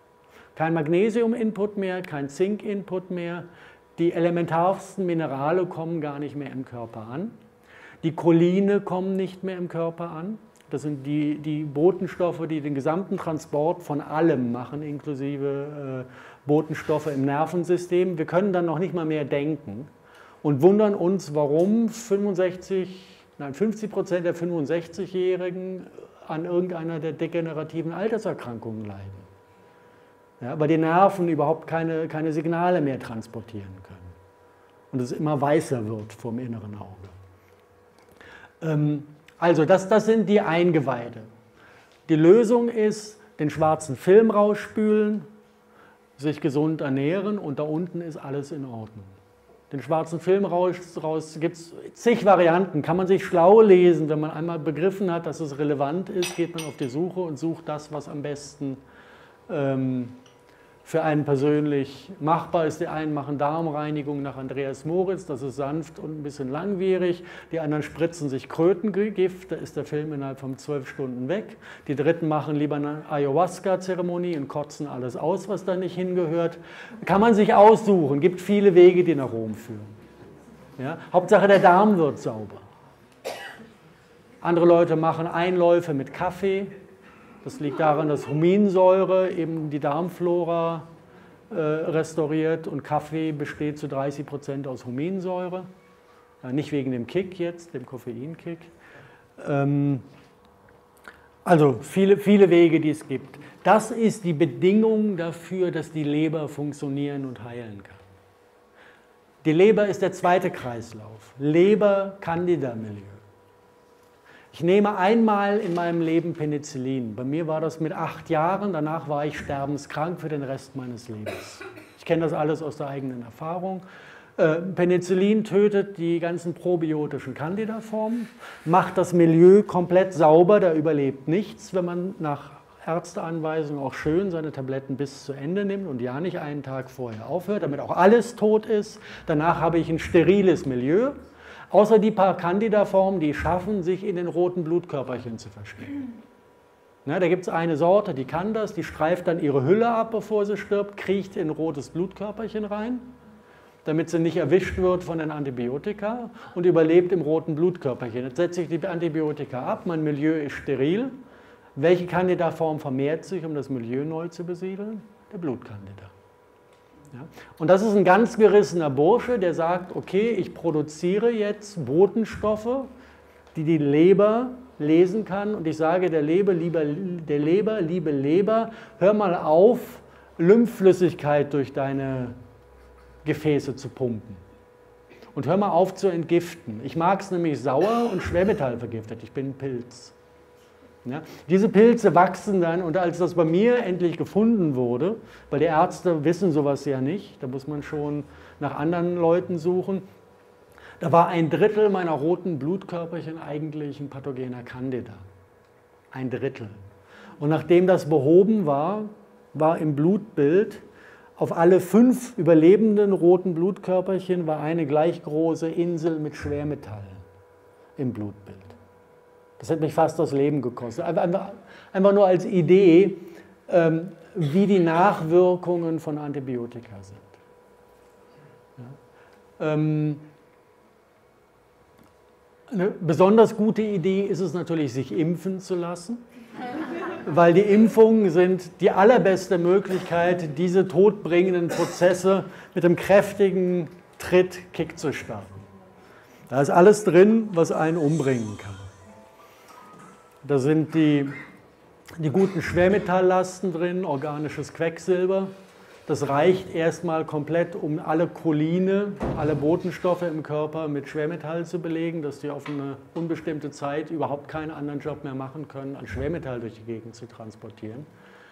Kein Magnesium-Input mehr, kein Zink-Input mehr. Die elementarsten Minerale kommen gar nicht mehr im Körper an. Die Choline kommen nicht mehr im Körper an. Das sind die Botenstoffe, die den gesamten Transport von allem machen, inklusive Botenstoffe im Nervensystem. Wir können dann noch nicht mal mehr denken und wundern uns, warum 50% der 65-Jährigen an irgendeiner der degenerativen Alterserkrankungen leiden. Ja, weil die Nerven überhaupt keine Signale mehr transportieren können und es immer weißer wird vom inneren Auge. Also das sind die Eingeweide. Die Lösung ist, den schwarzen Film rausspülen, sich gesund ernähren und da unten ist alles in Ordnung. Den schwarzen Film raus gibt es zig Varianten, kann man sich schlau lesen. Wenn man einmal begriffen hat, dass es relevant ist, geht man auf die Suche und sucht das, was am besten für einen persönlich machbar ist. Die einen machen Darmreinigung nach Andreas Moritz, das ist sanft und ein bisschen langwierig. Die anderen spritzen sich Krötengift, da ist der Film innerhalb von 12 Stunden weg. Die Dritten machen lieber eine Ayahuasca-Zeremonie und kotzen alles aus, was da nicht hingehört. Kann man sich aussuchen, gibt viele Wege, die nach Rom führen. Ja? Hauptsache der Darm wird sauber. Andere Leute machen Einläufe mit Kaffee. Das liegt daran, dass Huminsäure eben die Darmflora restauriert und Kaffee besteht zu 30% aus Huminsäure. Nicht wegen dem Kick jetzt, dem Koffeinkick. Also viele Wege, die es gibt. Das ist die Bedingung dafür, dass die Leber funktionieren und heilen kann. Die Leber ist der zweite Kreislauf. Leber-Candida-Milieu. Ich nehme einmal in meinem Leben Penicillin. Bei mir war das mit 8 Jahren, danach war ich sterbenskrank für den Rest meines Lebens. Ich kenne das alles aus der eigenen Erfahrung. Penicillin tötet die ganzen probiotischen Candida-Formen, macht das Milieu komplett sauber, da überlebt nichts, wenn man nach Ärzteanweisung auch schön seine Tabletten bis zu Ende nimmt und ja nicht einen Tag vorher aufhört, damit auch alles tot ist. Danach habe ich ein steriles Milieu. Außer die paar Candida-Formen, die schaffen, sich in den roten Blutkörperchen zu verstecken. Da gibt es eine Sorte, die kann das, die streift dann ihre Hülle ab, bevor sie stirbt, kriecht in ein rotes Blutkörperchen rein, damit sie nicht erwischt wird von den Antibiotika und überlebt im roten Blutkörperchen. Jetzt setze ich die Antibiotika ab, mein Milieu ist steril. Welche Candida-Form vermehrt sich, um das Milieu neu zu besiedeln? Der Blutcandida. Ja. Und das ist ein ganz gerissener Bursche, der sagt, okay, ich produziere jetzt Botenstoffe, die die Leber lesen kann und ich sage der Leber, liebe Leber, hör mal auf, Lymphflüssigkeit durch deine Gefäße zu pumpen und hör mal auf zu entgiften. Ich mag es nämlich sauer und schwermetallvergiftet, ich bin ein Pilz. Ja, diese Pilze wachsen dann und als das bei mir endlich gefunden wurde, weil die Ärzte wissen sowas ja nicht, da muss man schon nach anderen Leuten suchen, da war 1/3 meiner roten Blutkörperchen eigentlich ein pathogener Candida. 1/3. Und nachdem das behoben war, war im Blutbild auf alle 5 überlebenden roten Blutkörperchen war eine gleich große Insel mit Schwermetallen im Blutbild. Das hat mich fast das Leben gekostet. Einfach nur als Idee, wie die Nachwirkungen von Antibiotika sind. Ja. Eine besonders gute Idee ist es natürlich, sich impfen zu lassen, weil die Impfungen sind die allerbeste Möglichkeit, diese todbringenden Prozesse mit einem kräftigen Tritt, Kick zu starten. Da ist alles drin, was einen umbringen kann. Da sind die guten Schwermetalllasten drin, organisches Quecksilber. Das reicht erstmal komplett, um alle Choline, alle Botenstoffe im Körper mit Schwermetall zu belegen, dass die auf eine unbestimmte Zeit überhaupt keinen anderen Job mehr machen können, als Schwermetall durch die Gegend zu transportieren.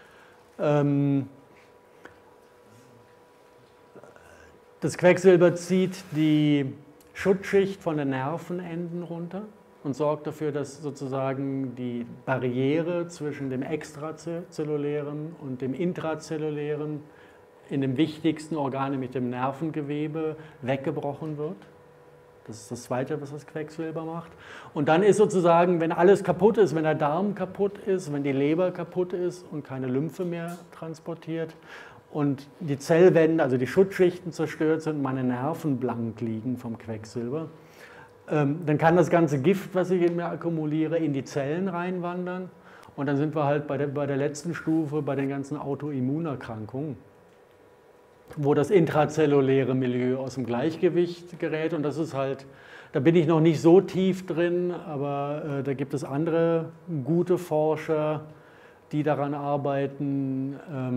Das Quecksilber zieht die Schutzschicht von den Nervenenden runter und sorgt dafür, dass sozusagen die Barriere zwischen dem extrazellulären und dem intrazellulären in dem wichtigsten Organ, nämlich dem Nervengewebe, weggebrochen wird. Das ist das Zweite, was das Quecksilber macht. Und dann ist sozusagen, wenn alles kaputt ist, wenn der Darm kaputt ist, wenn die Leber kaputt ist und keine Lymphe mehr transportiert und die Zellwände, also die Schutzschichten zerstört sind, meine Nerven blank liegen vom Quecksilber, dann kann das ganze Gift, was ich in mir akkumuliere, in die Zellen reinwandern. Und dann sind wir halt bei der letzten Stufe, bei den ganzen Autoimmunerkrankungen, wo das intrazelluläre Milieu aus dem Gleichgewicht gerät. Und das ist halt, da bin ich noch nicht so tief drin, aber da gibt es andere gute Forscher, die daran arbeiten,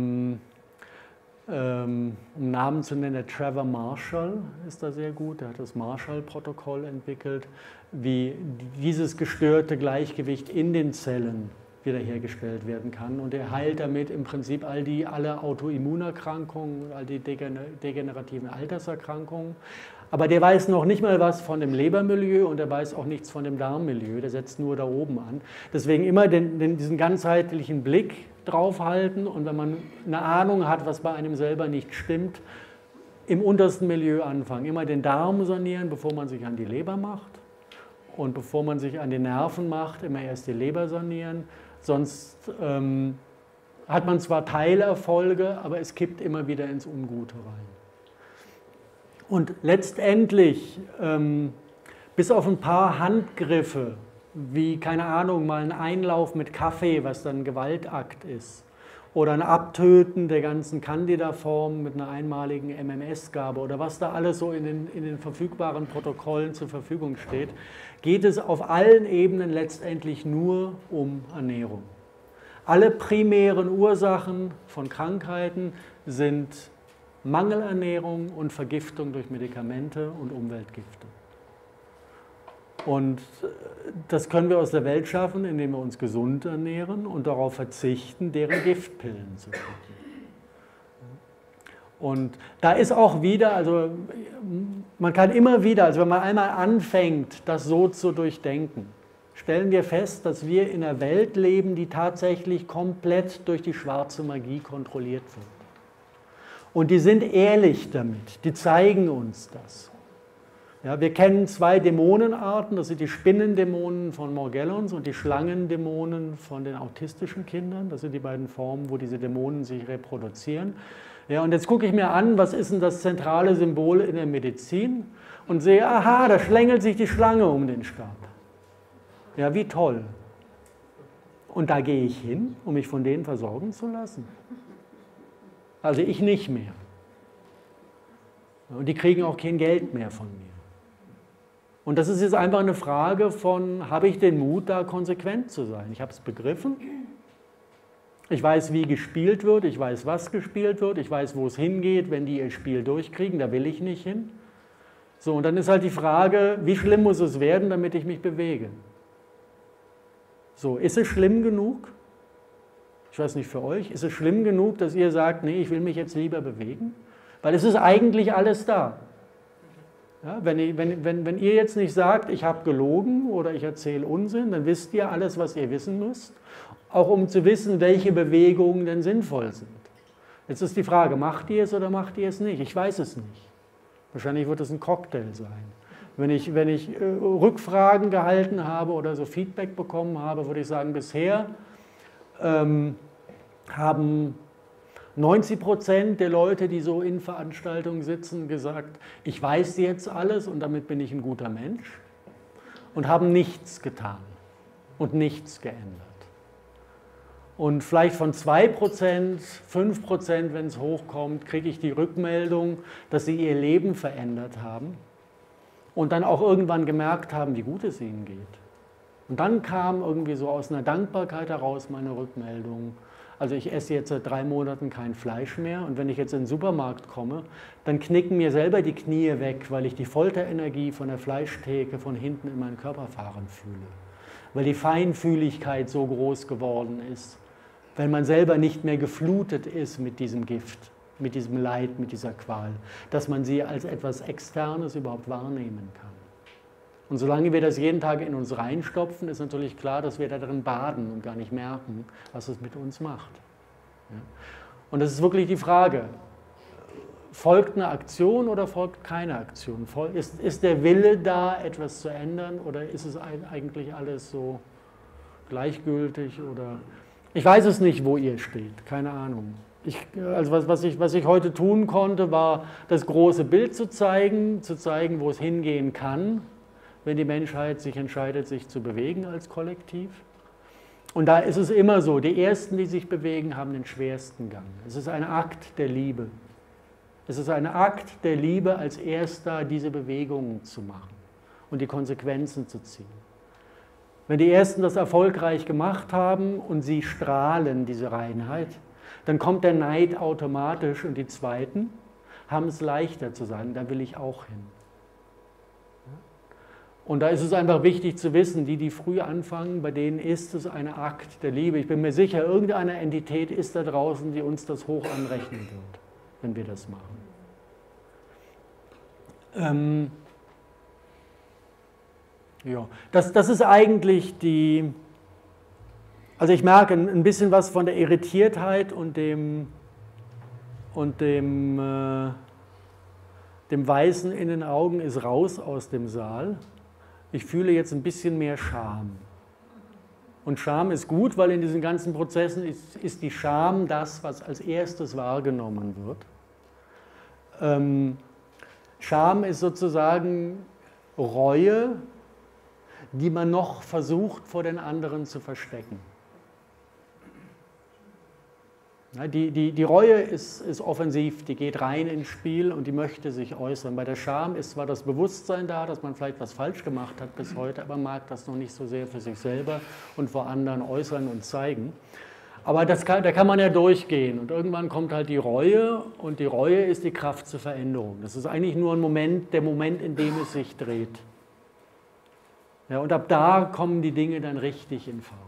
um Namen zu nennen. Der Trevor Marshall ist da sehr gut, der hat das Marshall-Protokoll entwickelt, wie dieses gestörte Gleichgewicht in den Zellen wiederhergestellt werden kann. Und er heilt damit im Prinzip alle Autoimmunerkrankungen, all die degenerativen Alterserkrankungen. Aber der weiß noch nicht mal was von dem Lebermilieu und er weiß auch nichts von dem Darmmilieu, der setzt nur da oben an. Deswegen immer diesen ganzheitlichen Blick drauf halten und wenn man eine Ahnung hat, was bei einem selber nicht stimmt, im untersten Milieu anfangen. Immer den Darm sanieren, bevor man sich an die Leber macht. Und bevor man sich an die Nerven macht, immer erst die Leber sanieren. Sonst hat man zwar Teilerfolge, aber es kippt immer wieder ins Ungute rein. Und letztendlich, bis auf ein paar Handgriffe, wie, keine Ahnung, mal ein Einlauf mit Kaffee, was dann ein Gewaltakt ist, oder ein Abtöten der ganzen Candida-Formen mit einer einmaligen MMS-Gabe oder was da alles so in den verfügbaren Protokollen zur Verfügung steht, geht es auf allen Ebenen letztendlich nur um Ernährung. Alle primären Ursachen von Krankheiten sind Mangelernährung und Vergiftung durch Medikamente und Umweltgifte. Und das können wir aus der Welt schaffen, indem wir uns gesund ernähren und darauf verzichten, deren Giftpillen zu schlucken. Und da ist auch wieder, also man kann immer wieder, also wenn man einmal anfängt, das so zu durchdenken, stellen wir fest, dass wir in einer Welt leben, die tatsächlich komplett durch die schwarze Magie kontrolliert wird. Und die sind ehrlich damit, die zeigen uns das. Ja, wir kennen zwei Dämonenarten, das sind die Spinnendämonen von Morgellons und die Schlangendämonen von den autistischen Kindern. Das sind die beiden Formen, wo diese Dämonen sich reproduzieren. Ja, und jetzt gucke ich mir an, was ist denn das zentrale Symbol in der Medizin und sehe, aha, da schlängelt sich die Schlange um den Stab. Ja, wie toll. Und da gehe ich hin, um mich von denen versorgen zu lassen. Also ich nicht mehr. Und die kriegen auch kein Geld mehr von mir. Und das ist jetzt einfach eine Frage von, habe ich den Mut, da konsequent zu sein? Ich habe es begriffen. Ich weiß, wie gespielt wird, ich weiß, was gespielt wird, ich weiß, wo es hingeht, wenn die ihr Spiel durchkriegen, da will ich nicht hin. So, und dann ist halt die Frage, wie schlimm muss es werden, damit ich mich bewege? So, ist es schlimm genug? Ich weiß nicht für euch, ist es schlimm genug, dass ihr sagt, nee, ich will mich jetzt lieber bewegen? Weil es ist eigentlich alles da. Ja, wenn ihr jetzt nicht sagt, ich habe gelogen oder ich erzähle Unsinn, dann wisst ihr alles, was ihr wissen müsst, auch um zu wissen, welche Bewegungen denn sinnvoll sind. Jetzt ist die Frage, macht ihr es oder macht ihr es nicht? Ich weiß es nicht. Wahrscheinlich wird es ein Cocktail sein. Wenn ich Rückfragen gehalten habe oder so Feedback bekommen habe, würde ich sagen, bisher haben 90% der Leute, die so in Veranstaltungen sitzen, gesagt, ich weiß jetzt alles und damit bin ich ein guter Mensch und haben nichts getan und nichts geändert. Und vielleicht von 2%, 5%, wenn es hochkommt, kriege ich die Rückmeldung, dass sie ihr Leben verändert haben und dann auch irgendwann gemerkt haben, wie gut es ihnen geht. Und dann kam irgendwie so aus einer Dankbarkeit heraus meine Rückmeldung, also ich esse jetzt seit 3 Monaten kein Fleisch mehr und wenn ich jetzt in den Supermarkt komme, dann knicken mir selber die Knie weg, weil ich die Folterenergie von der Fleischtheke von hinten in meinen Körper fahren fühle. Weil die Feinfühligkeit so groß geworden ist, weil man selber nicht mehr geflutet ist mit diesem Gift, mit diesem Leid, mit dieser Qual, dass man sie als etwas Externes überhaupt wahrnehmen kann. Und solange wir das jeden Tag in uns reinstopfen, ist natürlich klar, dass wir da drin baden und gar nicht merken, was es mit uns macht. Ja. Und das ist wirklich die Frage, folgt eine Aktion oder folgt keine Aktion? Ist der Wille da, etwas zu ändern, oder ist es eigentlich alles so gleichgültig? Oder ich weiß es nicht, wo ihr steht, keine Ahnung. Also was ich heute tun konnte, war das große Bild zu zeigen, wo es hingehen kann, wenn die Menschheit sich entscheidet, sich zu bewegen als Kollektiv. Und da ist es immer so, die Ersten, die sich bewegen, haben den schwersten Gang. Es ist ein Akt der Liebe. Es ist ein Akt der Liebe, als Erster diese Bewegungen zu machen und die Konsequenzen zu ziehen. Wenn die Ersten das erfolgreich gemacht haben und sie strahlen diese Reinheit, dann kommt der Neid automatisch und die Zweiten haben es leichter zu sagen, da will ich auch hin. Und da ist es einfach wichtig zu wissen, die früh anfangen, bei denen ist es ein Akt der Liebe. Ich bin mir sicher, irgendeine Entität ist da draußen, die uns das hoch anrechnen wird, wenn wir das machen. Ja, das ist eigentlich also ich merke ein bisschen was von der Irritiertheit und dem Weißen in den Augen ist raus aus dem Saal. Ich fühle jetzt ein bisschen mehr Scham. Und Scham ist gut, weil in diesen ganzen Prozessen ist die Scham das, was als erstes wahrgenommen wird. Scham ist sozusagen Reue, die man noch versucht, vor den anderen zu verstecken. Die Reue ist offensiv, die geht rein ins Spiel und die möchte sich äußern. Bei der Scham ist zwar das Bewusstsein da, dass man vielleicht was falsch gemacht hat bis heute, aber mag das noch nicht so sehr für sich selber und vor anderen äußern und zeigen. Aber da kann man ja durchgehen und irgendwann kommt halt die Reue und die Reue ist die Kraft zur Veränderung. Das ist eigentlich nur der Moment, in dem es sich dreht. Ja, und ab da kommen die Dinge dann richtig in Fahrt.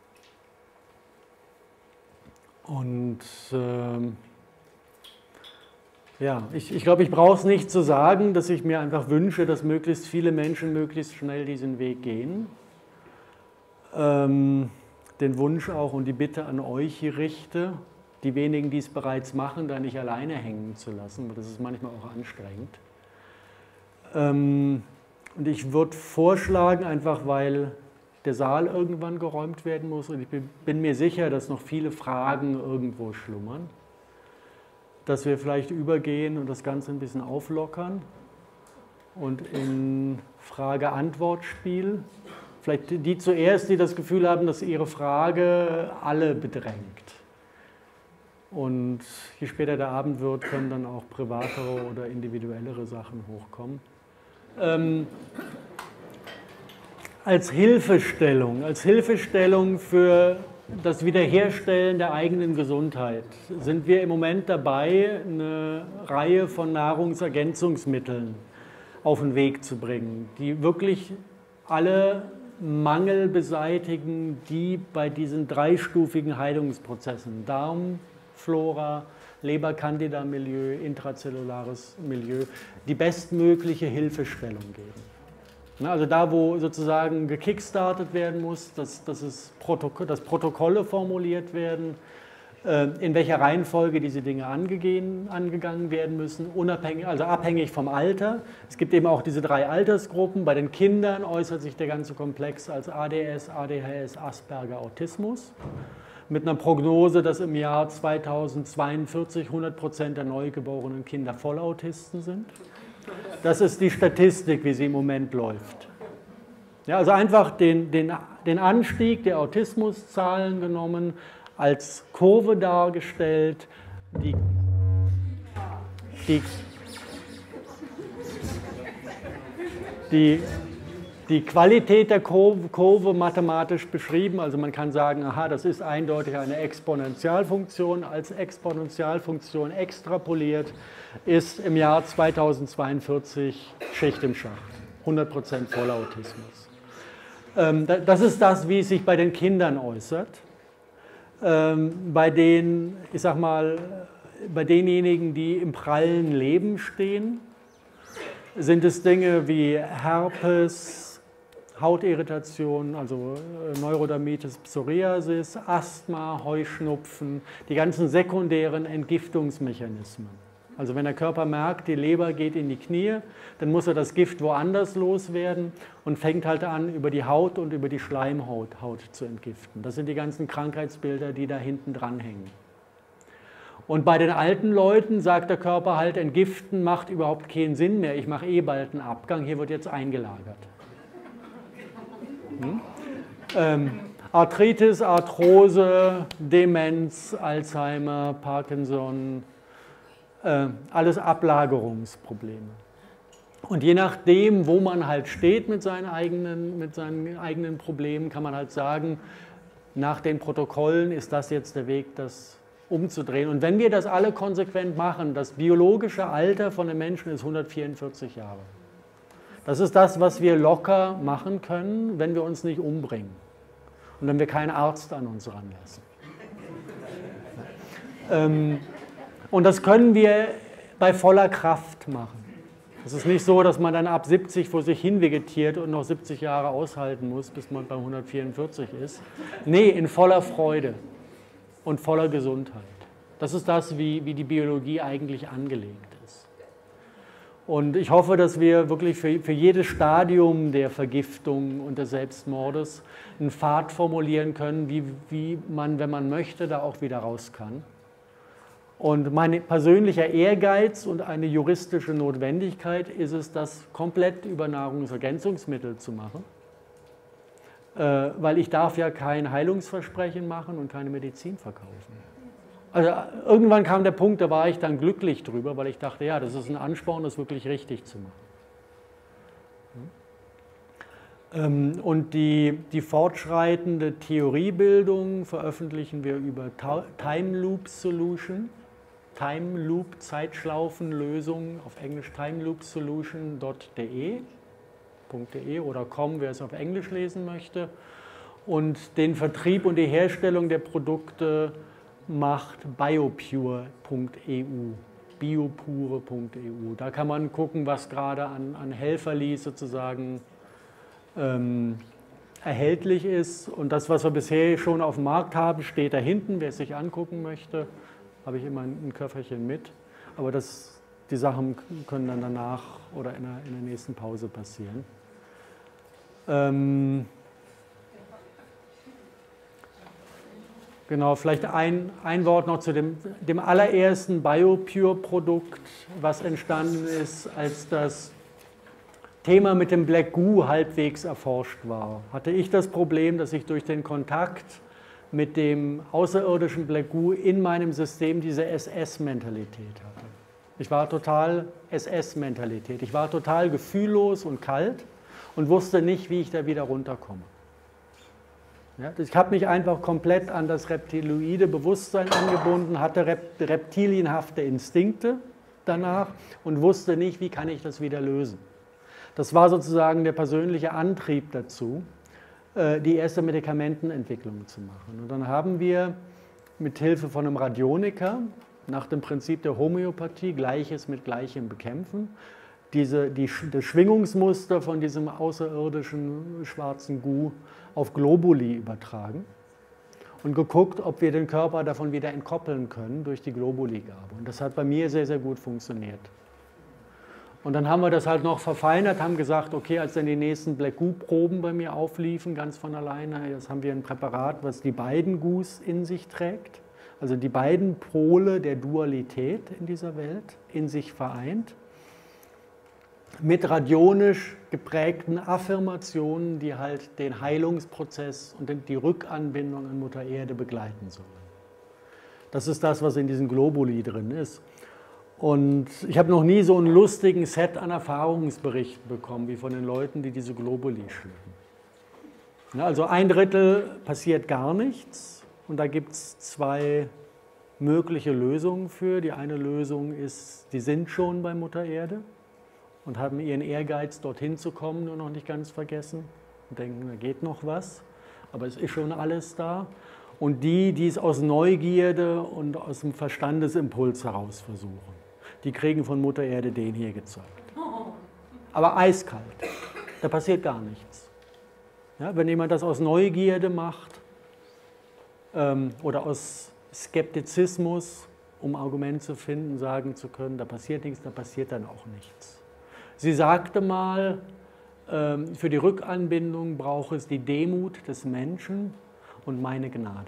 Und ja, ich glaube, ich brauche es nicht zu sagen, dass ich mir einfach wünsche, dass möglichst viele Menschen möglichst schnell diesen Weg gehen. Den Wunsch auch und die Bitte an euch hier richte, die wenigen, die es bereits machen, da nicht alleine hängen zu lassen, weil das ist manchmal auch anstrengend. Und ich würde vorschlagen, einfach weil der Saal irgendwann geräumt werden muss und ich bin mir sicher, dass noch viele Fragen irgendwo schlummern, dass wir vielleicht übergehen und das Ganze ein bisschen auflockern und in Frage-Antwort-Spiel, vielleicht die zuerst, die das Gefühl haben, dass ihre Frage alle bedrängt. Und je später der Abend wird, können dann auch privatere oder individuellere Sachen hochkommen. Als Hilfestellung für das Wiederherstellen der eigenen Gesundheit sind wir im Moment dabei, eine Reihe von Nahrungsergänzungsmitteln auf den Weg zu bringen, die wirklich alle Mangel beseitigen, die bei diesen dreistufigen Heilungsprozessen, Darmflora, Leber-Candida-Milieu, intrazellulares Milieu, die bestmögliche Hilfestellung geben. Also da, wo sozusagen gekickstartet werden muss, dass Protokolle formuliert werden, in welcher Reihenfolge diese Dinge angegangen werden müssen, also abhängig vom Alter. Es gibt eben auch diese 3 Altersgruppen. Bei den Kindern äußert sich der ganze Komplex als ADS, ADHS, Asperger, Autismus. Mit einer Prognose, dass im Jahr 2042 100% der neugeborenen Kinder Vollautisten sind. Das ist die Statistik, wie sie im Moment läuft. Ja, also einfach den Anstieg der Autismuszahlen genommen, als Kurve dargestellt, die Qualität der Kurve mathematisch beschrieben, also man kann sagen, aha, das ist eindeutig eine Exponentialfunktion, als Exponentialfunktion extrapoliert, ist im Jahr 2042 Schicht im Schacht, 100% Vollautismus. Das ist das, wie es sich bei den Kindern äußert. Bei den, ich sag mal, bei denjenigen, die im prallen Leben stehen, sind es Dinge wie Herpes, Hautirritation, also Neurodermitis, Psoriasis, Asthma, Heuschnupfen, die ganzen sekundären Entgiftungsmechanismen. Also wenn der Körper merkt, die Leber geht in die Knie, dann muss er das Gift woanders loswerden und fängt halt an, über die Haut und über die Schleimhaut zu entgiften. Das sind die ganzen Krankheitsbilder, die da hinten dran hängen. Und bei den alten Leuten sagt der Körper halt, entgiften macht überhaupt keinen Sinn mehr. Ich mache eh bald einen Abgang, hier wird jetzt eingelagert. Arthritis, Arthrose, Demenz, Alzheimer, Parkinson, alles Ablagerungsprobleme. Und je nachdem, wo man halt steht mit seinen eigenen Problemen, kann man halt sagen, nach den Protokollen ist das jetzt der Weg, das umzudrehen. Und wenn wir das alle konsequent machen, das biologische Alter von einem Menschen ist 144 Jahre. Das ist das, was wir locker machen können, wenn wir uns nicht umbringen und wenn wir keinen Arzt an uns ranlassen. Und das können wir bei voller Kraft machen. Es ist nicht so, dass man dann ab 70 vor sich hin vegetiert und noch 70 Jahre aushalten muss, bis man bei 144 ist. Nee, in voller Freude und voller Gesundheit. Das ist das, wie die Biologie eigentlich angelegt ist. Und ich hoffe, dass wir wirklich für jedes Stadium der Vergiftung und des Selbstmordes einen Pfad formulieren können, wie man, wenn man möchte, da auch wieder raus kann. Und mein persönlicher Ehrgeiz und eine juristische Notwendigkeit ist es, das komplett über Nahrungsergänzungsmittel zu machen, weil ich darf ja kein Heilungsversprechen machen und keine Medizin verkaufen. Also irgendwann kam der Punkt, da war ich dann glücklich drüber, weil ich dachte, ja, das ist ein Ansporn, das wirklich richtig zu machen. Und die fortschreitende Theoriebildung veröffentlichen wir über Time Loop Solution. Time Loop Zeitschlaufenlösung, auf Englisch timeloopsolution.de oder com, wer es auf Englisch lesen möchte. Und den Vertrieb und die Herstellung der Produkte macht biopure.eu, biopure.eu. Da kann man gucken, was gerade an Helferlis sozusagen erhältlich ist. Und das, was wir bisher schon auf dem Markt haben, steht da hinten, wer es sich angucken möchte. Habe ich immer ein Köfferchen mit, aber die Sachen können dann danach oder in der nächsten Pause passieren. Genau, vielleicht ein Wort noch zu dem allerersten BioPure-Produkt, was entstanden ist, als das Thema mit dem Black Goo halbwegs erforscht war. Hatte ich das Problem, dass ich durch den Kontakt mit dem außerirdischen Black Goo in meinem System diese SS-Mentalität hatte. Ich war total SS-Mentalität. Ich war total gefühllos und kalt und wusste nicht, wie ich da wieder runterkomme. Ja, ich habe mich einfach komplett an das reptiloide Bewusstsein angebunden, hatte reptilienhafte Instinkte danach und wusste nicht, wie kann ich das wieder lösen. Das war sozusagen der persönliche Antrieb dazu, die erste Medikamentenentwicklung zu machen. Und dann haben wir mit Hilfe von einem Radioniker nach dem Prinzip der Homöopathie Gleiches mit Gleichem bekämpfen, das Schwingungsmuster von diesem außerirdischen schwarzen Goo auf Globuli übertragen und geguckt, ob wir den Körper davon wieder entkoppeln können durch die Globuli-Gabe. Und das hat bei mir sehr, sehr gut funktioniert. Und dann haben wir das halt noch verfeinert, haben gesagt, okay, als dann die nächsten Black Goo-Proben bei mir aufliefen, ganz von alleine, jetzt haben wir ein Präparat, was die beiden Goos in sich trägt, also die beiden Pole der Dualität in dieser Welt in sich vereint, mit radionisch geprägten Affirmationen, die halt den Heilungsprozess und die Rückanbindung an Mutter Erde begleiten sollen. Das ist das, was in diesem Globuli drin ist. Und ich habe noch nie so einen lustigen Set an Erfahrungsberichten bekommen, wie von den Leuten, die diese Globuli schlucken. Ja, also 1/3 passiert gar nichts und da gibt es 2 mögliche Lösungen für. Die eine Lösung ist, die sind schon bei Mutter Erde und haben ihren Ehrgeiz, dorthin zu kommen, nur noch nicht ganz vergessen und denken, da geht noch was, aber es ist schon alles da. Und die es aus Neugierde und aus dem Verstandesimpuls heraus versuchen. Die kriegen von Mutter Erde den hier gezeigt. Aber eiskalt, da passiert gar nichts. Ja, wenn jemand das aus Neugierde macht oder aus Skeptizismus um Argument zu finden, sagen zu können, da passiert nichts, da passiert dann auch nichts. Sie sagte mal, für die Rückanbindung braucht es die Demut des Menschen und meine Gnade.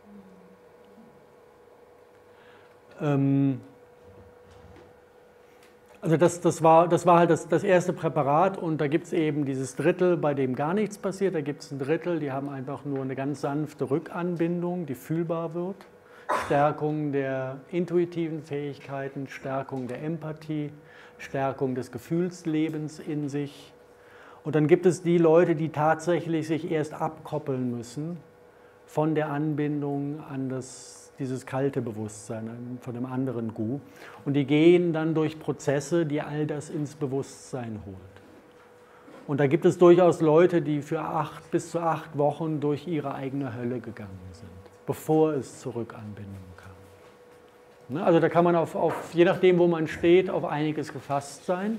Also das war halt das erste Präparat, und da gibt es eben dieses Drittel, bei dem gar nichts passiert. Da gibt es ein Drittel, die haben einfach nur eine ganz sanfte Rückanbindung, die fühlbar wird. Stärkung der intuitiven Fähigkeiten, Stärkung der Empathie, Stärkung des Gefühlslebens in sich. Und dann gibt es die Leute, die tatsächlich sich erst abkoppeln müssen von der Anbindung an dieses kalte Bewusstsein, von dem anderen Gu. Und die gehen dann durch Prozesse, die all das ins Bewusstsein holt. Und da gibt es durchaus Leute, die für bis zu 8 Wochen durch ihre eigene Hölle gegangen sind, bevor es zur Rückanbindung kam. Also da kann man je nachdem, wo man steht, auf einiges gefasst sein.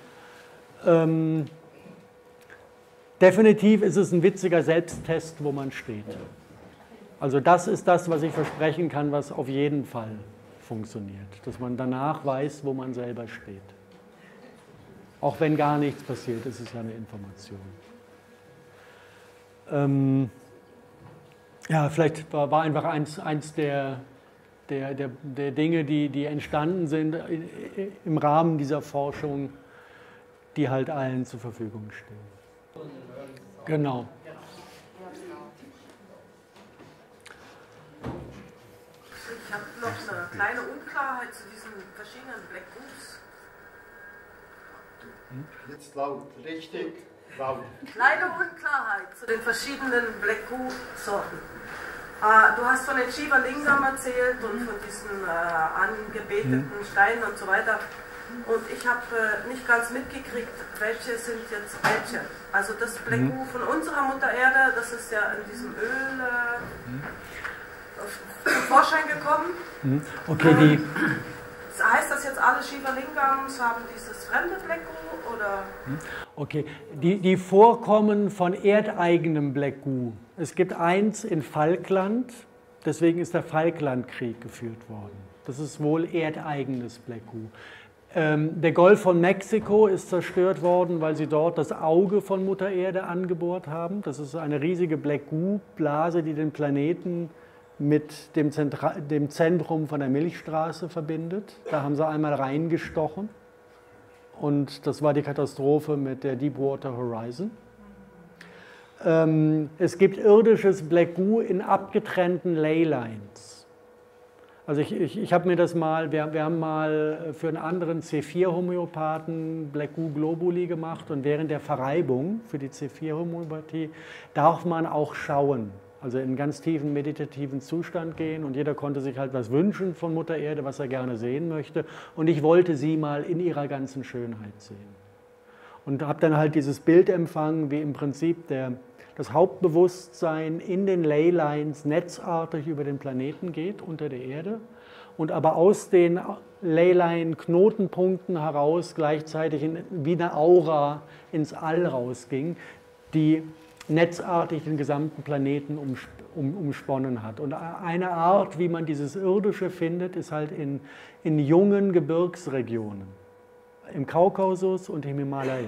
Definitiv ist es ein witziger Selbsttest, wo man steht. Also das ist das, was ich versprechen kann, was auf jeden Fall funktioniert. Dass man danach weiß, wo man selber steht. Auch wenn gar nichts passiert, ist es ja eine Information. Ja, vielleicht war einfach eins der Dinge, die entstanden sind im Rahmen dieser Forschung, die halt allen zur Verfügung stehen. Genau. Ich habe noch eine kleine Unklarheit zu diesen verschiedenen Black Groups. Jetzt laut, richtig laut. Kleine Unklarheit zu den verschiedenen Black Group-Sorten. Du hast von den Shiva Lingam erzählt und von diesen angebeteten Steinen und so weiter. Und ich habe nicht ganz mitgekriegt, welche sind jetzt welche. Also das Black Goo von unserer Mutter Erde, das ist ja in diesem Öl zum Vorschein gekommen. Okay, heißt das jetzt, alle Shiva Lingams haben dieses fremde Black Goo, oder? Okay, die Vorkommen von erdeigenem Black Goo. Es gibt eins in Falkland, deswegen ist der Falklandkrieg geführt worden. Das ist wohl erdeigenes Black Goo. Der Golf von Mexiko ist zerstört worden, weil sie dort das Auge von Mutter Erde angebohrt haben. Das ist eine riesige Black Goo-Blase, die den Planeten mit dem Zentrum von der Milchstraße verbindet. Da haben sie einmal reingestochen, und das war die Katastrophe mit der Deepwater Horizon. Es gibt irdisches Black Goo in abgetrennten Leylines. Also ich habe mir das mal, wir haben mal für einen anderen C4-Homöopathen Black Goo Globuli gemacht, und während der Verreibung für die C4-Homöopathie darf man auch schauen, also in einen ganz tiefen meditativen Zustand gehen, und jeder konnte sich halt was wünschen von Mutter Erde, was er gerne sehen möchte, und ich wollte sie mal in ihrer ganzen Schönheit sehen. Und habe dann halt dieses Bild empfangen, wie im Prinzip das Hauptbewusstsein in den Leylines netzartig über den Planeten geht, unter der Erde, und aber aus den Leyline-Knotenpunkten heraus gleichzeitig wie eine Aura ins All rausging, die netzartig den gesamten Planeten umsponnen hat. Und eine Art, wie man dieses Irdische findet, ist halt in jungen Gebirgsregionen, im Kaukasus und im Himalaya.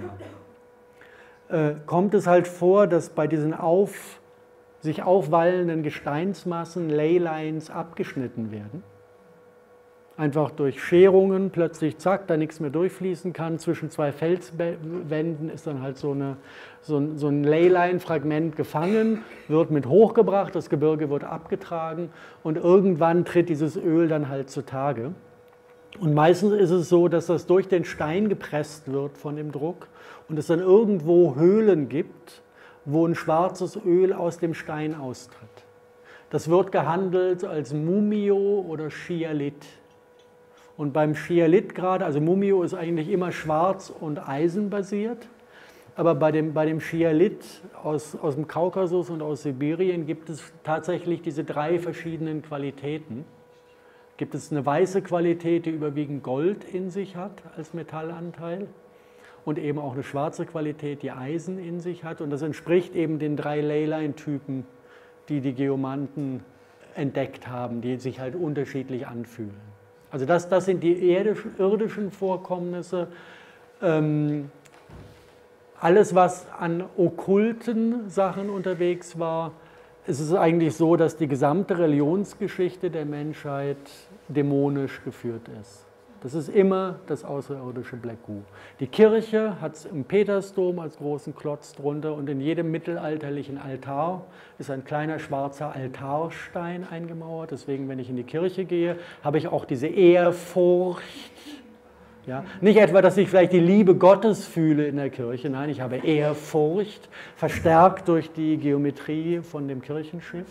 Kommt es halt vor, dass bei diesen sich aufwallenden Gesteinsmassen Leylines abgeschnitten werden. Einfach durch Scherungen plötzlich, zack, da nichts mehr durchfließen kann. Zwischen zwei Felswänden ist dann halt so ein Leyline-Fragment gefangen, wird mit hochgebracht, das Gebirge wird abgetragen, und irgendwann tritt dieses Öl dann halt zutage. Und meistens ist es so, dass das durch den Stein gepresst wird von dem Druck und es dann irgendwo Höhlen gibt, wo ein schwarzes Öl aus dem Stein austritt. Das wird gehandelt als Mumio oder Schialit. Und beim Schialit gerade, also Mumio ist eigentlich immer schwarz und eisenbasiert, aber bei dem Schialit aus dem Kaukasus und aus Sibirien gibt es tatsächlich diese 3 verschiedenen Qualitäten. Gibt es eine weiße Qualität, die überwiegend Gold in sich hat als Metallanteil, und eben auch eine schwarze Qualität, die Eisen in sich hat. Und das entspricht eben den 3 Leyline-Typen, die die Geomanten entdeckt haben, die sich halt unterschiedlich anfühlen. Also das sind die irdischen Vorkommnisse. Alles, was an okkulten Sachen unterwegs war, es ist eigentlich so, dass die gesamte Religionsgeschichte der Menschheit dämonisch geführt ist. Das ist immer das außerirdische Black Goo. Die Kirche hat es im Petersdom als großen Klotz drunter und in jedem mittelalterlichen Altar ist ein kleiner schwarzer Altarstein eingemauert. Deswegen, wenn ich in die Kirche gehe, habe ich auch diese Ehrfurcht. Ja, nicht etwa, dass ich vielleicht die Liebe Gottes fühle in der Kirche, nein, ich habe Ehrfurcht, verstärkt durch die Geometrie von dem Kirchenschiff.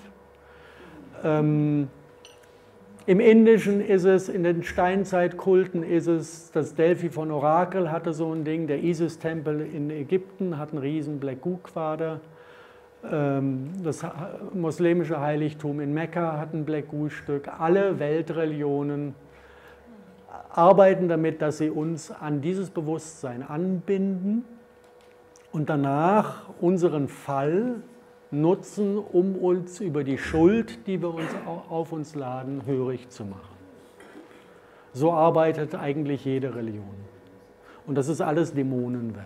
Im Indischen ist es, in den Steinzeitkulten ist es, das Delphi von Orakel hatte so ein Ding, der Isis-Tempel in Ägypten hat einen riesen Black Goo-Quader, das muslimische Heiligtum in Mekka hat ein Black Goo-Stück, alle Weltreligionen arbeiten damit, dass sie uns an dieses Bewusstsein anbinden und danach unseren Fall nutzen, um uns über die Schuld, die wir uns auf uns laden, hörig zu machen. So arbeitet eigentlich jede Religion. Und das ist alles Dämonenwerk.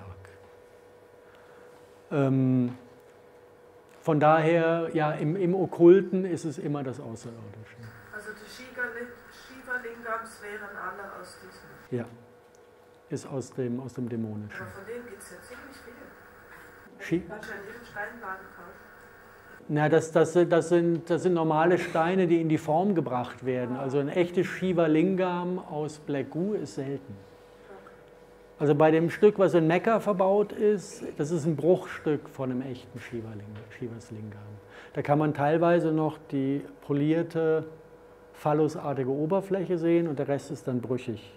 Von daher, ja, im Okkulten ist es immer das Außerirdische. Also die Shiva-Lingams wären alle aus diesem. Ja, ist aus dem Dämonischen. Aber von denen gibt es ja ziemlich viele. Shi Kannst du ja in jedem Steinladen kaufen. Na, das sind normale Steine, die in die Form gebracht werden. Also ein echtes Shiva Lingam aus Black Goo ist selten. Also bei dem Stück, was in Mekka verbaut ist, das ist ein Bruchstück von einem echten Shivas Lingam. Da kann man teilweise noch die polierte, phallusartige Oberfläche sehen und der Rest ist dann brüchig.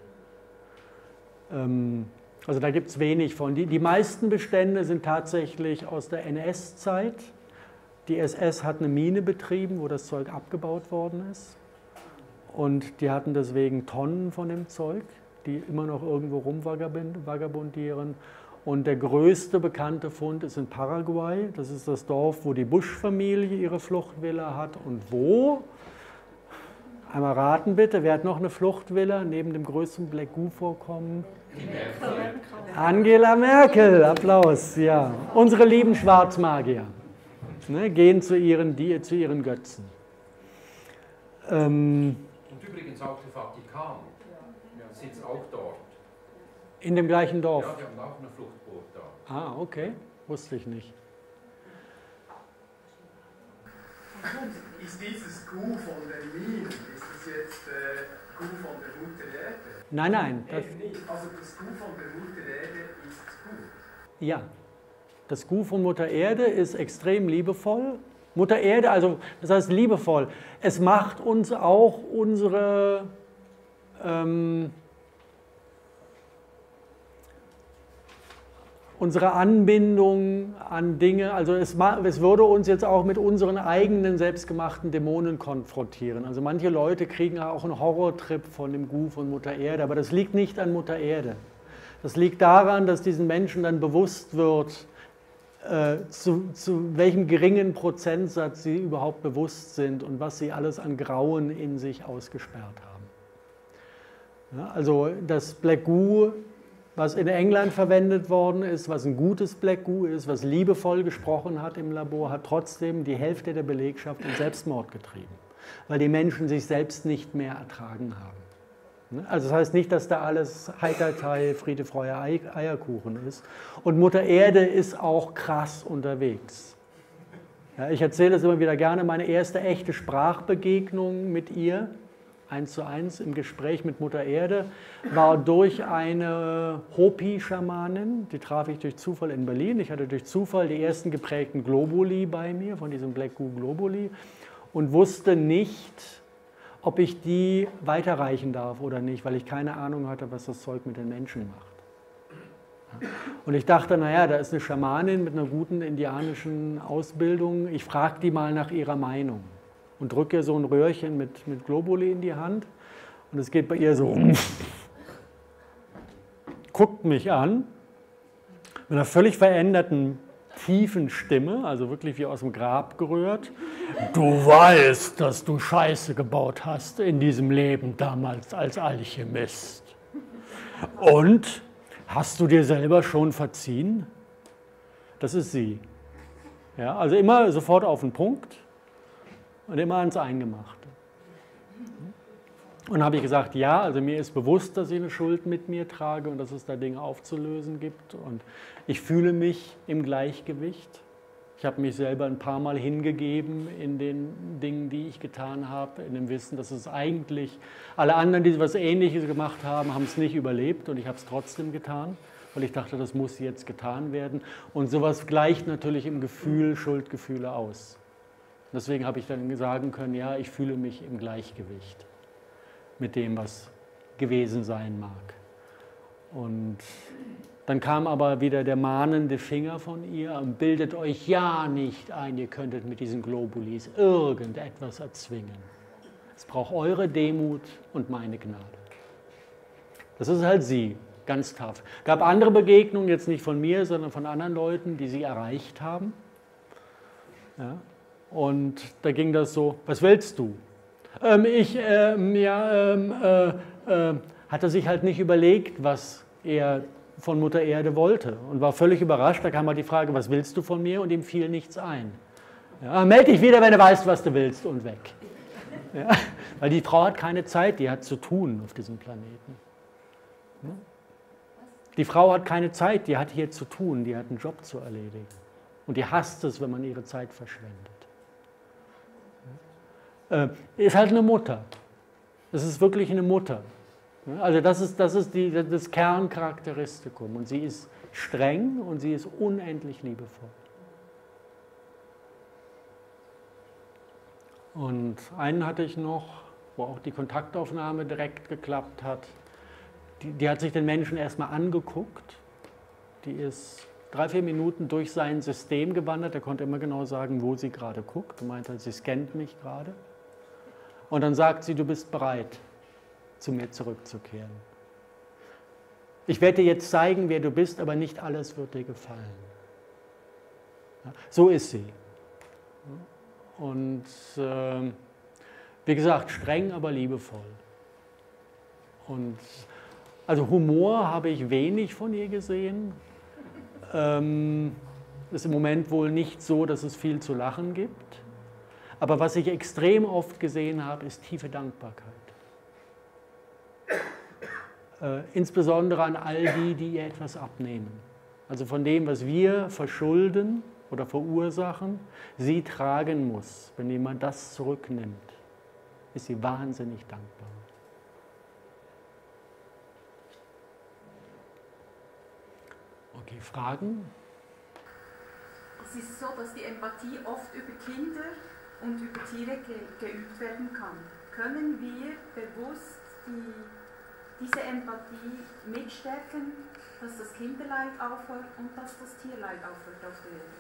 Also da gibt es wenig von. Die meisten Bestände sind tatsächlich aus der NS-Zeit. Die SS hat eine Mine betrieben, wo das Zeug abgebaut worden ist. Und die hatten deswegen Tonnen von dem Zeug, die immer noch irgendwo rumvagabundieren. Und der größte bekannte Fund ist in Paraguay. Das ist das Dorf, wo die Bush-Familie ihre Fluchtvilla hat. Und wo? Einmal raten bitte, wer hat noch eine Fluchtvilla neben dem größten Black Goo-Vorkommen? Angela Merkel, Applaus, ja. Unsere lieben Schwarzmagier. Ne, gehen zu ihren Götzen. Und übrigens auch der Vatikan, ja, sitzt auch dort. In dem gleichen Dorf? Ja, die haben auch eine Fluchtboot da. Ah, okay, wusste ich nicht. Ist dieses Goo von den Minen, ist das jetzt Goo von der Mutter Erde? Nein, nein. Also das Goo von der Mutter Erde ist gut? Ja. Das Goo von Mutter Erde ist extrem liebevoll. Mutter Erde, also das heißt liebevoll. Es macht uns auch unsere Anbindung an Dinge, also es würde uns jetzt auch mit unseren eigenen selbstgemachten Dämonen konfrontieren. Also manche Leute kriegen auch einen Horrortrip von dem Goo von Mutter Erde, aber das liegt nicht an Mutter Erde. Das liegt daran, dass diesen Menschen dann bewusst wird, zu welchem geringen Prozentsatz sie überhaupt bewusst sind und was sie alles an Grauen in sich ausgesperrt haben. Ja, also das Black Goo, was in England verwendet worden ist, was ein gutes Black Goo ist, was liebevoll gesprochen hat im Labor, hat trotzdem die Hälfte der Belegschaft in Selbstmord getrieben, weil die Menschen sich selbst nicht mehr ertragen haben. Also das heißt nicht, dass da alles Heitertei, Friede, Freude, Eierkuchen ist. Und Mutter Erde ist auch krass unterwegs. Ja, ich erzähle es immer wieder gerne, meine erste echte Sprachbegegnung mit ihr, 1:1 im Gespräch mit Mutter Erde, war durch eine Hopi-Schamanin, die traf ich durch Zufall in Berlin. Ich hatte durch Zufall die ersten geprägten Globuli bei mir, von diesem Black Goo Globuli, und wusste nicht, ob ich die weiterreichen darf oder nicht, weil ich keine Ahnung hatte, was das Zeug mit den Menschen macht. Und ich dachte, naja, da ist eine Schamanin mit einer guten indianischen Ausbildung, ich frage die mal nach ihrer Meinung und drücke so ein Röhrchen mit Globuli in die Hand und es geht bei ihr so, guckt mich an, mit einer völlig veränderten tiefen Stimme, also wirklich wie aus dem Grab gerührt. Du weißt, dass du Scheiße gebaut hast in diesem Leben damals als Alchemist. Und hast du dir selber schon verziehen? Das ist sie. Ja, also immer sofort auf den Punkt und immer ans Eingemachte. Und dann habe ich gesagt, ja, also mir ist bewusst, dass ich eine Schuld mit mir trage und dass es da Dinge aufzulösen gibt. Und ich fühle mich im Gleichgewicht. Ich habe mich selber ein paar Mal hingegeben in den Dingen, die ich getan habe, in dem Wissen, dass es eigentlich, alle anderen, die was Ähnliches gemacht haben, haben es nicht überlebt und ich habe es trotzdem getan, weil ich dachte, das muss jetzt getan werden. Und sowas gleicht natürlich im Gefühl, Schuldgefühle aus. Deswegen habe ich dann sagen können, ja, ich fühle mich im Gleichgewicht mit dem, was gewesen sein mag. Und dann kam aber wieder der mahnende Finger von ihr und bildet euch ja nicht ein, ihr könntet mit diesen Globulis irgendetwas erzwingen. Es braucht eure Demut und meine Gnade. Das ist halt sie, ganz tough. Gab andere Begegnungen, jetzt nicht von mir, sondern von anderen Leuten, die sie erreicht haben. Ja, und da ging das so, was willst du? Hat er sich halt nicht überlegt, was er von Mutter Erde wollte und war völlig überrascht. Da kam halt die Frage, was willst du von mir? Und ihm fiel nichts ein. Ja, meld dich wieder, wenn du weißt, was du willst und weg. Ja, weil die Frau hat keine Zeit, die hat zu tun auf diesem Planeten. Ja? Die Frau hat keine Zeit, die hat hier zu tun, die hat einen Job zu erledigen. Und die hasst es, wenn man ihre Zeit verschwendet. Ist halt eine Mutter. Es ist wirklich eine Mutter. Also das ist das Kerncharakteristikum. Und sie ist streng und sie ist unendlich liebevoll. Und einen hatte ich noch, wo auch die Kontaktaufnahme direkt geklappt hat. Die hat sich den Menschen erstmal angeguckt. Die ist 3-4 Minuten durch sein System gewandert. Er konnte immer genau sagen, wo sie gerade guckt. Und meinte, sie scannt mich gerade. Und dann sagt sie, du bist bereit, zu mir zurückzukehren. Ich werde dir jetzt zeigen, wer du bist, aber nicht alles wird dir gefallen. Ja, so ist sie. Und wie gesagt, streng, aber liebevoll. Und also Humor habe ich wenig von ihr gesehen. Ist im Moment wohl nicht so, dass es viel zu lachen gibt. Aber was ich extrem oft gesehen habe, ist tiefe Dankbarkeit. Insbesondere an all die, die ihr etwas abnehmen. Also von dem, was wir verschulden oder verursachen, sie tragen muss. Wenn jemand das zurücknimmt, ist sie wahnsinnig dankbar. Okay, Fragen? Es ist so, dass die Empathie oft über Kinder und über Tiere geübt werden kann. Können wir bewusst diese Empathie mitstärken, dass das Kinderleid aufhört und dass das Tierleid aufhört auf der Erde?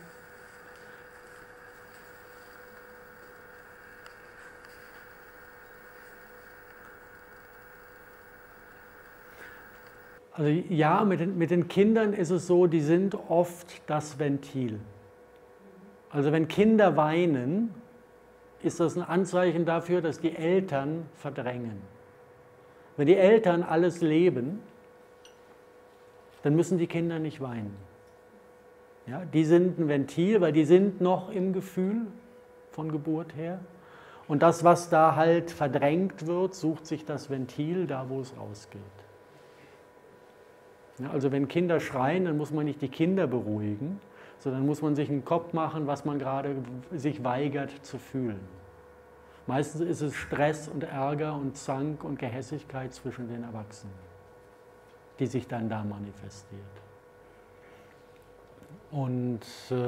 Also ja, mit den Kindern ist es so, die sind oft das Ventil. Also wenn Kinder weinen, ist das ein Anzeichen dafür, dass die Eltern verdrängen. Wenn die Eltern alles leben, dann müssen die Kinder nicht weinen. Ja, die sind ein Ventil, weil die sind noch im Gefühl von Geburt her. Und das, was da halt verdrängt wird, sucht sich das Ventil da, wo es rausgeht. Ja, also wenn Kinder schreien, dann muss man nicht die Kinder beruhigen, sondern muss man sich einen Kopf machen, was man gerade sich weigert zu fühlen. Meistens ist es Stress und Ärger und Zank und Gehässigkeit zwischen den Erwachsenen, die sich dann da manifestiert. Und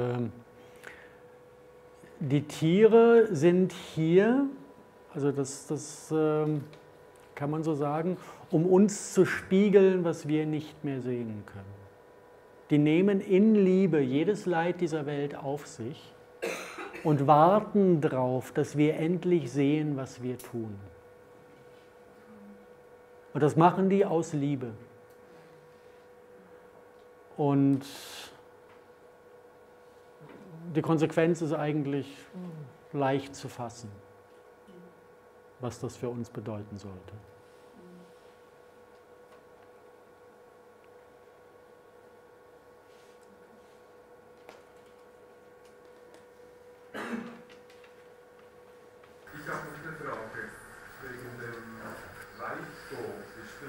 die Tiere sind hier, also das kann man so sagen, um uns zu spiegeln, was wir nicht mehr sehen können. Die nehmen in Liebe jedes Leid dieser Welt auf sich und warten darauf, dass wir endlich sehen, was wir tun. Und das machen die aus Liebe. Und die Konsequenz ist eigentlich leicht zu fassen, was das für uns bedeuten sollte. Ich habe noch eine Frage wegen dem Reichstod.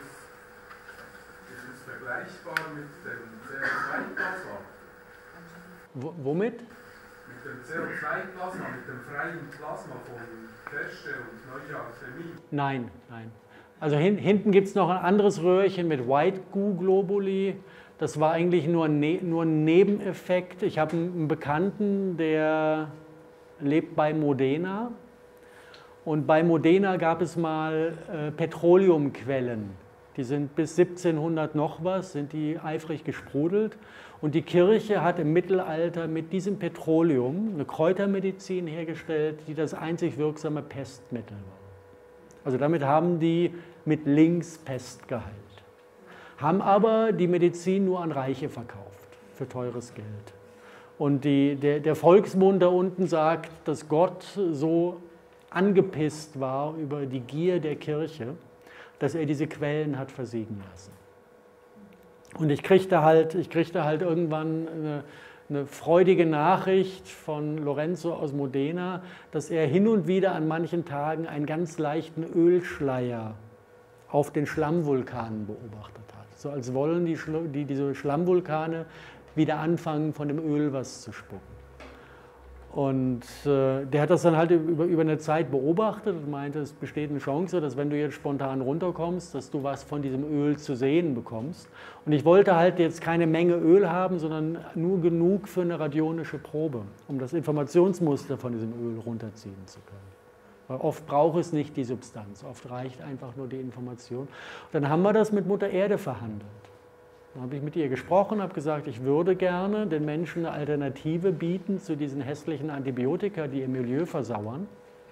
Ist es vergleichbar mit dem CO2-Plasma? Womit? Mit dem CO2-Plasma, mit dem freien Plasma von Kersche und Neujahr Chemie? Nein, nein. Also hinten gibt es noch ein anderes Röhrchen mit White Goo Globuli. Das war eigentlich nur ein Nebeneffekt. Ich habe einen Bekannten, der lebt bei Modena. Und bei Modena gab es mal Petroleumquellen. Die sind bis 1700 noch was, sind die eifrig gesprudelt. Und die Kirche hat im Mittelalter mit diesem Petroleum eine Kräutermedizin hergestellt, die das einzig wirksame Pestmittel war. Also damit haben die mit links Pest geheilt. Haben aber die Medizin nur an Reiche verkauft, für teures Geld. Und der Volksmund da unten sagt, dass Gott so angepisst war über die Gier der Kirche, dass er diese Quellen hat versiegen lassen. Und ich kriegte halt irgendwann eine freudige Nachricht von Lorenzo aus Modena, dass er hin und wieder an manchen Tagen einen ganz leichten Ölschleier auf den Schlammvulkanen beobachtet hat. So als wollen diese Schlammvulkane wieder anfangen, von dem Öl was zu spucken. Und der hat das dann halt über eine Zeit beobachtet und meinte, es besteht eine Chance, dass wenn du jetzt spontan runterkommst, dass du was von diesem Öl zu sehen bekommst. Und ich wollte halt jetzt keine Menge Öl haben, sondern nur genug für eine radionische Probe, um das Informationsmuster von diesem Öl runterziehen zu können. Weil oft braucht es nicht die Substanz, oft reicht einfach nur die Information. Und dann haben wir das mit Mutter Erde verhandelt. Dann habe ich mit ihr gesprochen, habe gesagt, ich würde gerne den Menschen eine Alternative bieten zu diesen hässlichen Antibiotika, die ihr Milieu versauern.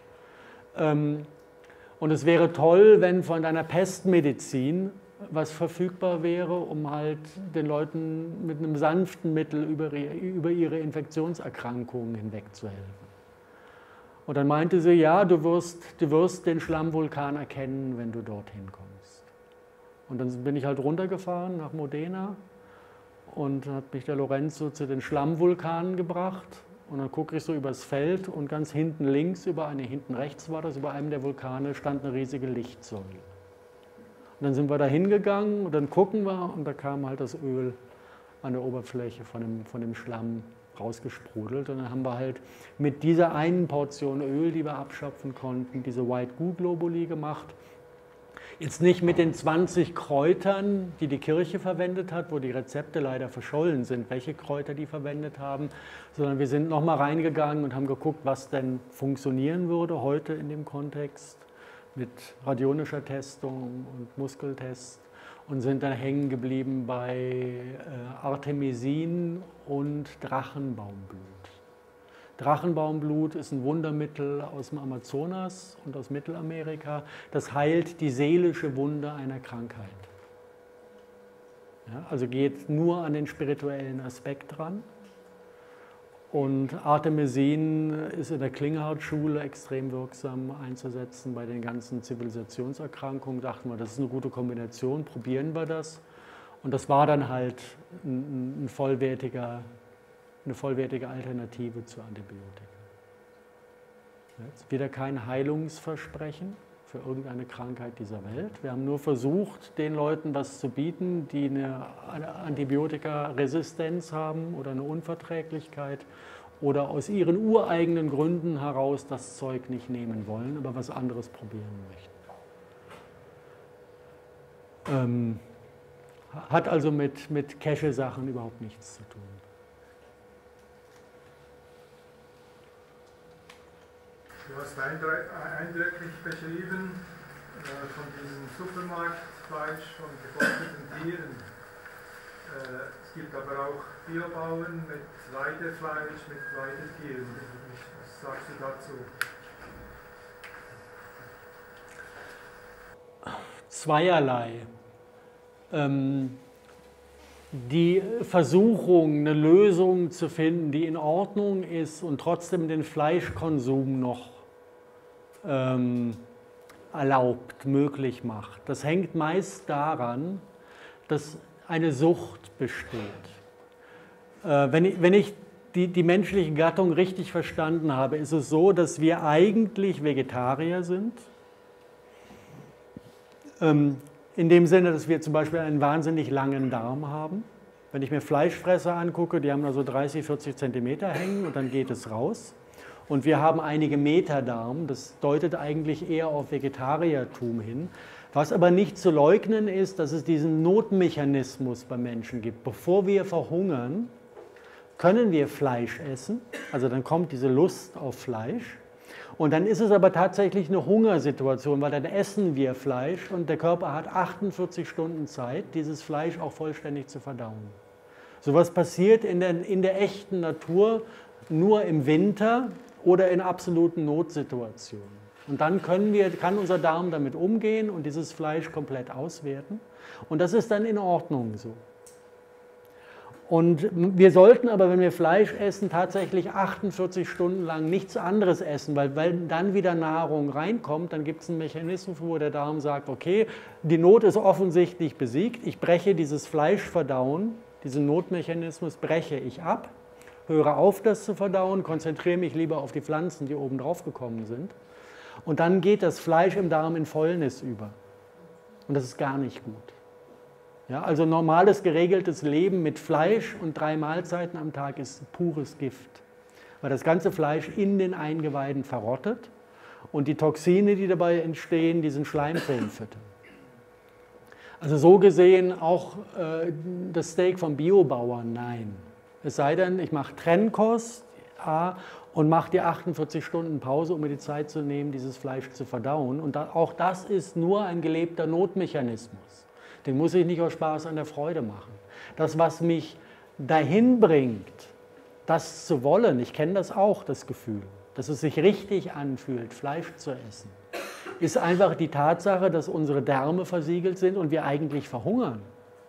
Und es wäre toll, wenn von deiner Pestmedizin was verfügbar wäre, um halt den Leuten mit einem sanften Mittel über ihre Infektionserkrankungen hinwegzuhelfen. Und dann meinte sie, ja, du wirst den Schlammvulkan erkennen, wenn du dorthin kommst. Und dann bin ich halt runtergefahren nach Modena und hat mich der Lorenzo zu den Schlammvulkanen gebracht. Und dann gucke ich so übers Feld und ganz hinten links, hinten rechts war das, über einem der Vulkane stand eine riesige Lichtsäule. Und dann sind wir da hingegangen und dann gucken wir und da kam halt das Öl an der Oberfläche von dem Schlamm rausgesprudelt. Und dann haben wir halt mit dieser einen Portion Öl, die wir abschöpfen konnten, diese White Goo Globuli gemacht. Jetzt nicht mit den 20 Kräutern, die die Kirche verwendet hat, wo die Rezepte leider verschollen sind, welche Kräuter die verwendet haben, sondern wir sind nochmal reingegangen und haben geguckt, was denn funktionieren würde heute in dem Kontext mit radionischer Testung und Muskeltests und sind dann hängen geblieben bei Artemisin und Drachenbaumblut. Drachenbaumblut ist ein Wundermittel aus dem Amazonas und aus Mittelamerika. Das heilt die seelische Wunde einer Krankheit. Ja, also geht nur an den spirituellen Aspekt dran. Und Artemisin ist in der Klinghardt-Schule extrem wirksam einzusetzen bei den ganzen Zivilisationserkrankungen. Dachten wir, das ist eine gute Kombination, probieren wir das. Und das war dann halt eine vollwertige Alternative zu Antibiotika. Jetzt wieder kein Heilungsversprechen für irgendeine Krankheit dieser Welt. Wir haben nur versucht, den Leuten was zu bieten, die eine Antibiotikaresistenz haben oder eine Unverträglichkeit oder aus ihren ureigenen Gründen heraus das Zeug nicht nehmen wollen, aber was anderes probieren möchten. Hat also mit Cache-Sachen überhaupt nichts zu tun. Du hast eindrücklich beschrieben von diesem Supermarktfleisch von geborgten Tieren. Es gibt aber auch Biobauern mit Weidefleisch, mit Weidetieren. Was sagst du dazu? Zweierlei. die Versuchung, eine Lösung zu finden, die in Ordnung ist und trotzdem den Fleischkonsum noch erlaubt, möglich macht. Das hängt meist daran, dass eine Sucht besteht. Wenn ich die menschliche Gattung richtig verstanden habe, ist es so, dass wir eigentlich Vegetarier sind. In dem Sinne, dass wir zum Beispiel einen wahnsinnig langen Darm haben. Wenn ich mir Fleischfresser angucke, die haben da so 30, 40 Zentimeter hängen und dann geht es raus. Und wir haben einige Meter Darm, das deutet eigentlich eher auf Vegetariertum hin. Was aber nicht zu leugnen ist, dass es diesen Notmechanismus beim Menschen gibt. Bevor wir verhungern, können wir Fleisch essen, also dann kommt diese Lust auf Fleisch. Und dann ist es aber tatsächlich eine Hungersituation, weil dann essen wir Fleisch und der Körper hat 48 Stunden Zeit, dieses Fleisch auch vollständig zu verdauen. Sowas passiert in der echten Natur nur im Winter oder in absoluten Notsituationen. Und dann kann unser Darm damit umgehen und dieses Fleisch komplett auswerten. Und das ist dann in Ordnung so. Und wir sollten aber, wenn wir Fleisch essen, tatsächlich 48 Stunden lang nichts anderes essen, weil dann wieder Nahrung reinkommt, dann gibt es einen Mechanismus, wo der Darm sagt, okay, die Not ist offensichtlich besiegt, ich breche dieses Fleischverdauen, diesen Notmechanismus breche ich ab, höre auf, das zu verdauen, konzentriere mich lieber auf die Pflanzen, die oben drauf gekommen sind. Und dann geht das Fleisch im Darm in Fäulnis über. Und das ist gar nicht gut. Ja, also normales, geregeltes Leben mit Fleisch und 3 Mahlzeiten am Tag ist pures Gift. Weil das ganze Fleisch in den Eingeweiden verrottet und die Toxine, die dabei entstehen, diesen Schleimfilm füttern. Also so gesehen auch das Steak vom Biobauern, nein. Es sei denn, ich mache Trennkost und mache die 48 Stunden Pause, um mir die Zeit zu nehmen, dieses Fleisch zu verdauen. Und auch das ist nur ein gelebter Notmechanismus. Den muss ich nicht aus Spaß an der Freude machen. Das, was mich dahin bringt, das zu wollen, ich kenne das auch, das Gefühl, dass es sich richtig anfühlt, Fleisch zu essen, ist einfach die Tatsache, dass unsere Därme versiegelt sind und wir eigentlich verhungern.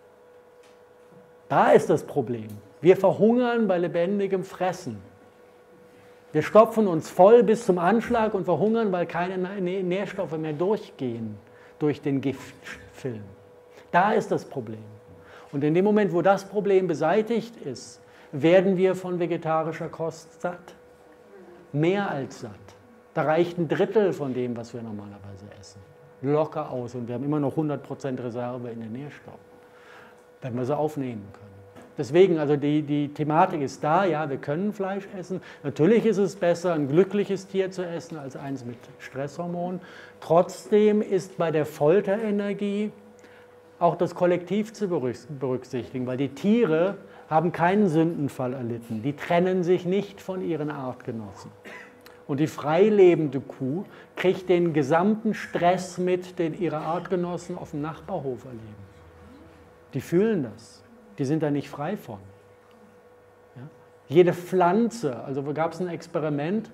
Da ist das Problem. Wir verhungern bei lebendigem Fressen. Wir stopfen uns voll bis zum Anschlag und verhungern, weil keine Nährstoffe mehr durchgehen durch den Giftfilm. Da ist das Problem. Und in dem Moment, wo das Problem beseitigt ist, werden wir von vegetarischer Kost satt. Mehr als satt. Da reicht 1/3 von dem, was wir normalerweise essen. Locker aus und wir haben immer noch 100% Reserve in den Nährstoffen, wenn wir sie aufnehmen können. Deswegen, also die Thematik ist da, ja, wir können Fleisch essen. Natürlich ist es besser, ein glückliches Tier zu essen, als eins mit Stresshormonen. Trotzdem ist bei der Folterenergie auch das Kollektiv zu berücksichtigen, weil die Tiere haben keinen Sündenfall erlitten. Die trennen sich nicht von ihren Artgenossen. Und die freilebende Kuh kriegt den gesamten Stress mit, den ihre Artgenossen auf dem Nachbarhof erleben. Die fühlen das. Die sind da nicht frei von. Ja? Jede Pflanze, also gab es ein Experiment,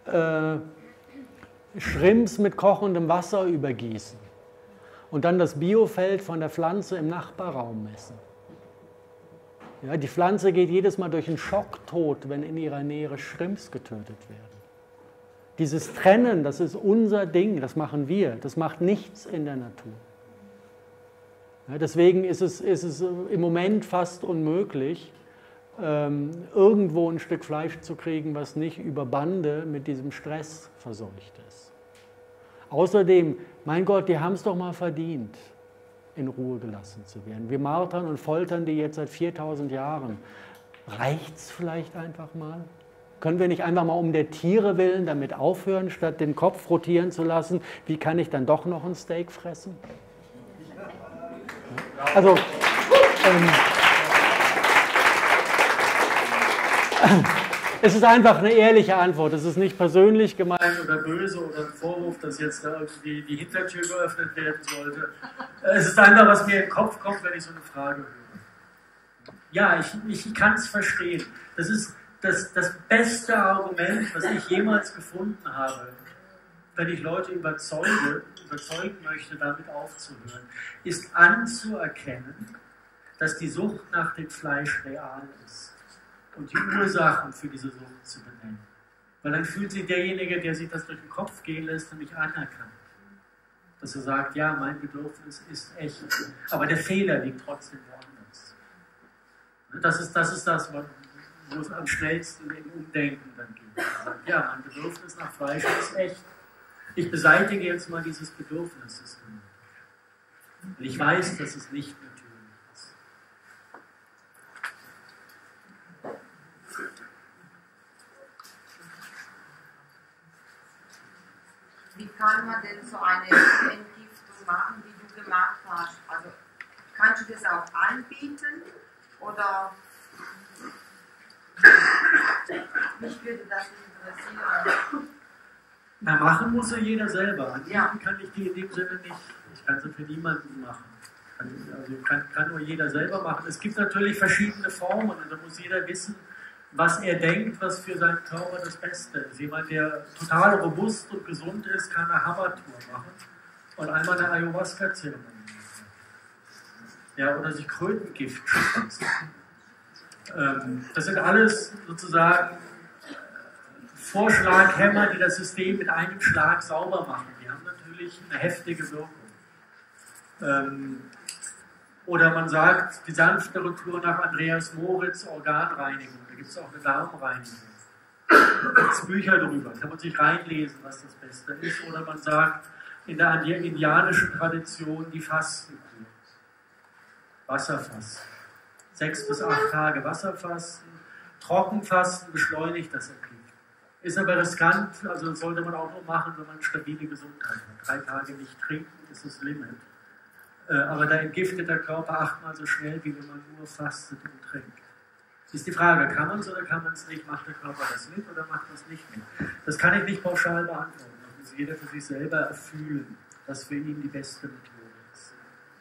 Shrimps mit kochendem Wasser übergießen. Und dann das Biofeld von der Pflanze im Nachbarraum messen. Ja, die Pflanze geht jedes Mal durch einen Schocktod, wenn in ihrer Nähe Shrimps getötet werden. Dieses Trennen, das ist unser Ding, das machen wir, das macht nichts in der Natur. Ja, deswegen ist es im Moment fast unmöglich, irgendwo ein Stück Fleisch zu kriegen, was nicht über Bande mit diesem Stress verseucht ist. Außerdem, mein Gott, die haben es doch mal verdient, in Ruhe gelassen zu werden. Wir martern und foltern die jetzt seit 4000 Jahren. Reicht es vielleicht einfach mal? Können wir nicht einfach mal um der Tiere willen damit aufhören, statt den Kopf rotieren zu lassen? Wie kann ich dann doch noch ein Steak fressen? Also, es ist einfach eine ehrliche Antwort. Es ist nicht persönlich gemeint oder böse oder ein Vorwurf, dass jetzt da irgendwie die Hintertür geöffnet werden sollte. Es ist einfach, was mir in den Kopf kommt, wenn ich so eine Frage höre. Ja, ich kann es verstehen. Das ist das beste Argument, was ich jemals gefunden habe, wenn ich Leute überzeugen möchte, damit aufzuhören, ist anzuerkennen, dass die Sucht nach dem Fleisch real ist und die Ursachen für diese Sucht zu benennen. Weil dann fühlt sich derjenige, der sich das durch den Kopf gehen lässt, nämlich anerkannt. Dass er sagt, ja, mein Bedürfnis ist echt, aber der Fehler liegt trotzdem woanders. Das ist das, wo es am schnellsten im Umdenken dann geht. Er sagt, ja, mein Bedürfnis nach Fleisch ist echt. Ich beseitige jetzt mal dieses Bedürfnis. Und ich weiß, dass es nicht natürlich ist. Wie kann man denn so eine Entgiftung machen, wie du gemacht hast? Also kannst du das auch anbieten oder mich würde das interessieren? Na, machen muss ja jeder selber. Anbieten kann ich die in dem Sinne nicht. Ich kann sie für niemanden machen. Kann nur jeder selber machen. Es gibt natürlich verschiedene Formen und da muss jeder wissen, was er denkt, was für seinen Körper das Beste ist. Jemand, der total robust und gesund ist, kann eine Hammertour machen und einmal eine Ayahuasca-Zeremonie machen. Ja, oder sich Krötengift spritzen. Das sind alles sozusagen Vorschlaghämmer, die das System mit einem Schlag sauber machen. Die haben natürlich eine heftige Wirkung. Oder man sagt, die sanftere Tour nach Andreas Moritz, Organreinigung. Da gibt es auch eine Darmreinigung. Da gibt es Bücher darüber, kann man sich reinlesen, was das Beste ist. Oder man sagt, in der indianischen Tradition die Fastenkur. Wasserfasten. 6 bis 8 Tage Wasserfasten. Trockenfasten beschleunigt das Erquicken. Ist aber riskant, also das sollte man auch nur machen, wenn man stabile Gesundheit hat. 3 Tage nicht trinken ist das Limit. Aber da entgiftet der Körper 8-mal so schnell, wie wenn man nur fastet und trinkt. Ist die Frage, kann man es oder kann man es nicht? Macht der Körper das mit oder macht das nicht mit? Das kann ich nicht pauschal beantworten. Das muss jeder für sich selber erfühlen, was für ihn die beste Methode ist.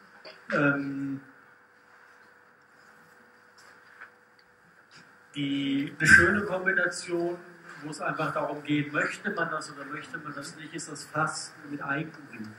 Eine schöne Kombination, wo es einfach darum geht, möchte man das oder möchte man das nicht, ist das Fasten mit Eigenurin.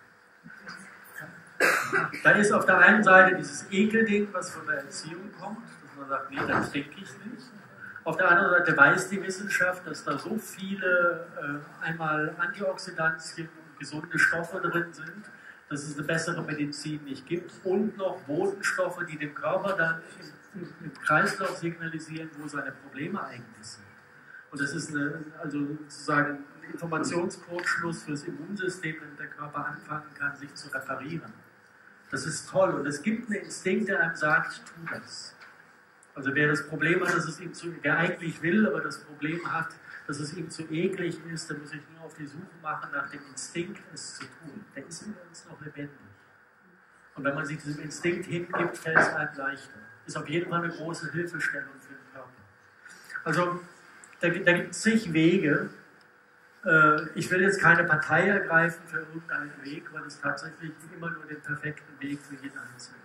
Da ist auf der einen Seite dieses Ekelding, was von der Erziehung kommt, dass man sagt, nee, das trinke ich nicht. Auf der anderen Seite weiß die Wissenschaft, dass da so viele einmal Antioxidantien und gesunde Stoffe drin sind, dass es eine bessere Medizin nicht gibt und noch Botenstoffe, die dem Körper dann im Kreislauf signalisieren, wo seine Probleme eigentlich sind. Und das ist also sozusagen ein Informationskurzschluss für das Immunsystem, damit der Körper anfangen kann, sich zu reparieren. Das ist toll und es gibt einen Instinkt, der einem sagt, tu das. Also wer das Problem hat, der eigentlich will, aber das Problem hat, dass es ihm zu eklig ist, der muss sich nur auf die Suche machen nach dem Instinkt, es zu tun. Der ist in uns noch lebendig. Und wenn man sich diesem Instinkt hingibt, fällt es einem leichter. Ist auf jeden Fall eine große Hilfestellung für den Körper. Also da gibt es zig Wege. Ich will jetzt keine Partei ergreifen für irgendeinen Weg, weil es tatsächlich immer nur den perfekten Weg für jeden Einzelnen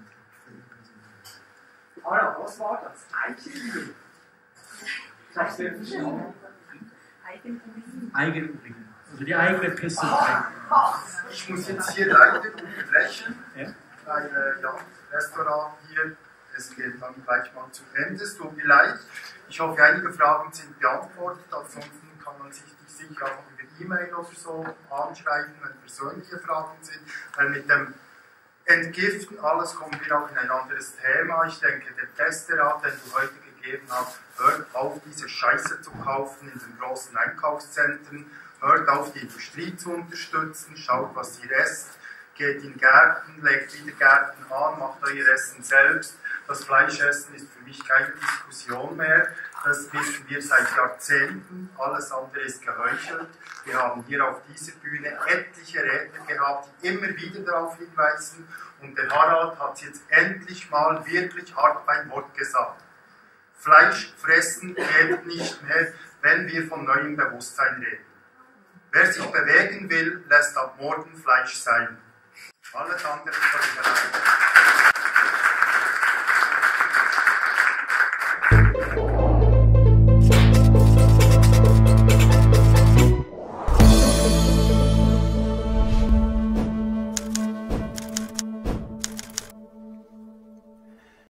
gibt. Ara, was war das? Eigenurin. Ich habe es nicht verstanden. Eigenurin. Also die eigene Pisse trinken. Ich muss jetzt hier leider unterbrechen. Ja? Ein Restaurant hier. Es geht dann gleich mal zu Ende. Es tut mir leid. Ich hoffe, einige Fragen sind beantwortet. Ansonsten kann man sich sicher auch über E-Mail oder so anschreiben, wenn persönliche Fragen sind. Weil mit dem Entgiften, alles kommen wir auch in ein anderes Thema. Ich denke, der beste Rat, den du heute gegeben hast, hört auf, diese Scheiße zu kaufen in den großen Einkaufszentren. Hört auf, die Industrie zu unterstützen. Schaut, was ihr esst. Geht in Gärten, legt wieder Gärten an, macht euer Essen selbst. Das Fleischessen ist für mich keine Diskussion mehr. Das wissen wir seit Jahrzehnten. Alles andere ist geheuchelt. Wir haben hier auf dieser Bühne etliche Redner gehabt, die immer wieder darauf hinweisen. Und der Harald hat es jetzt endlich mal wirklich hart beim Wort gesagt. Fleisch fressen geht nicht mehr, wenn wir von neuem Bewusstsein reden. Wer sich bewegen will, lässt ab morgen Fleisch sein. Alles andere ist